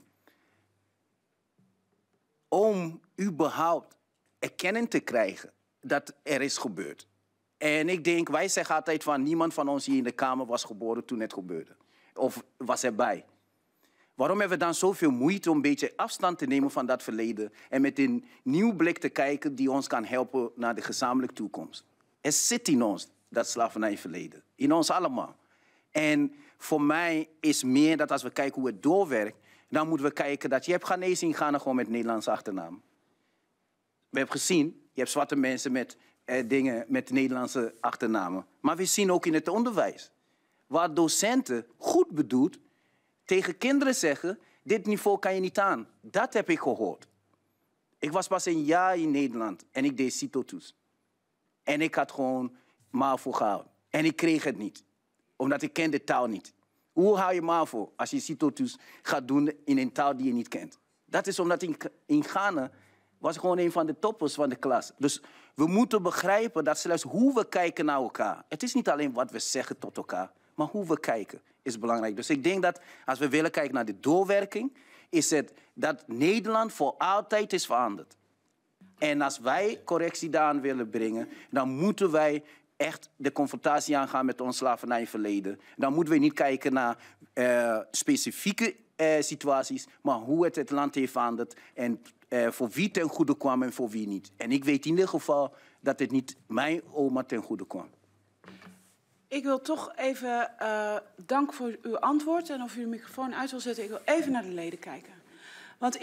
om überhaupt erkenning te krijgen dat er is gebeurd. En ik denk, wij zeggen altijd van niemand van ons hier in de Kamer was geboren toen het gebeurde. Of was erbij. Waarom hebben we dan zoveel moeite om een beetje afstand te nemen van dat verleden en met een nieuw blik te kijken die ons kan helpen naar de gezamenlijke toekomst? Er zit in ons dat slavernijverleden. In ons allemaal. En voor mij is meer dat als we kijken hoe het doorwerkt, dan moeten we kijken dat je hebt Ghanese in Ghana gewoon met Nederlandse achternaam. We hebben gezien, je hebt zwarte mensen met dingen met Nederlandse achternamen. Maar we zien ook in het onderwijs, waar docenten goed bedoeld tegen kinderen zeggen, dit niveau kan je niet aan. Dat heb ik gehoord. Ik was pas een jaar in Nederland en ik deed CITO-toets. En ik had gewoon MAVO gehaald. En ik kreeg het niet, omdat ik ken de taal niet. Hoe haal je MAVO als je CITO-toets gaat doen in een taal die je niet kent? Dat is omdat in Ghana was gewoon een van de toppers van de klas. Dus we moeten begrijpen dat zelfs hoe we kijken naar elkaar. Het is niet alleen wat we zeggen tot elkaar, maar hoe we kijken is belangrijk. Dus ik denk dat als we willen kijken naar de doorwerking, is het dat Nederland voor altijd is veranderd. En als wij correctie daaraan willen brengen, dan moeten wij echt de confrontatie aangaan met ons slavernijverleden. Dan moeten we niet kijken naar specifieke situaties, maar hoe het land heeft veranderd en voor wie ten goede kwam en voor wie niet. En ik weet in ieder geval dat het niet mijn oma ten goede kwam. Ik wil toch even dank voor uw antwoord en of u de microfoon uit wil zetten. Ik wil even naar de leden kijken. Want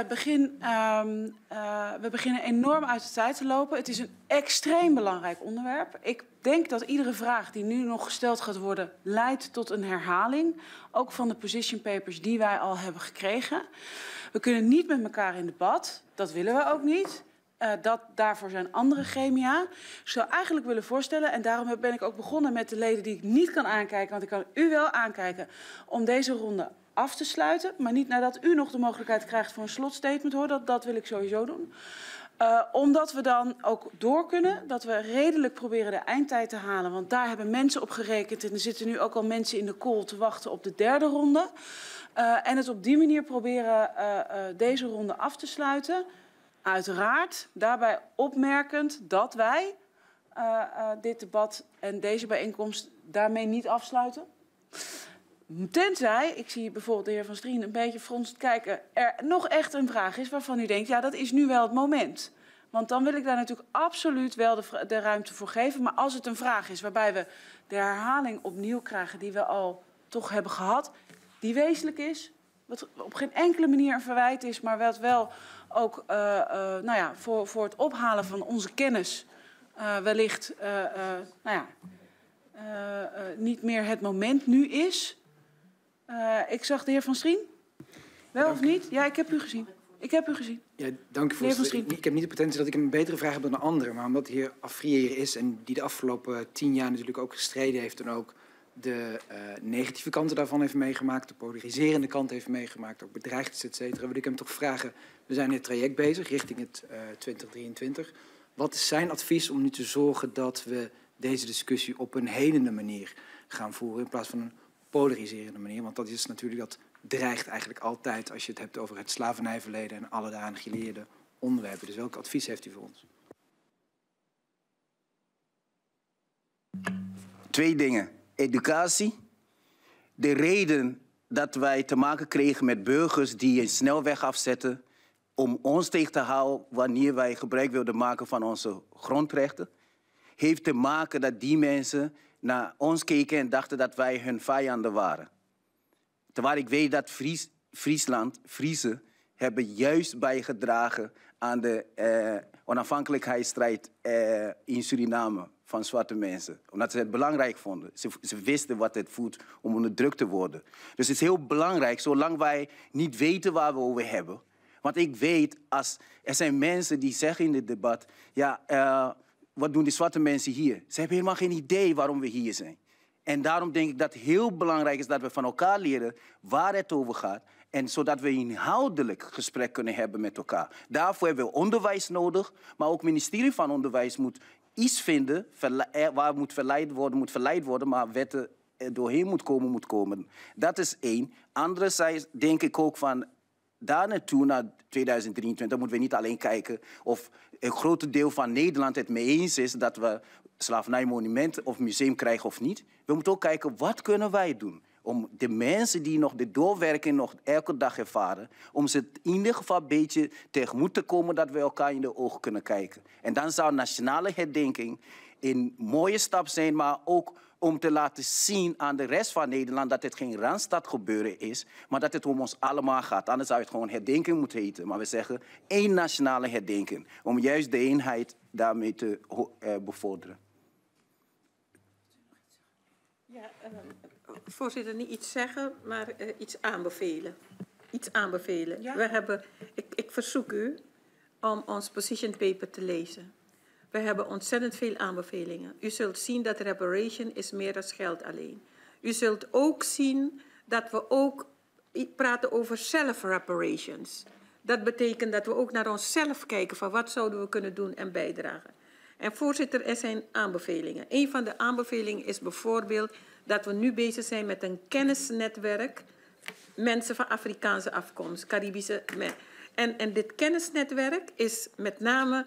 we beginnen enorm uit de tijd te lopen. Het is een extreem belangrijk onderwerp. Ik denk dat iedere vraag die nu nog gesteld gaat worden leidt tot een herhaling. Ook van de position papers die wij al hebben gekregen. We kunnen niet met elkaar in debat. Dat willen we ook niet. Daarvoor zijn andere gremia. Ik zou eigenlijk willen voorstellen, en daarom ben ik ook begonnen met de leden die ik niet kan aankijken, want ik kan u wel aankijken, om deze ronde af te sluiten. Maar niet nadat u nog de mogelijkheid krijgt voor een slotstatement, hoor. Dat wil ik sowieso doen. Omdat we dan ook door kunnen, dat we redelijk proberen de eindtijd te halen. Want daar hebben mensen op gerekend en er zitten nu ook al mensen in de call te wachten op de derde ronde. En het op die manier proberen deze ronde af te sluiten. Uiteraard daarbij opmerkend dat wij dit debat en deze bijeenkomst daarmee niet afsluiten. Tenzij, ik zie bijvoorbeeld de heer Van Strien een beetje fronsend kijken, er nog echt een vraag is waarvan u denkt, ja, dat is nu wel het moment. Want dan wil ik daar natuurlijk absoluut wel de ruimte voor geven. Maar als het een vraag is waarbij we de herhaling opnieuw krijgen die we al toch hebben gehad, die wezenlijk is, wat op geen enkele manier een verwijt is, maar wat wel ook voor het ophalen van onze kennis wellicht niet meer het moment nu is. Ik zag de heer Van Strien. Wel of niet? Ja, ik heb u gezien. Ik heb u gezien. Ja, dank u voorzitter. Ik heb niet de pretentie dat ik een betere vraag heb dan een andere, maar omdat de heer Afrië hier is en die de afgelopen 10 jaar natuurlijk ook gestreden heeft en ook de negatieve kanten daarvan heeft meegemaakt, de polariserende kant heeft meegemaakt, ook bedreigd is, et cetera, wil ik hem toch vragen, we zijn in het traject bezig richting het 2023. Wat is zijn advies om nu te zorgen dat we deze discussie op een helende manier gaan voeren in plaats van een polariserende manier? Want dat is natuurlijk, dat dreigt eigenlijk altijd als je het hebt over het slavernijverleden en alle daaraan gelieerde onderwerpen. Dus welk advies heeft u voor ons? 2 dingen. Educatie. De reden dat wij te maken kregen met burgers die een snelweg afzetten om ons tegen te houden wanneer wij gebruik wilden maken van onze grondrechten, heeft te maken dat die mensen naar ons keken en dachten dat wij hun vijanden waren. Terwijl ik weet dat Friesen hebben juist bijgedragen aan de onafhankelijkheidsstrijd in Suriname van zwarte mensen. Omdat ze het belangrijk vonden. Ze wisten wat het voelt om onderdrukt te worden. Dus het is heel belangrijk, zolang wij niet weten waar we over hebben. Want ik weet, er zijn mensen die zeggen in dit debat, ja, wat doen die zwarte mensen hier? Ze hebben helemaal geen idee waarom we hier zijn. En daarom denk ik dat het heel belangrijk is dat we van elkaar leren waar het over gaat. En zodat we inhoudelijk gesprek kunnen hebben met elkaar. Daarvoor hebben we onderwijs nodig. Maar ook het ministerie van Onderwijs moet iets vinden waar moet verleid worden, maar wetten er doorheen moet komen. Dat is 1. Anderzijds denk ik ook van daar naartoe, naar 2023, moeten we niet alleen kijken of een groot deel van Nederland het mee eens is dat we slavernijmonument of museum krijgen of niet. We moeten ook kijken, wat kunnen wij doen om de mensen die nog de doorwerking nog elke dag ervaren, om ze in ieder geval een beetje tegemoet te komen dat we elkaar in de ogen kunnen kijken. En dan zou nationale herdenking een mooie stap zijn, maar ook om te laten zien aan de rest van Nederland dat het geen Randstad gebeuren is, maar dat het om ons allemaal gaat. Anders zou het gewoon herdenking moeten heten. Maar we zeggen 1 nationale herdenking, om juist de eenheid daarmee te bevorderen. Ja, voorzitter, niet iets zeggen, maar iets aanbevelen. Iets aanbevelen. Ja. Ik verzoek u om ons position paper te lezen. We hebben ontzettend veel aanbevelingen. U zult zien dat reparation is meer dan geld alleen. U zult ook zien dat we ook praten over self-reparations. Dat betekent dat we ook naar onszelf kijken van wat zouden we kunnen doen en bijdragen. En voorzitter, er zijn aanbevelingen. Een van de aanbevelingen is bijvoorbeeld dat we nu bezig zijn met een kennisnetwerk. Mensen van Afrikaanse afkomst, Caribische mensen. En dit kennisnetwerk is met name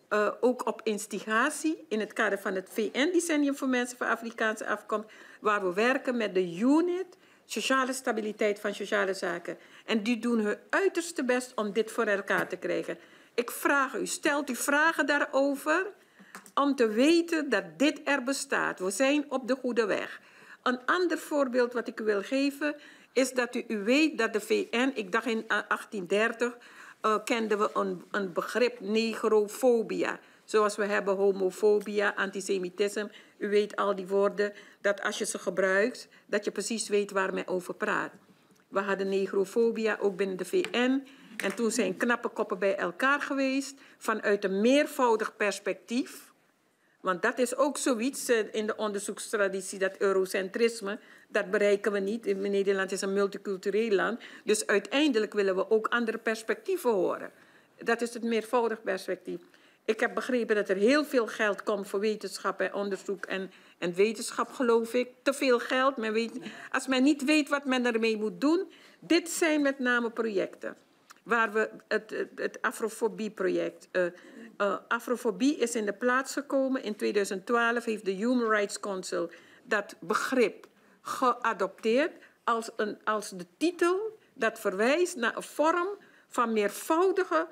ook op instigatie in het kader van het VN-decennium voor mensen van Afrikaanse afkomst, waar we werken met de unit Sociale Stabiliteit van Sociale Zaken. En die doen hun uiterste best om dit voor elkaar te krijgen. Ik vraag u, stelt u vragen daarover om te weten dat dit er bestaat. We zijn op de goede weg. Een ander voorbeeld wat ik u wil geven is dat u weet dat de VN, ik dacht in 1830, kenden we een begrip negrofobia. Zoals we hebben homofobia, antisemitisme. U weet al die woorden, dat als je ze gebruikt, dat je precies weet waar men over praat. We hadden negrofobia ook binnen de VN. En toen zijn knappe koppen bij elkaar geweest vanuit een meervoudig perspectief. Want dat is ook zoiets in de onderzoekstraditie, dat eurocentrisme, dat bereiken we niet. Nederland is een multicultureel land. Dus uiteindelijk willen we ook andere perspectieven horen. Dat is het meervoudig perspectief. Ik heb begrepen dat er heel veel geld komt voor wetenschap en onderzoek en wetenschap, geloof ik. Te veel geld. Als men niet weet wat men ermee moet doen. Dit zijn met name projecten. Waar we het Afrofobie-project. Afrofobie is in de plaats gekomen. In 2012 heeft de Human Rights Council dat begrip geadopteerd als de titel dat verwijst naar een vorm van meervoudige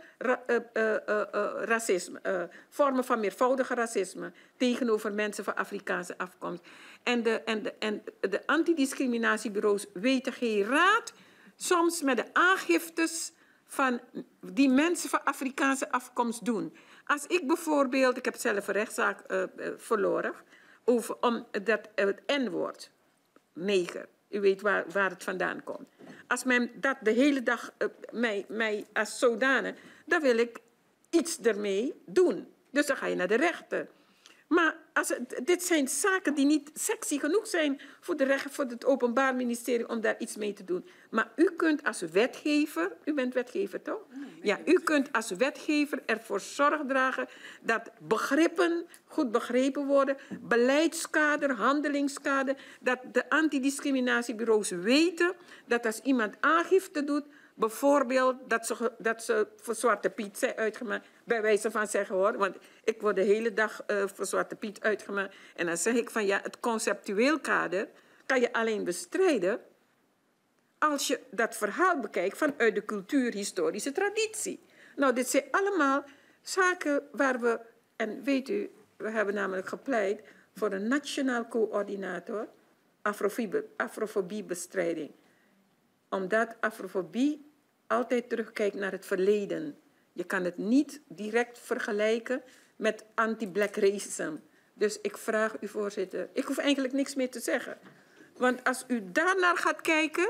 racisme, vormen van meervoudige racisme tegenover mensen van Afrikaanse afkomst. En de antidiscriminatiebureaus weten geen raad, soms met de aangiftes van die mensen van Afrikaanse afkomst doen. Als ik bijvoorbeeld, ik heb zelf een rechtszaak verloren over het N-woord, neger. U weet waar het vandaan komt. Als men dat de hele dag mij als zodanig, dan wil ik iets ermee doen. Dus dan ga je naar de rechter. Maar dit zijn zaken die niet sexy genoeg zijn voor het Openbaar Ministerie om daar iets mee te doen. Maar u kunt als wetgever, u bent wetgever toch? Ja, u kunt als wetgever ervoor zorg dragen dat begrippen goed begrepen worden, beleidskader, handelingskader, dat de antidiscriminatiebureaus weten dat als iemand aangifte doet, Bijvoorbeeld dat ze voor Zwarte Piet zijn uitgemaakt. Bij wijze van zeggen hoor. Want ik word de hele dag voor Zwarte Piet uitgemaakt. En dan zeg ik van ja, het conceptueel kader kan je alleen bestrijden als je dat verhaal bekijkt vanuit de cultuurhistorische traditie. Nou, dit zijn allemaal zaken waar we, en weet u, we hebben namelijk gepleit voor een nationaal coördinator afrofobiebestrijding. Omdat afrofobie altijd terugkijkt naar het verleden. Je kan het niet direct vergelijken met anti-black racism. Dus ik vraag u, voorzitter, ik hoef eigenlijk niks meer te zeggen. Want als u daarnaar gaat kijken,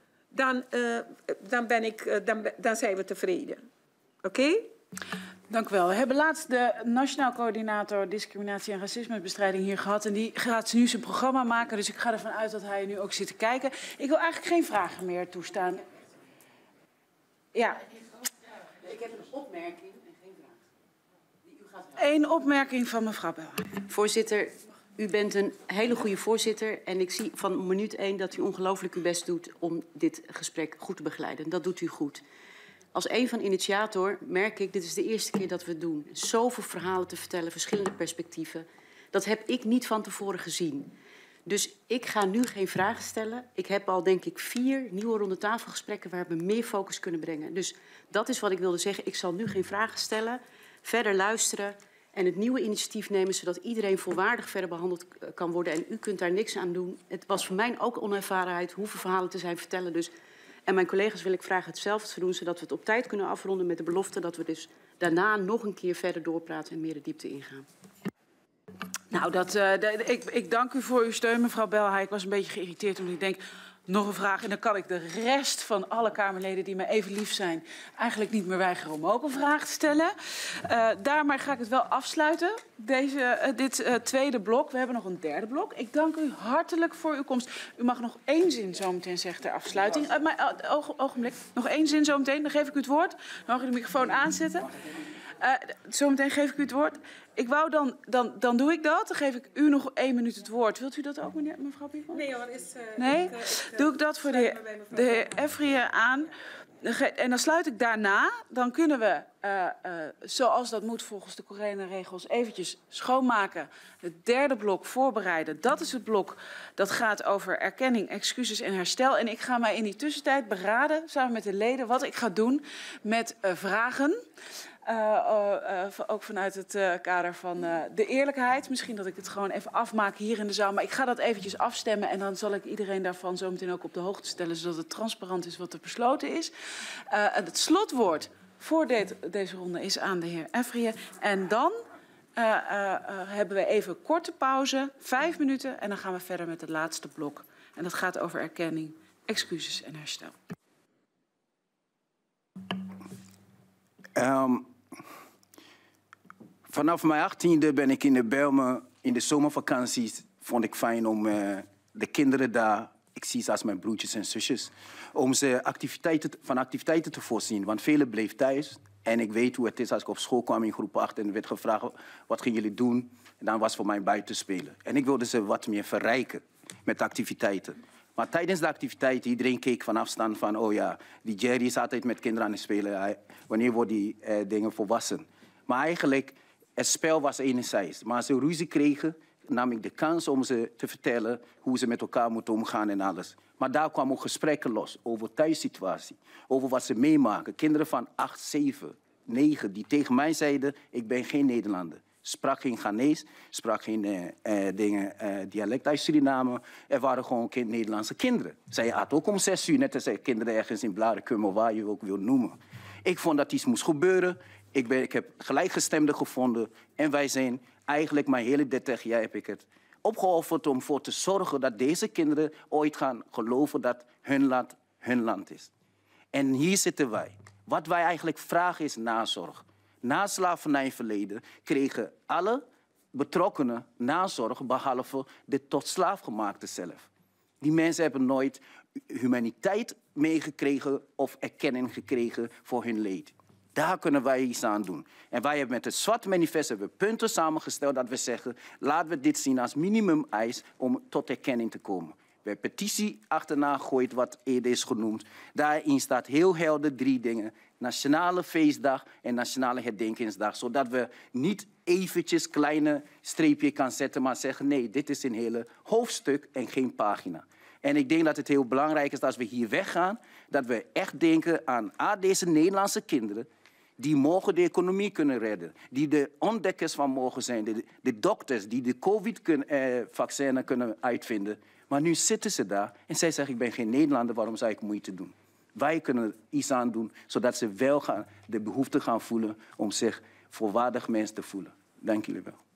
dan zijn we tevreden. Oké? Dank u wel. We hebben laatst de Nationaal Coördinator Discriminatie en Racismebestrijding hier gehad. En die gaat nu zijn programma maken. Dus ik ga ervan uit dat hij nu ook zit te kijken. Ik wil eigenlijk geen vragen meer toestaan. Ja. Ik heb een opmerking en geen vraag. Eén opmerking van mevrouw Bel. Voorzitter, u bent een hele goede voorzitter. En ik zie van minuut 1 dat u ongelooflijk uw best doet om dit gesprek goed te begeleiden. Dat doet u goed. Als een van initiator merk ik, dit is de eerste keer dat we het doen. Zoveel verhalen te vertellen, verschillende perspectieven. Dat heb ik niet van tevoren gezien. Dus ik ga nu geen vragen stellen. Ik heb al, denk ik, 4 nieuwe rondetafelgesprekken waar we meer focus kunnen brengen. Dus dat is wat ik wilde zeggen. Ik zal nu geen vragen stellen, verder luisteren en het nieuwe initiatief nemen, zodat iedereen volwaardig verder behandeld kan worden. En u kunt daar niks aan doen. Het was voor mij ook onervarenheid hoeveel verhalen te zijn vertellen. Dus en mijn collega's wil ik vragen hetzelfde te doen, zodat we het op tijd kunnen afronden met de belofte dat we dus daarna nog een keer verder doorpraten en meer de diepte ingaan. Nou, ik dank u voor uw steun, mevrouw Belhaai. Ik was een beetje geïrriteerd omdat ik denk, nog een vraag. En dan kan ik de rest van alle Kamerleden die mij even lief zijn eigenlijk niet meer weigeren om ook een vraag te stellen. Daarmee ga ik het wel afsluiten, dit tweede blok. We hebben nog een derde blok. Ik dank u hartelijk voor uw komst. U mag nog 1 zin zometeen zeggen ter afsluiting. Ogenblik. Nog 1 zin zometeen, dan geef ik u het woord. Dan mag u de microfoon aanzetten. Zometeen geef ik u het woord. Ik wou dan doe ik dat. Dan geef ik u nog 1 minuut het woord. Wilt u dat ook, mevrouw Piekman? Nee hoor. Nee? Doe ik dat voor de heer Effrië aan. En dan sluit ik daarna. Dan kunnen we, zoals dat moet volgens de correcte regels, eventjes schoonmaken. Het derde blok voorbereiden. Dat is het blok dat gaat over erkenning, excuses en herstel. En ik ga mij in die tussentijd beraden, samen met de leden, wat ik ga doen met vragen. Ook vanuit het kader van de eerlijkheid. Misschien dat ik het gewoon even afmaak hier in de zaal. Maar ik ga dat eventjes afstemmen. En dan zal ik iedereen daarvan zo meteen ook op de hoogte stellen. Zodat het transparant is wat er besloten is. Het slotwoord voor deze ronde is aan de heer Effrië. En dan hebben we even een korte pauze. 5 minuten. En dan gaan we verder met het laatste blok. En dat gaat over erkenning, excuses en herstel. Vanaf mijn 18e ben ik in de Bijlmer. In de zomervakanties vond ik fijn om de kinderen daar, ik zie ze als mijn broertjes en zusjes, om ze van activiteiten te voorzien. Want velen bleef thuis. En ik weet hoe het is als ik op school kwam in groep 8 en werd gevraagd, wat gaan jullie doen? En dan was het voor mij buiten spelen. En ik wilde ze wat meer verrijken met activiteiten. Maar tijdens de activiteiten, iedereen keek van afstand van, oh ja, die Jerry is altijd met kinderen aan het spelen. Wanneer worden die dingen volwassen? Maar eigenlijk, het spel was enerzijds. Maar als ze ruzie kregen, nam ik de kans om ze te vertellen hoe ze met elkaar moeten omgaan en alles. Maar daar kwamen ook gesprekken los over thuissituatie, over wat ze meemaken. Kinderen van 8, 7, 9 die tegen mij zeiden, ik ben geen Nederlander. Sprak geen Ghanese, sprak geen dialect uit Suriname. Er waren gewoon Nederlandse kinderen. Zij aten ook om 6 uur, net als kinderen ergens in Blaricum of waar je ook wil noemen. Ik vond dat iets moest gebeuren. Ik heb gelijkgestemden gevonden. En wij zijn eigenlijk, mijn hele 30 jaar heb ik het opgeofferd om voor te zorgen dat deze kinderen ooit gaan geloven dat hun land is. En hier zitten wij. Wat wij eigenlijk vragen is nazorg. Na slavernijverleden kregen alle betrokkenen nazorg, behalve de tot slaafgemaakte zelf. Die mensen hebben nooit humaniteit meegekregen of erkenning gekregen voor hun leed. Daar kunnen wij iets aan doen. En wij hebben met het Zwarte Manifest hebben punten samengesteld dat we zeggen, laten we dit zien als minimum-eis om tot erkenning te komen. een petitie achterna gegooid, wat eerder is genoemd. Daarin staat heel helder 3 dingen. Nationale feestdag en nationale herdenkingsdag. Zodat we niet eventjes kleine streepje kan zetten, maar zeggen nee, dit is een hele hoofdstuk en geen pagina. En ik denk dat het heel belangrijk is dat als we hier weggaan, dat we echt denken aan deze Nederlandse kinderen die morgen de economie kunnen redden, die de ontdekkers van morgen zijn, de dokters die de COVID-vaccin kunnen uitvinden. Maar nu zitten ze daar en zij zeggen, ik ben geen Nederlander, waarom zou ik moeite doen? Wij kunnen er iets aan doen, zodat ze wel de behoefte gaan voelen om zich volwaardig mens te voelen. Dank jullie wel.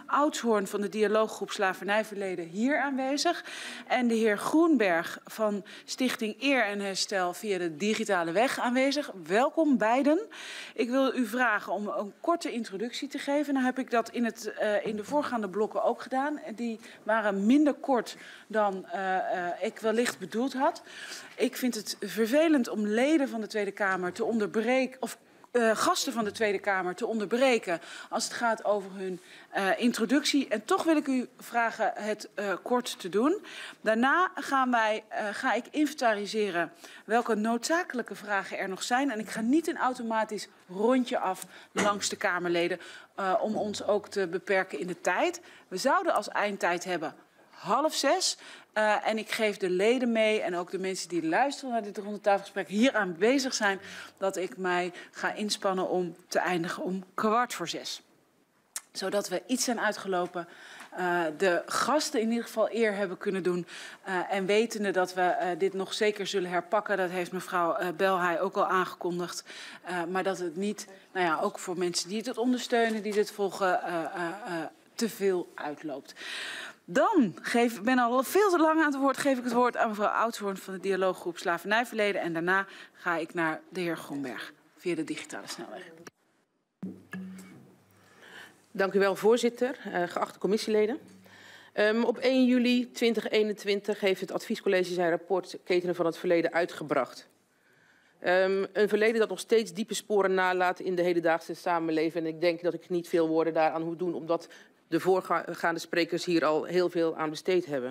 Oudshoorn van de dialooggroep Slavernijverleden hier aanwezig. En de heer Groenberg van Stichting Eer en Herstel via de digitale weg aanwezig. Welkom beiden. Ik wil u vragen om een korte introductie te geven. Nou heb ik dat in de voorgaande blokken ook gedaan. Die waren minder kort dan ik wellicht bedoeld had. Ik vind het vervelend om leden van de Tweede Kamer te onderbreken, of gasten van de Tweede Kamer te onderbreken als het gaat over hun introductie. En toch wil ik u vragen het kort te doen. Daarna ga ik inventariseren welke noodzakelijke vragen er nog zijn. En ik ga niet een automatisch rondje af langs de Kamerleden om ons ook te beperken in de tijd. We zouden als eindtijd hebben 5:30. En ik geef de leden mee en ook de mensen die luisteren naar dit rondetafelgesprek hier aanwezig zijn, dat ik mij ga inspannen om te eindigen om 5:15. Zodat we iets zijn uitgelopen. De gasten in ieder geval eer hebben kunnen doen. En wetende dat we dit nog zeker zullen herpakken. Dat heeft mevrouw Belhaai ook al aangekondigd. Maar dat het niet, nou ja, ook voor mensen die het ondersteunen, die dit volgen, te veel uitloopt. Dan ben al veel te lang aan het woord. Geef ik het woord aan mevrouw Oudshoorn van de dialooggroep Slavernijverleden. En daarna ga ik naar de heer Groenberg via de digitale snelweg. Dank u wel, voorzitter. Geachte commissieleden. Op 1 juli 2021 heeft het adviescollege zijn rapport Ketenen van het Verleden uitgebracht. Een verleden dat nog steeds diepe sporen nalaat in de hedendaagse samenleving. En ik denk dat ik niet veel woorden daaraan moet doen, omdat de voorgaande sprekers hier al heel veel aan besteed hebben.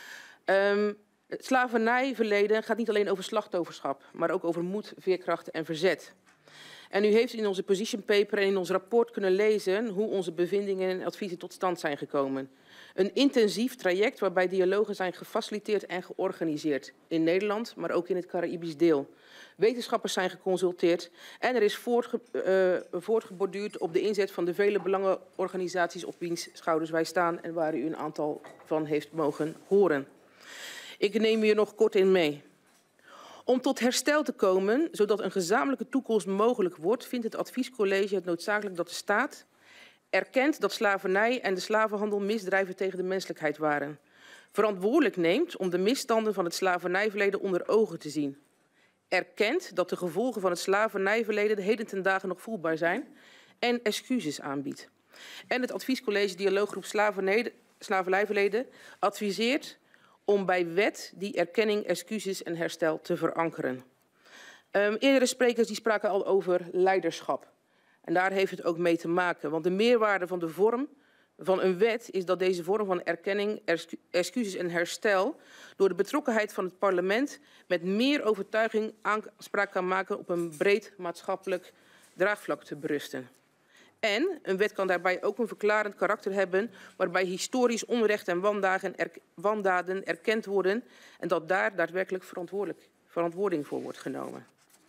Het slavernijverleden gaat niet alleen over slachtofferschap, maar ook over moed, veerkracht en verzet. En u heeft in onze position paper en in ons rapport kunnen lezen hoe onze bevindingen en adviezen tot stand zijn gekomen. Een intensief traject waarbij dialogen zijn gefaciliteerd en georganiseerd. In Nederland, maar ook in het Caraïbisch deel. Wetenschappers zijn geconsulteerd en er is voortgeborduurd op de inzet van de vele belangenorganisaties op wiens schouders wij staan en waar u een aantal van heeft mogen horen. Ik neem u er nog kort in mee. Om tot herstel te komen, zodat een gezamenlijke toekomst mogelijk wordt, vindt het adviescollege het noodzakelijk dat de staat erkent dat slavernij en de slavenhandel misdrijven tegen de menselijkheid waren. Verantwoordelijk neemt om de misstanden van het slavernijverleden onder ogen te zien. Erkent dat de gevolgen van het slavernijverleden de heden ten dagen nog voelbaar zijn en excuses aanbiedt. En het adviescollege dialooggroep Slavernijverleden adviseert om bij wet die erkenning, excuses en herstel te verankeren. Eerdere sprekers die spraken al over leiderschap. En daar heeft het ook mee te maken. Want de meerwaarde van de vorm van een wet is dat deze vorm van erkenning, excuses en herstel door de betrokkenheid van het parlement met meer overtuiging aanspraak kan maken op een breed maatschappelijk draagvlak te berusten. En een wet kan daarbij ook een verklarend karakter hebben waarbij historisch onrecht en wandaden erkend worden en dat daar daadwerkelijk verantwoording voor wordt genomen.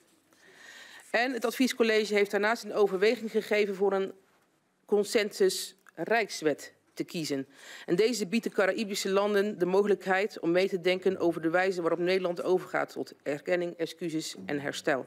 En het adviescollege heeft daarnaast een overweging gegeven voor een consensus rijkswet te kiezen. En deze biedt de Caraïbische landen de mogelijkheid om mee te denken over de wijze waarop Nederland overgaat tot erkenning, excuses en herstel.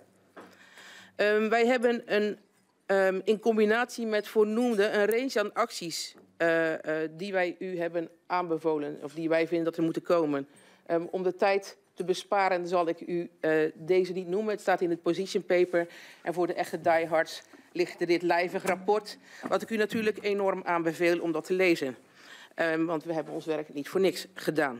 Wij hebben in combinatie met voornoemde een range aan acties die wij u hebben aanbevolen, of die wij vinden dat er moeten komen. Om de tijd te besparen zal ik u deze niet noemen. Het staat in het position paper. En voor de echte diehards ligt er dit lijvig rapport, wat ik u natuurlijk enorm aanbeveel om dat te lezen. Want we hebben ons werk niet voor niks gedaan.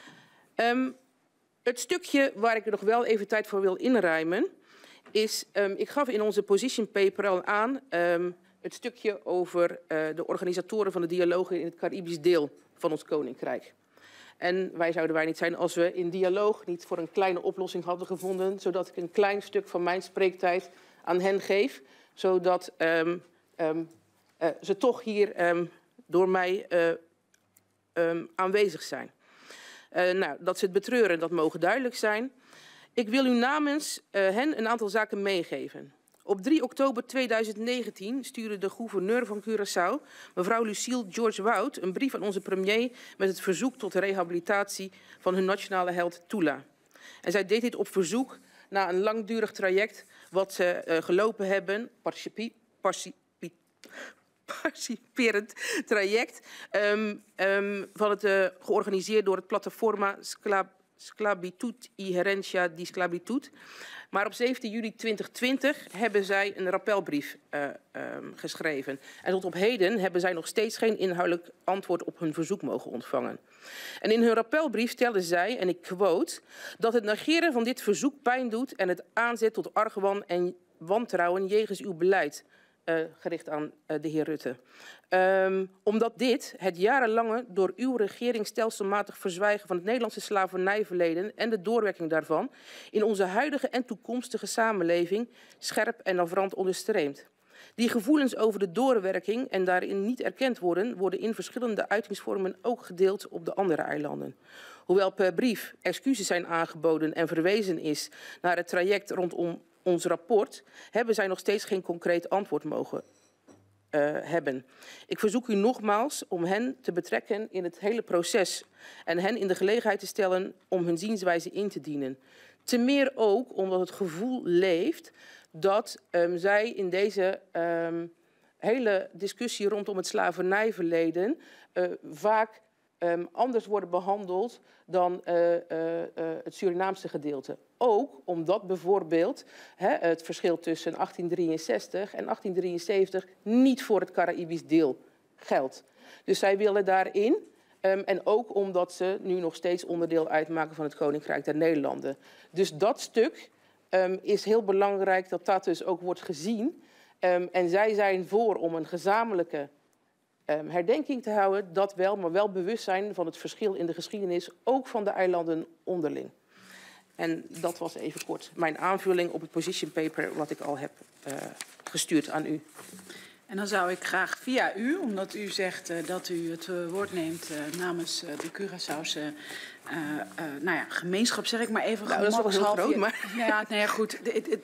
Het stukje waar ik er nog wel even tijd voor wil inruimen is, ik gaf in onze position paper al aan het stukje over de organisatoren van de dialogen in het Caribisch deel van ons koninkrijk. En wij zouden niet zijn als we in dialoog niet voor een kleine oplossing hadden gevonden, zodat ik een klein stuk van mijn spreektijd aan hen geef, zodat ze toch hier door mij aanwezig zijn. Nou, dat ze het betreuren, dat mogen duidelijk zijn. Ik wil u namens hen een aantal zaken meegeven. Op 3 oktober 2019 stuurde de gouverneur van Curaçao, mevrouw Lucille George Wout, een brief aan onze premier met het verzoek tot de rehabilitatie van hun nationale held Tula. En zij deed dit op verzoek na een langdurig traject wat ze gelopen hebben, participerend traject van het, georganiseerd door het Plataforma Sclavitud y Herencia di Sclavitud. Maar op 17 juli 2020 hebben zij een rappelbrief geschreven. En tot op heden hebben zij nog steeds geen inhoudelijk antwoord op hun verzoek mogen ontvangen. En in hun rappelbrief stelden zij, en ik quote, dat het negeren van dit verzoek pijn doet en het aanzet tot argwaan en wantrouwen jegens uw beleid. Gericht aan de heer Rutte. Omdat dit, het jarenlange door uw regering stelselmatig verzwijgen van het Nederlandse slavernijverleden en de doorwerking daarvan in onze huidige en toekomstige samenleving scherp en navrant onderstreept. Die gevoelens over de doorwerking en daarin niet erkend worden in verschillende uitingsvormen ook gedeeld op de andere eilanden. Hoewel per brief excuses zijn aangeboden en verwezen is naar het traject rondom ons rapport, hebben zij nog steeds geen concreet antwoord mogen hebben. Ik verzoek u nogmaals om hen te betrekken in het hele proces en hen in de gelegenheid te stellen om hun zienswijze in te dienen. Te meer ook omdat het gevoel leeft dat zij in deze hele discussie rondom het slavernijverleden vaak anders worden behandeld dan het Surinaamse Ook omdat bijvoorbeeld het verschil tussen 1863 en 1873 niet voor het Caraïbisch deel geldt. Dus zij willen daarin, en ook omdat ze nu nog steeds onderdeel uitmaken van het Koninkrijk der Nederlanden. Dus dat stuk is heel belangrijk dat dat dus ook wordt gezien. En zij zijn voor om een gezamenlijke herdenking te houden, dat wel, maar wel bewust zijn van het verschil in de geschiedenis, ook van de eilanden onderling. En dat was even kort mijn aanvulling op het position paper wat ik al heb gestuurd aan u. En dan zou ik graag via u, omdat u zegt dat u het woord neemt namens de Curaçaose gemeenschap, zeg ik maar even. Nou, dat is wel heel groot, maar... Ja, nee, goed.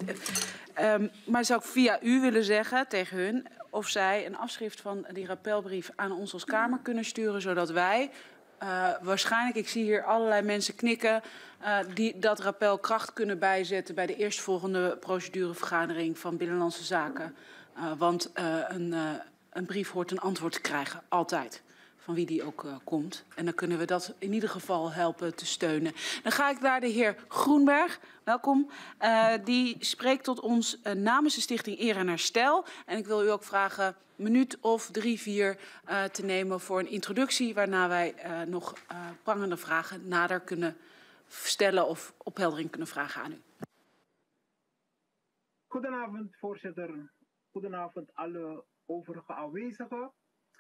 Maar zou ik via u willen zeggen tegen hun of zij een afschrift van die rappelbrief aan ons als Kamer kunnen sturen, zodat wij waarschijnlijk, ik zie hier allerlei mensen knikken, die dat rappel kracht kunnen bijzetten bij de eerstvolgende procedurevergadering van Binnenlandse Zaken. Want een brief hoort een antwoord te krijgen, altijd. Van wie die ook komt. En dan kunnen we dat in ieder geval helpen te steunen. Dan ga ik naar de heer Groenberg. Welkom. Die spreekt tot ons namens de Stichting Eer en Herstel. En ik wil u ook vragen een minuut of 3, 4 te nemen voor een introductie. Waarna wij nog prangende vragen nader kunnen stellen of opheldering kunnen vragen aan u. Goedenavond, voorzitter. Goedenavond, alle overige aanwezigen.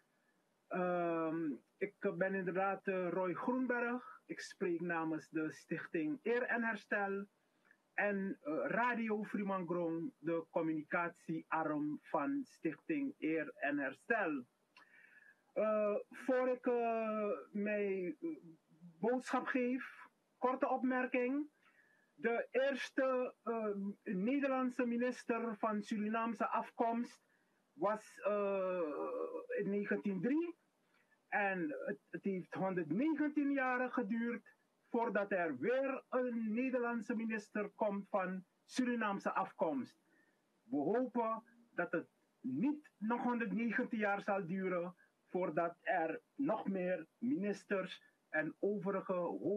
Ik ben inderdaad Roy Groenberg. Ik spreek namens de Stichting Eer en Herstel en Radio Fremangrom, de communicatiearm van Stichting Eer en Herstel. Voor ik mijn boodschap geef, korte opmerking. De eerste Nederlandse minister van Surinaamse afkomst was in 1903. En het heeft 119 jaar geduurd voordat er weer een Nederlandse minister komt van Surinaamse afkomst. We hopen dat het niet nog 119 jaar zal duren voordat er nog meer ministers en overige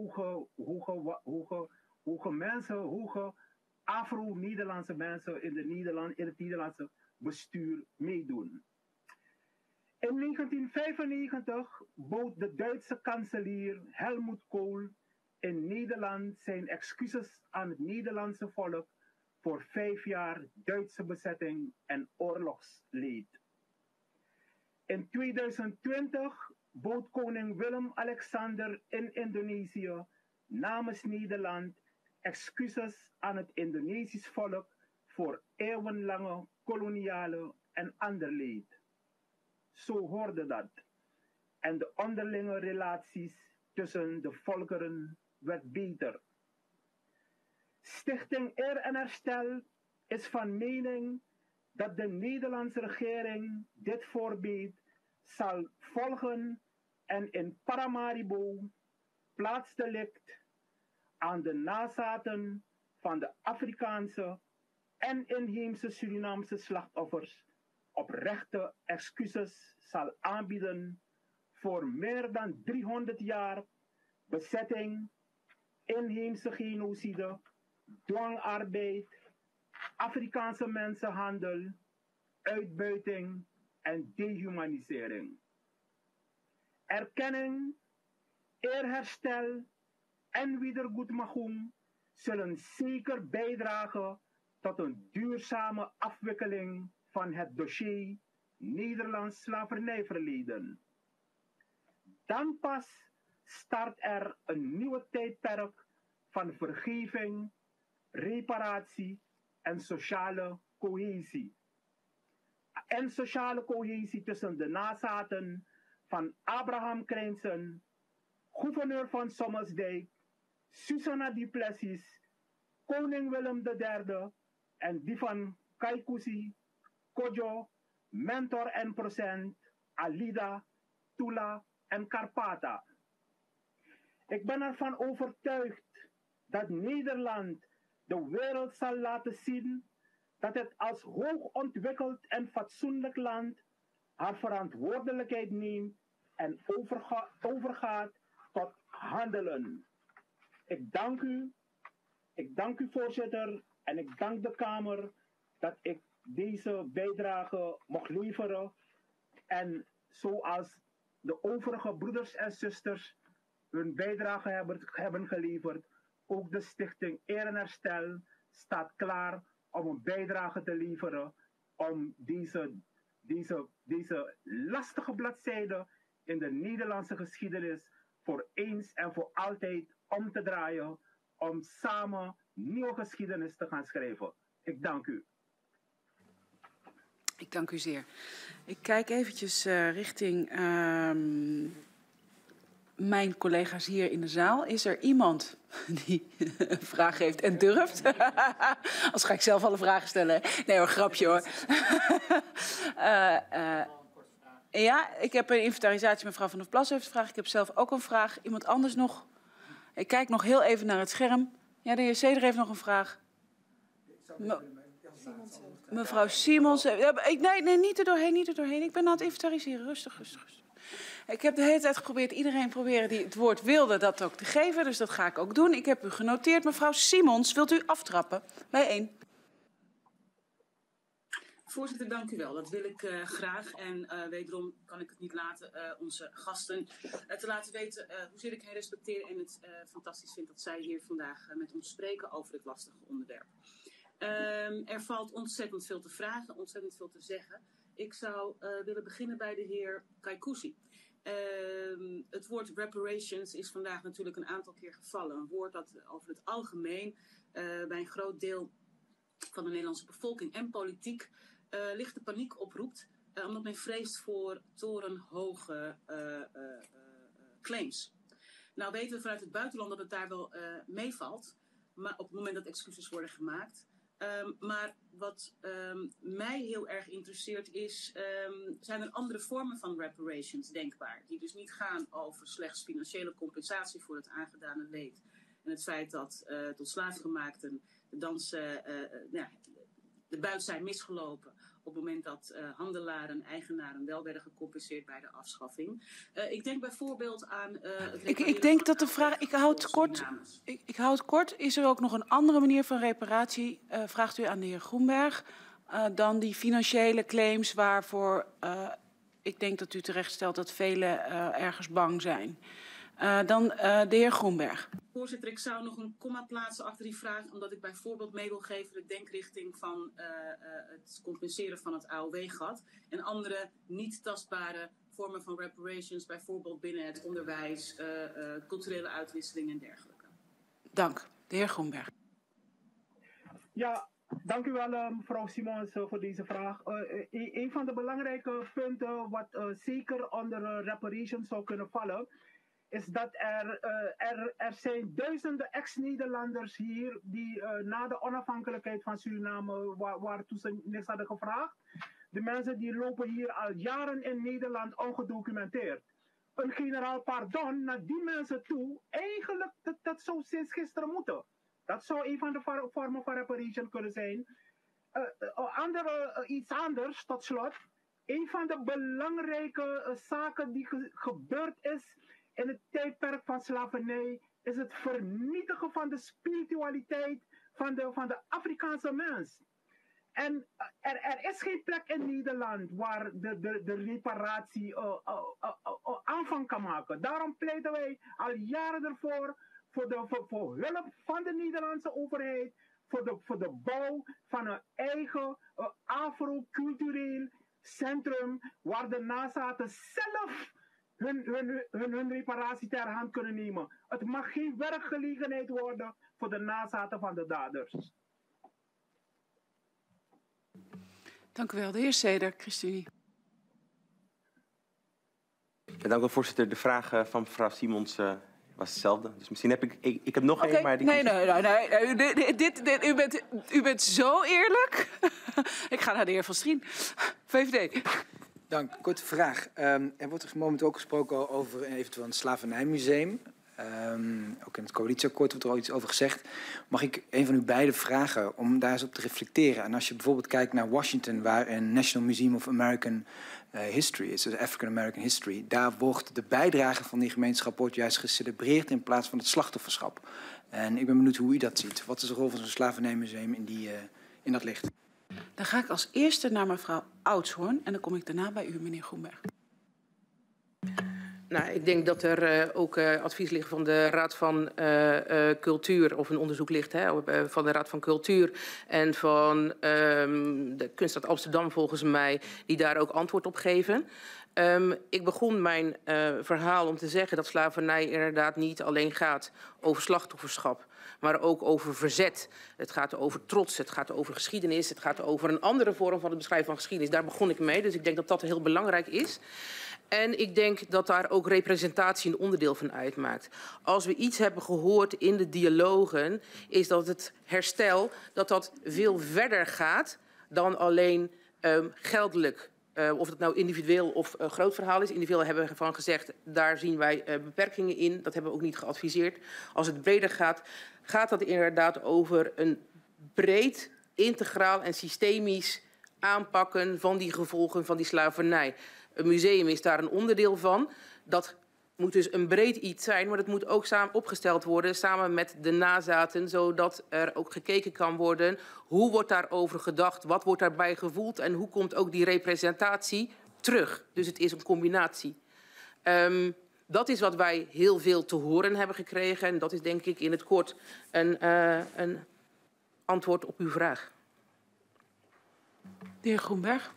hoge mensen, hoge Afro-Nederlandse mensen in het Nederlandse bestuur meedoen. In 1995 bood de Duitse kanselier Helmut Kohl in Nederland zijn excuses aan het Nederlandse volk voor 5 jaar Duitse bezetting en oorlogsleed. In 2020 bood koning Willem-Alexander in Indonesië namens Nederland excuses aan het Indonesisch volk voor eeuwenlange koloniale en ander leed. Zo hoorde dat. En de onderlinge relaties tussen de volkeren werd beter. Stichting Eer en Herstel is van mening dat de Nederlandse regering dit voorbeeld zal volgen en in Paramaribo plaatsdelict aan de nazaten van de Afrikaanse en inheemse Surinaamse slachtoffers oprechte excuses zal aanbieden voor meer dan 300 jaar bezetting, inheemse genocide, dwangarbeid, Afrikaanse mensenhandel, uitbuiting en dehumanisering. Erkenning, eerherstel en wiedergoedmachung zullen zeker bijdragen tot een duurzame afwikkeling van het dossier Nederlands slavernijverleden. Dan pas start er een nieuwe tijdperk van vergeving, reparatie en sociale cohesie. En sociale cohesie tussen de nazaten van Abraham Krijnsen, gouverneur van Sommelsdijk, Susanna du Plessis, koning Willem III en die van Kaikousi, Kodjo, Mentor en Procent, Alida, Tula en Karpata. Ik ben ervan overtuigd dat Nederland de wereld zal laten zien dat het als hoogontwikkeld en fatsoenlijk land haar verantwoordelijkheid neemt en overgaat tot handelen. Ik dank u voorzitter en ik dank de Kamer dat ik deze bijdrage mocht leveren. En zoals de overige broeders en zusters hun bijdrage hebben geleverd, ook de Stichting Eer en Herstel staat klaar om een bijdrage te leveren om deze lastige bladzijde in de Nederlandse geschiedenis voor eens en voor altijd om te draaien, om samen nieuwe geschiedenis te gaan schrijven. Ik dank u. Ik dank u zeer. Ik kijk eventjes richting mijn collega's hier in de zaal. Is er iemand die een vraag heeft en durft? Anders ga ik zelf alle vragen stellen. Nee hoor, grapje hoor. Ja, ik heb een inventarisatie. Mevrouw Van der Plas heeft een vraag. Ik heb zelf ook een vraag. Iemand anders nog? Ik kijk nog heel even naar het scherm. Ja, de heer Seder heeft nog een vraag. Mevrouw Simons. Nee, niet er doorheen. Ik ben aan het inventariseren. Rustig. Ik heb de hele tijd geprobeerd iedereen die het woord wilde dat ook te geven. Dus dat ga ik ook doen. Ik heb u genoteerd. Mevrouw Simons, wilt u aftrappen? Bij 1. Voorzitter, dank u wel. Dat wil ik graag. En wederom kan ik het niet laten onze gasten te laten weten hoezeer ik hen respecteer en het fantastisch vind dat zij hier vandaag met ons spreken over dit lastige onderwerp. Er valt ontzettend veel te vragen, ontzettend veel te zeggen. Ik zou willen beginnen bij de heer Kaikousi. Het woord reparations is vandaag natuurlijk een aantal keer gevallen. Een woord dat over het algemeen bij een groot deel van de Nederlandse bevolking en politiek lichte paniek oproept, omdat men vreest voor torenhoge claims. Nou weten we vanuit het buitenland dat het daar wel meevalt, maar op het moment dat excuses worden gemaakt. Maar wat mij heel erg interesseert is, zijn er andere vormen van reparations denkbaar? Die dus niet gaan over slechts financiële compensatie voor het aangedane leed. En het feit dat tot slaafgemaakten de buit zijn misgelopen op het moment dat handelaren en eigenaren wel werden gecompenseerd bij de afschaffing. Ik denk bijvoorbeeld aan... Ik denk dat de vraag... Ik hou het kort. Is er ook nog een andere manier van reparatie, vraagt u aan de heer Groenberg, dan die financiële claims waarvoor ik denk dat u terecht stelt dat velen ergens bang zijn. Dan de heer Groenberg. Voorzitter, ik zou nog een komma plaatsen achter die vraag, omdat ik bijvoorbeeld mee wil geven de denkrichting van het compenseren van het AOW-gat en andere niet tastbare vormen van reparations, bijvoorbeeld binnen het onderwijs, culturele uitwisseling en dergelijke. Dank. De heer Groenberg. Ja, dank u wel mevrouw Simons voor deze vraag. Een van de belangrijke punten wat zeker onder reparations zou kunnen vallen, is dat er zijn duizenden ex-Nederlanders hier die na de onafhankelijkheid van Suriname, waartoe ze niks hadden gevraagd, de mensen die lopen hier al jaren in Nederland ongedocumenteerd. Een generaal pardon naar die mensen toe, eigenlijk dat zou sinds gisteren moeten. Dat zou een van de vormen van reparation kunnen zijn. Iets anders, tot slot. Een van de belangrijke zaken die gebeurd is in het tijdperk van slavernij is het vernietigen van de spiritualiteit van de Afrikaanse mens. En er is geen plek in Nederland waar de reparatie aanvang kan maken. Daarom pleiten wij al jaren ervoor voor hulp van de Nederlandse overheid, voor de bouw van een eigen afro-cultureel centrum waar de nazaten zelf hun reparatie ter hand kunnen nemen. Het mag geen werkgelegenheid worden voor de nazaten van de daders. Dank u wel. De heer Seder, ChristenUnie. Ja, dank u, voorzitter. De vraag van mevrouw Simons was hetzelfde. Dus misschien heb ik heb nog één, maar... U bent zo eerlijk. Ik ga naar de heer Van Strien, VVD. Dank. Korte vraag. Er wordt momenteel ook gesproken over eventueel een slavernijmuseum. Ook in het coalitieakkoord wordt er al iets over gezegd. Mag ik een van u beiden vragen om daar eens op te reflecteren? En als je bijvoorbeeld kijkt naar Washington, waar een National Museum of American History is, dus African American History, daar wordt de bijdrage van die gemeenschap juist gecelebreerd in plaats van het slachtofferschap. En ik ben benieuwd hoe u dat ziet. Wat is de rol van zo'n slavernijmuseum in dat licht? Dan ga ik als eerste naar mevrouw Oudshoorn en dan kom ik daarna bij u, meneer Groenberg. Nou, ik denk dat er ook advies ligt van de Raad van Cultuur, of een onderzoek ligt van de Raad van Cultuur en van de Kunststad Amsterdam volgens mij, die daar ook antwoord op geven. Ik begon mijn verhaal om te zeggen dat slavernij inderdaad niet alleen gaat over slachtofferschap, maar ook over verzet. Het gaat over trots, het gaat over geschiedenis, het gaat over een andere vorm van het beschrijven van geschiedenis. Daar begon ik mee, dus ik denk dat dat heel belangrijk is. En ik denk dat daar ook representatie een onderdeel van uitmaakt. Als we iets hebben gehoord in de dialogen, is dat het herstel dat veel verder gaat dan alleen geldelijk. Of het nou individueel of groot verhaal is. Individueel hebben we ervan gezegd, daar zien wij beperkingen in. Dat hebben we ook niet geadviseerd. Als het breder gaat, gaat dat inderdaad over een breed, integraal en systemisch aanpakken van die gevolgen van die slavernij. Een museum is daar een onderdeel van. Dat moet dus een breed iets zijn, maar dat moet ook samen opgesteld worden samen met de nazaten, zodat er ook gekeken kan worden hoe wordt daarover gedacht, wat wordt daarbij gevoeld en hoe komt ook die representatie terug. Dus het is een combinatie. Dat is wat wij heel veel te horen hebben gekregen en dat is denk ik in het kort een antwoord op uw vraag. De heer Groenberg.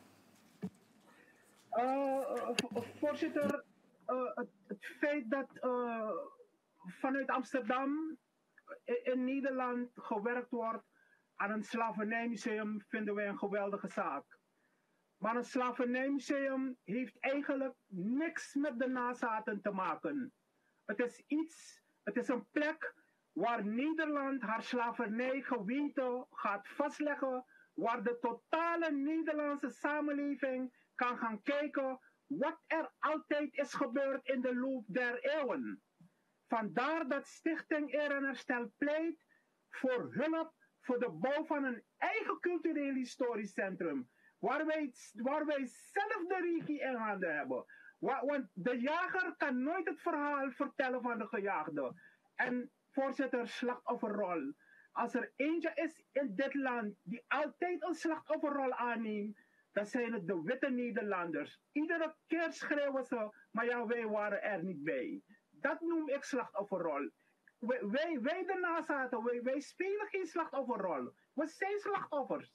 Voorzitter, het feit dat vanuit Amsterdam in Nederland gewerkt wordt aan een slavernijmuseum vinden wij een geweldige zaak. Maar een slavernijmuseum heeft eigenlijk niks met de nazaten te maken. Het is een plek waar Nederland haar slavernijgeweten gaat vastleggen, waar de totale Nederlandse samenleving kan gaan kijken wat er altijd is gebeurd in de loop der eeuwen. Vandaar dat Stichting Eer en Herstel pleit voor hulp voor de bouw van een eigen cultureel historisch centrum, waar wij zelf de regie in handen hebben. Want de jager kan nooit het verhaal vertellen van de gejaagde. En voorzitter, slachtofferrol. Als er eentje is in dit land die altijd een slachtofferrol aanneemt, dan zijn het de witte Nederlanders. Iedere keer schreeuwen ze, maar ja, wij waren er niet bij. Dat noem ik slachtofferrol. Wij de nazaten, wij spelen geen slachtofferrol. We zijn slachtoffers.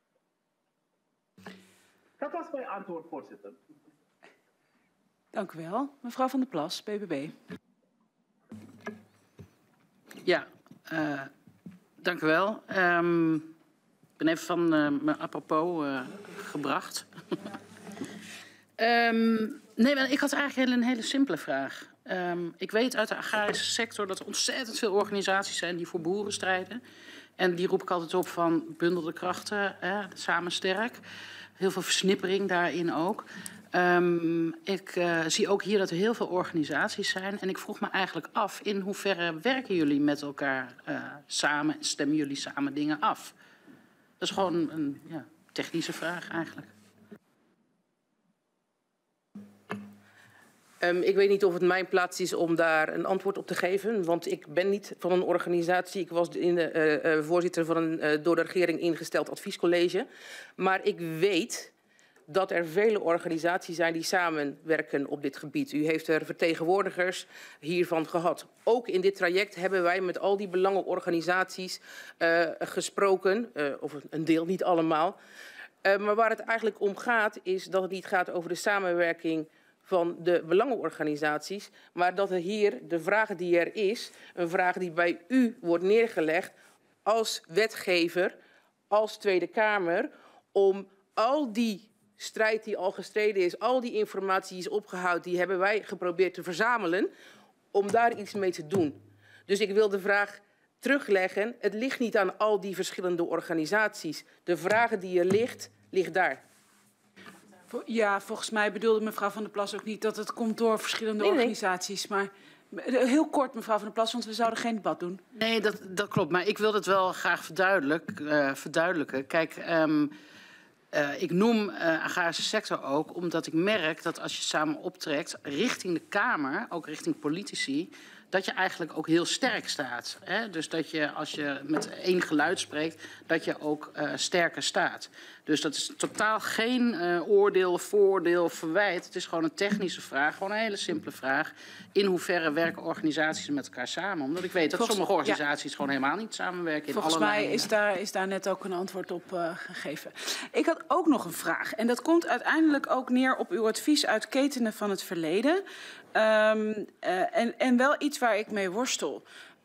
Dat was mijn antwoord, voorzitter. Dank u wel. Mevrouw Van der Plas, BBB. Ja, dank u wel. Ik ben even van mijn apropos gebracht. Nee, maar ik had eigenlijk een hele simpele vraag. Ik weet uit de agrarische sector dat er ontzettend veel organisaties zijn die voor boeren strijden. En die roep ik altijd op van bundel de krachten, samen sterk. Heel veel versnippering daarin ook. Ik zie ook hier dat er heel veel organisaties zijn. En ik vroeg me eigenlijk af, in hoeverre werken jullie met elkaar samen en stemmen jullie samen dingen af? Dat is gewoon een technische vraag eigenlijk. Ik weet niet of het mijn plaats is om daar een antwoord op te geven, want ik ben niet van een organisatie. Ik was voorzitter van een door de regering ingesteld adviescollege. Maar ik weet dat er vele organisaties zijn die samenwerken op dit gebied. U heeft er vertegenwoordigers hiervan gehad. Ook in dit traject hebben wij met al die belangenorganisaties gesproken, of een deel, niet allemaal. Maar waar het eigenlijk om gaat, is dat het niet gaat over de samenwerking van de belangenorganisaties, maar dat er hier de vraag die er is, een vraag die bij u wordt neergelegd als wetgever, als Tweede Kamer, om al die strijd die al gestreden is, al die informatie die is opgehouden, die hebben wij geprobeerd te verzamelen, om daar iets mee te doen. Dus ik wil de vraag terugleggen. Het ligt niet aan al die verschillende organisaties. De vraag die er ligt daar. Ja, volgens mij bedoelde mevrouw Van der Plas ook niet dat het komt door verschillende organisaties. Maar heel kort, mevrouw Van der Plas, want we zouden geen debat doen. Nee, dat klopt. Maar ik wil het wel graag verduidelijken. Kijk, ik noem agrarische sector ook omdat ik merk dat als je samen optrekt richting de Kamer, ook richting politici, dat je eigenlijk ook heel sterk staat. Hè? Dus dat je, als je met één geluid spreekt, dat je ook sterker staat. Dus dat is totaal geen oordeel, voordeel, verwijt. Het is gewoon een technische vraag, gewoon een hele simpele vraag. In hoeverre werken organisaties met elkaar samen? Omdat ik weet dat sommige organisaties gewoon helemaal niet samenwerken. Volgens mij is daar net ook een antwoord op gegeven. Ik had ook nog een vraag. En dat komt uiteindelijk ook neer op uw advies uit Ketenen van het Verleden. En wel iets waar ik mee worstel.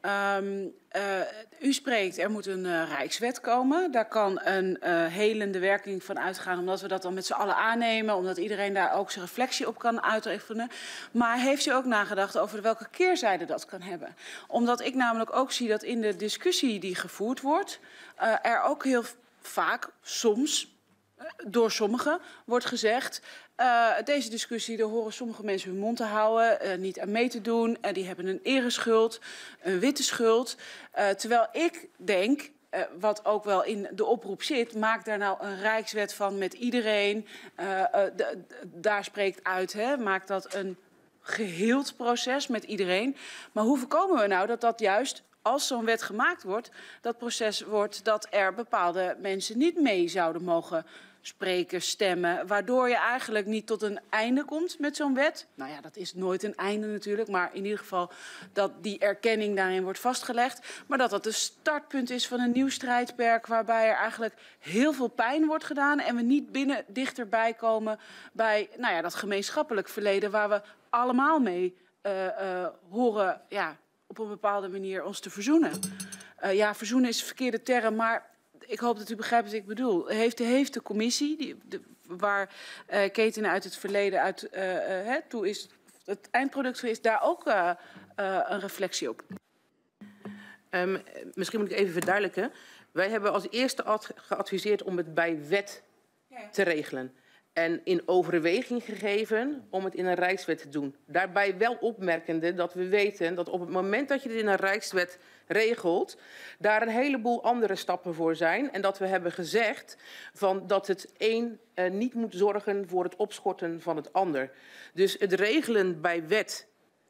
U spreekt, er moet een Rijkswet komen. Daar kan een helende werking van uitgaan, omdat we dat dan met z'n allen aannemen, omdat iedereen daar ook zijn reflectie op kan uitoefenen. Maar heeft u ook nagedacht over welke keerzijde dat kan hebben? Omdat ik namelijk ook zie dat in de discussie die gevoerd wordt, er ook heel vaak, soms, door sommigen, wordt gezegd, deze discussie, daar horen sommige mensen hun mond te houden, niet aan mee te doen. Die hebben een ereschuld, een witte schuld. Terwijl ik denk, wat ook wel in de oproep zit, maak daar nou een Rijkswet van met iedereen. Daar spreekt uit, hè, maak dat een geheeld proces met iedereen. Maar hoe voorkomen we nou dat juist, als zo'n wet gemaakt wordt, dat proces wordt dat er bepaalde mensen niet mee zouden mogen spreken, stemmen, waardoor je eigenlijk niet tot een einde komt met zo'n wet. Nou ja, dat is nooit een einde natuurlijk, maar in ieder geval dat die erkenning daarin wordt vastgelegd. Maar dat dat een startpunt is van een nieuw strijdperk waarbij er eigenlijk heel veel pijn wordt gedaan en we niet dichterbij komen bij dat gemeenschappelijk verleden waar we allemaal mee horen op een bepaalde manier ons te verzoenen. Verzoenen is een verkeerde term, maar ik hoop dat u begrijpt wat ik bedoel. Heeft de commissie, waar Ketenen uit het verleden toe is, het eindproduct is, daar ook een reflectie op? Misschien moet ik even verduidelijken. Wij hebben als eerste geadviseerd om het bij wet te regelen. En in overweging gegeven om het in een Rijkswet te doen. Daarbij wel opmerkende dat we weten dat op het moment dat je het in een Rijkswet regelt, daar een heleboel andere stappen voor zijn. En dat we hebben gezegd dat het een niet moet zorgen voor het opschorten van het ander. Dus het regelen bij wet,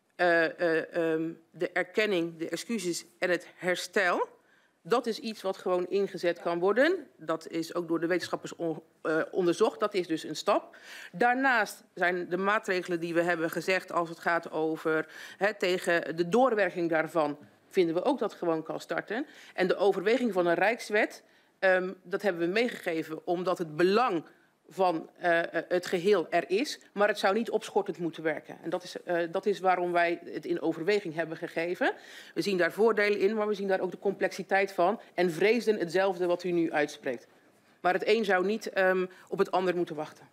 de erkenning, de excuses en het herstel, dat is iets wat gewoon ingezet kan worden. Dat is ook door de wetenschappers onderzocht. Dat is dus een stap. Daarnaast zijn de maatregelen die we hebben gezegd als het gaat over tegen de doorwerking daarvan, vinden we ook dat gewoon kan starten. En de overweging van een Rijkswet, dat hebben we meegegeven omdat het belang van het geheel er is, maar het zou niet opschortend moeten werken. En dat is waarom wij het in overweging hebben gegeven. We zien daar voordelen in, maar we zien daar ook de complexiteit van en vreesden hetzelfde wat u nu uitspreekt. Maar het een zou niet op het ander moeten wachten.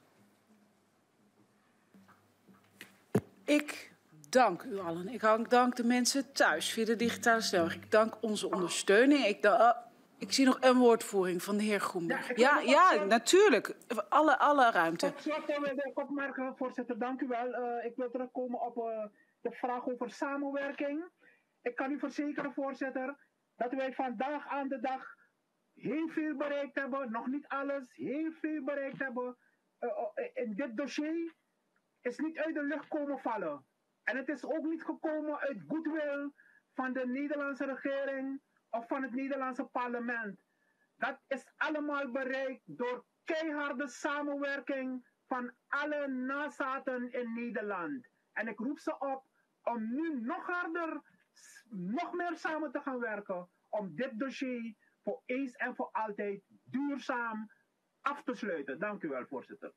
Ik dank u allen. Ik dank de mensen thuis via de digitale snelweg. Ik dank onze ondersteuning. Ik zie nog een woordvoering van de heer Groenberg. Ja, natuurlijk. Alle ruimte. Tot slot wil ik opmerken, voorzitter, dank u wel. Ik wil terugkomen op de vraag over samenwerking. Ik kan u verzekeren, voorzitter, dat wij vandaag aan de dag heel veel bereikt hebben, nog niet alles, heel veel bereikt hebben. In dit dossier is niet uit de lucht komen vallen. En het is ook niet gekomen uit goodwill van de Nederlandse regering of van het Nederlandse parlement. Dat is allemaal bereikt door keiharde samenwerking van alle nazaten in Nederland. En ik roep ze op om nu nog harder, nog meer samen te gaan werken om dit dossier voor eens en voor altijd duurzaam af te sluiten. Dank u wel, voorzitter.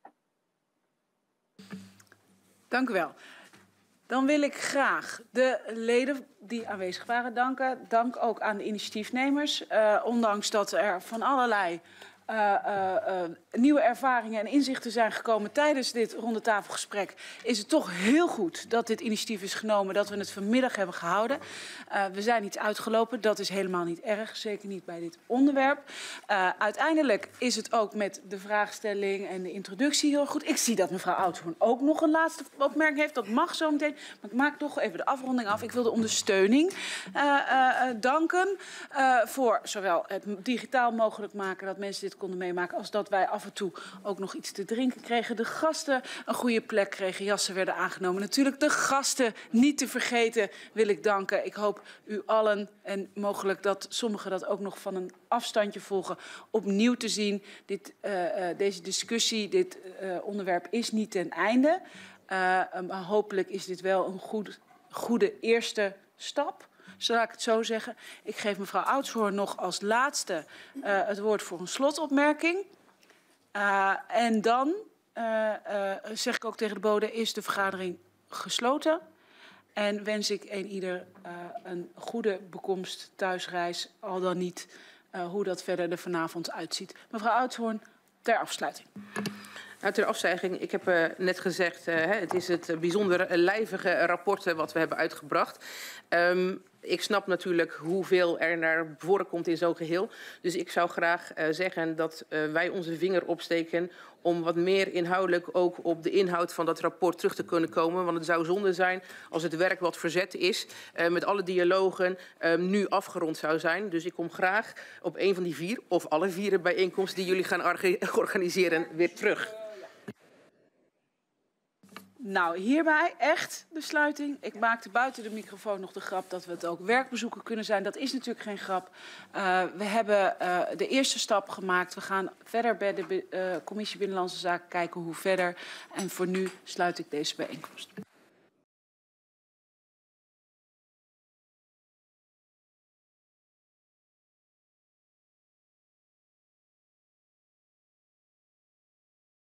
Dank u wel. Dan wil ik graag de leden die aanwezig waren danken. Dank ook aan de initiatiefnemers. Ondanks dat er van allerlei nieuwe ervaringen en inzichten zijn gekomen tijdens dit rondetafelgesprek, is het toch heel goed dat dit initiatief is genomen, dat we het vanmiddag hebben gehouden. We zijn iets uitgelopen, dat is helemaal niet erg, zeker niet bij dit onderwerp. Uiteindelijk is het ook met de vraagstelling en de introductie heel goed. Ik zie dat mevrouw Oudshoorn ook nog een laatste opmerking heeft, dat mag zo meteen. Maar ik maak toch even de afronding af. Ik wil de ondersteuning danken voor zowel het digitaal mogelijk maken dat mensen dit konden meemaken, als dat wij af en toe ook nog iets te drinken kregen. De gasten een goede plek kregen, jassen werden aangenomen. Natuurlijk de gasten niet te vergeten wil ik danken. Ik hoop u allen en mogelijk dat sommigen dat ook nog van een afstandje volgen, opnieuw te zien. Deze discussie, dit onderwerp is niet ten einde. Maar hopelijk is dit wel een goede eerste stap. Zal ik het zo zeggen. Ik geef mevrouw Oudshoorn nog als laatste het woord voor een slotopmerking. En dan zeg ik ook tegen de bode, is de vergadering gesloten. En wens ik ieder een goede bekomst thuisreis, al dan niet hoe dat verder er vanavond uitziet. Mevrouw Oudshoorn, ter afsluiting. Ter afzijging, ik heb net gezegd, het is het bijzonder lijvige rapport wat we hebben uitgebracht. Ik snap natuurlijk hoeveel er naar voren komt in zo'n geheel. Dus ik zou graag zeggen dat wij onze vinger opsteken om wat meer inhoudelijk ook op de inhoud van dat rapport terug te kunnen komen. Want het zou zonde zijn als het werk wat verzet is met alle dialogen nu afgerond zou zijn. Dus ik kom graag op een van die 4 of alle 4 bijeenkomsten die jullie gaan organiseren weer terug. Nou, hierbij echt de sluiting. Ik maakte buiten de microfoon nog de grap dat we het ook werkbezoeken kunnen zijn. Dat is natuurlijk geen grap. We hebben de eerste stap gemaakt. We gaan verder bij de Commissie Binnenlandse Zaken kijken hoe verder. En voor nu sluit ik deze bijeenkomst.